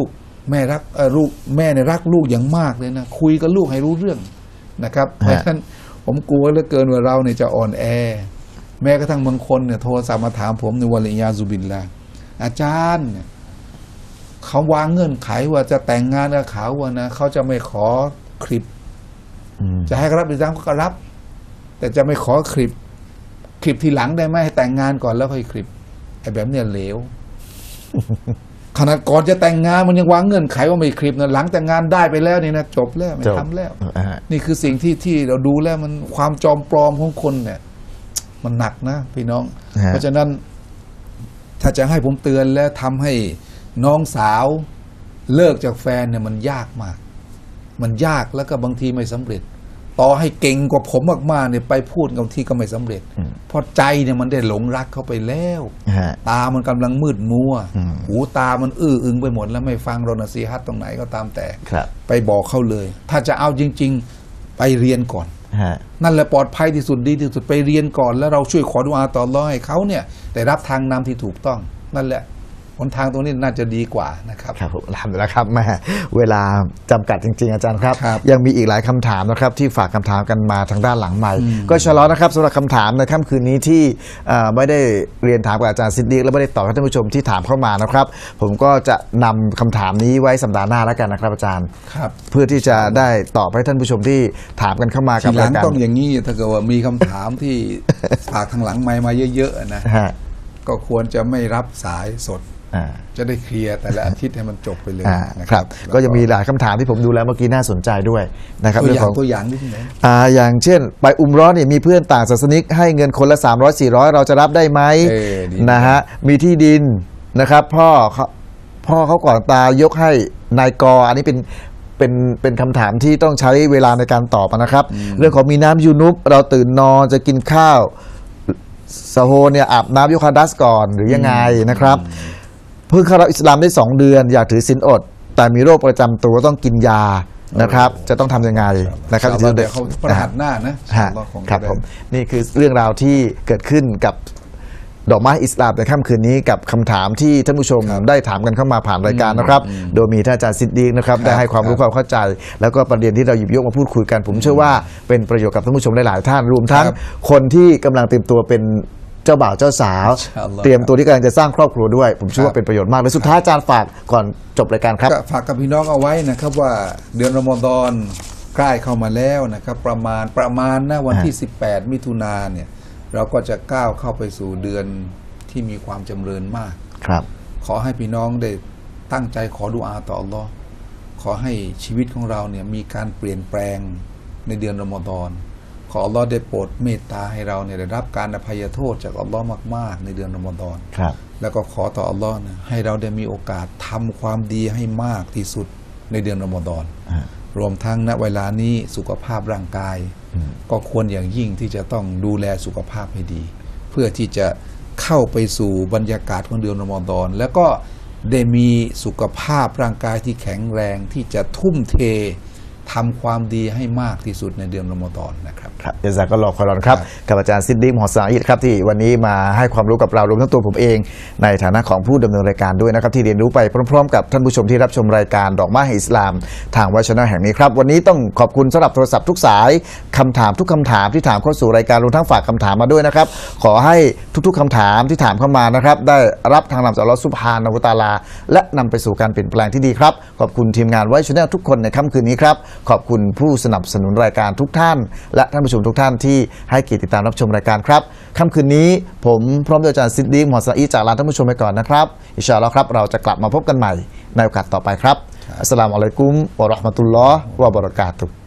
แม่รักเอ่อลูกแม่เนี่ยรักลูกอย่างมากเลยนะคุยกับลูกให้รู้เรื่องนะครับเพราะฉะนั้นผมกลัวเหลือเกินว่าเราเนี่ยจะอ่อนแอแม้กระทั่งบางคนเนี่ยโทรศัพท์มาถามผมในวะลิยาซุบินละอาจารย์เนี่ยเขาวางเงื่อนไขว่าจะแต่งงานกับเขาว่านะเขาจะไม่ขอคลิปจะให้รับอิสลามก็รับแต่จะไม่ขอคลิปคลิปทีหลังได้ไหมให้แต่งงานก่อนแล้วค่อยคลิปไอ้แบบเนี้ยเหลว ขนาดก่อนจะแต่งงานมันยังวางเงื่อนไขว่าไม่คลิปนะหลังแต่งงานได้ไปแล้วนี่นะจบแล้วไม่ทำแล้วนี่คือสิ่งที่ที่เราดูแล้วมันความจอมปลอมของคนเนี่ยมันหนักนะพี่น้องเพราะฉะนั้นถ้าจะให้ผมเตือนแล้วทำให้น้องสาวเลิกจากแฟนเนี่ยมันยากมากมันยากแล้วก็บางทีไม่สำเร็จต่อให้เก่งกว่าผมมากๆเนี่ยไปพูดบางทีก็ไม่สำเร็จเพราะใจเนี่ยมันได้หลงรักเข้าไปแล้วตามันกำลังมืดมัวหูตามันอื้ออึงไปหมดแล้วไม่ฟังเรานะซีฮัตตรงไหนก็ตามแต่ไปบอกเขาเลยถ้าจะเอาจริงๆไปเรียนก่อนนั่นแหละปลอดภัยที่สุดดีที่สุดไปเรียนก่อนแล้วเราช่วยขอดุอาต่ออัลเลาะห์ให้เขาเนี่ยได้รับทางนำที่ถูกต้องนั่นแหละหนทางตรงนี้น่าจะดีกว่านะครับครับผมทำแล้วครับแม่เวลาจำกัดจริงๆอาจารย์ครับยังมีอีกหลายคำถามนะครับที่ฝากคำถามกันมาทางด้านหลังไมค์ก็ชะลอนะครับสำหรับคำถามในค่ำคืนนี้ที่ไม่ได้เรียนถามกับอาจารย์ซิดดีกและไม่ได้ตอบให้ท่านผู้ชมที่ถามเข้ามานะครับผมก็จะนำคำถามนี้ไว้สัปดาห์หน้าแล้วกันนะครับอาจารย์ครับเพื่อที่จะได้ตอบให้ท่านผู้ชมที่ถามกันเข้ามากับรายการต้องอย่างนี้ถ้าเกิดว่ามีคำถามที่ฝากทางหลังไมค์มาเยอะๆนะก็ควรจะไม่รับสายสดจะได้เคลียร์แต่ละอาทิตย์ให้มันจบไปเลยนะครับก็จะมีหลายคำถามที่ผมดูแล้วเมื่อกี้น่าสนใจด้วยนะครับตัวอย่างตัวอย่างนิดนึงอ่าอย่างเช่นไปอุมเราะห์เนี่ยมีเพื่อนต่างศาสนิกให้เงินคนละสามร้อยสี่ร้อยเราจะรับได้ไหมนะฮะมีที่ดินนะครับพ่อเขาพ่อเขาก่อนตายกให้นายกอันนี้เป็นเป็นเป็นคำถามที่ต้องใช้เวลาในการตอบนะครับเรื่องของมีน้ำยูนุบเราตื่นนอนจะกินข้าวซะโฮเนี่ยอาบน้ำยุคาดัสก่อนหรือยังไงนะครับเพิ่งเข้ารับอิสลามได้สองเดือนอยากถือศีลอดแต่มีโรคประจำตัวต้องกินยานะครับจะต้องทำยังไงนะครับเดี๋ยวเขาประหัตหน้านะครับผมนี่คือเรื่องราวที่เกิดขึ้นกับดอกไม้อิสลามในค่ำคืนนี้กับคำถามที่ท่านผู้ชมได้ถามกันเข้ามาผ่านรายการนะครับโดยมีท่านอาจารย์ซิดดีกนะครับได้ให้ความรู้ความเข้าใจแล้วก็ประเด็นที่เราหยิบยกมาพูดคุยกันผมเชื่อว่าเป็นประโยชน์กับท่านผู้ชมหลายๆท่านรวมทั้งคนที่กำลังเตรียมตัวเป็นเจ้าบ่าวเจ้าสาวเตรียมตัวที่กำลังจะสร้างครอบครัวด้วยผมเชื่อว่าเป็นประโยชน์มากเลยสุดท้ายอาจารย์ฝากก่อนจบรายการครับฝากกับพี่น้องเอาไว้นะครับว่าเดือนรอมฎอนใกล้เข้ามาแล้วนะครับประมาณประมาณนะวันที่สิบแปดมิถุนายนเนี่ยเราก็จะก้าวเข้าไปสู่เดือนที่มีความจำเริญมากครับขอให้พี่น้องได้ตั้งใจขอดุอาต่ออัลลอฮ์ขอให้ชีวิตของเราเนี่ยมีการเปลี่ยนแปลงในเดือนรอมฎอนขออัลลอฮ์ได้โปรดเมตตาให้เราเนี่ยได้รับการอภัยโทษจากอัลลอฮ์มากๆในเดือนรอมฎอนครับแล้วก็ขอต่ออัลลอฮ์นะให้เราได้มีโอกาสทำความดีให้มากที่สุดในเดือนรอมฎอนรวมทั้งณเวลานี้สุขภาพร่างกายก็ควรอย่างยิ่งที่จะต้องดูแลสุขภาพให้ดีเพื่อที่จะเข้าไปสู่บรรยากาศของเดือนรอมฎอนแล้วก็ได้มีสุขภาพร่างกายที่แข็งแรงที่จะทุ่มเททำความดีให้มากที่สุดในเดือนรอมฎอนนะครับครับยะซากัลลอฮุค็อยรอนครับกับอาจารย์ซิดดีก มอฮ์ซาอิดครับที่วันนี้มาให้ความรู้กับเรารวมทั้งตัวผมเองในฐานะของผู้ดำเนินรายการด้วยนะครับที่เรียนรู้ไปพร้อมๆกับท่านผู้ชมที่รับชมรายการดอกไม้แห่งอิสลามทางวาชนะแห่งนี้ครับวันนี้ต้องขอบคุณสำหรับโทรศัพท์ทุกสายคำถามทุกคำถามที่ถามเข้าสู่รายการรวมทั้งฝากคำถามมาด้วยนะครับขอให้ทุกๆคำถามที่ถามเข้ามานะครับได้รับทางนำจากอัลเลาะห์ซุบฮานะฮูวะตะอาลาและนำไปสู่การเปลี่ยนแปลงที่ดีครับขอบคุณทีมงานไวชนะทุกคนในค่ำคืนนี้ครับขอบคุณผู้สนับสนุนรายการทุกท่านและท่านผู้ชมทุกท่านที่ให้เกียรติติดตามรับชมรายการครับค่ำคืนนี้ผมพร้อมด้วยอาจารย์ซิดดีก มอฮ์ซาอิดจากลาท่านผู้ชมไปก่อนนะครับอินชาอัลเลาะห์ครับเราจะกลับมาพบกันใหม่ในโอกาสต่อไปครับอัสสลามุอะลัยกุมวะเราะห์มะตุลลอฮ์วะบะเราะกาตุฮ์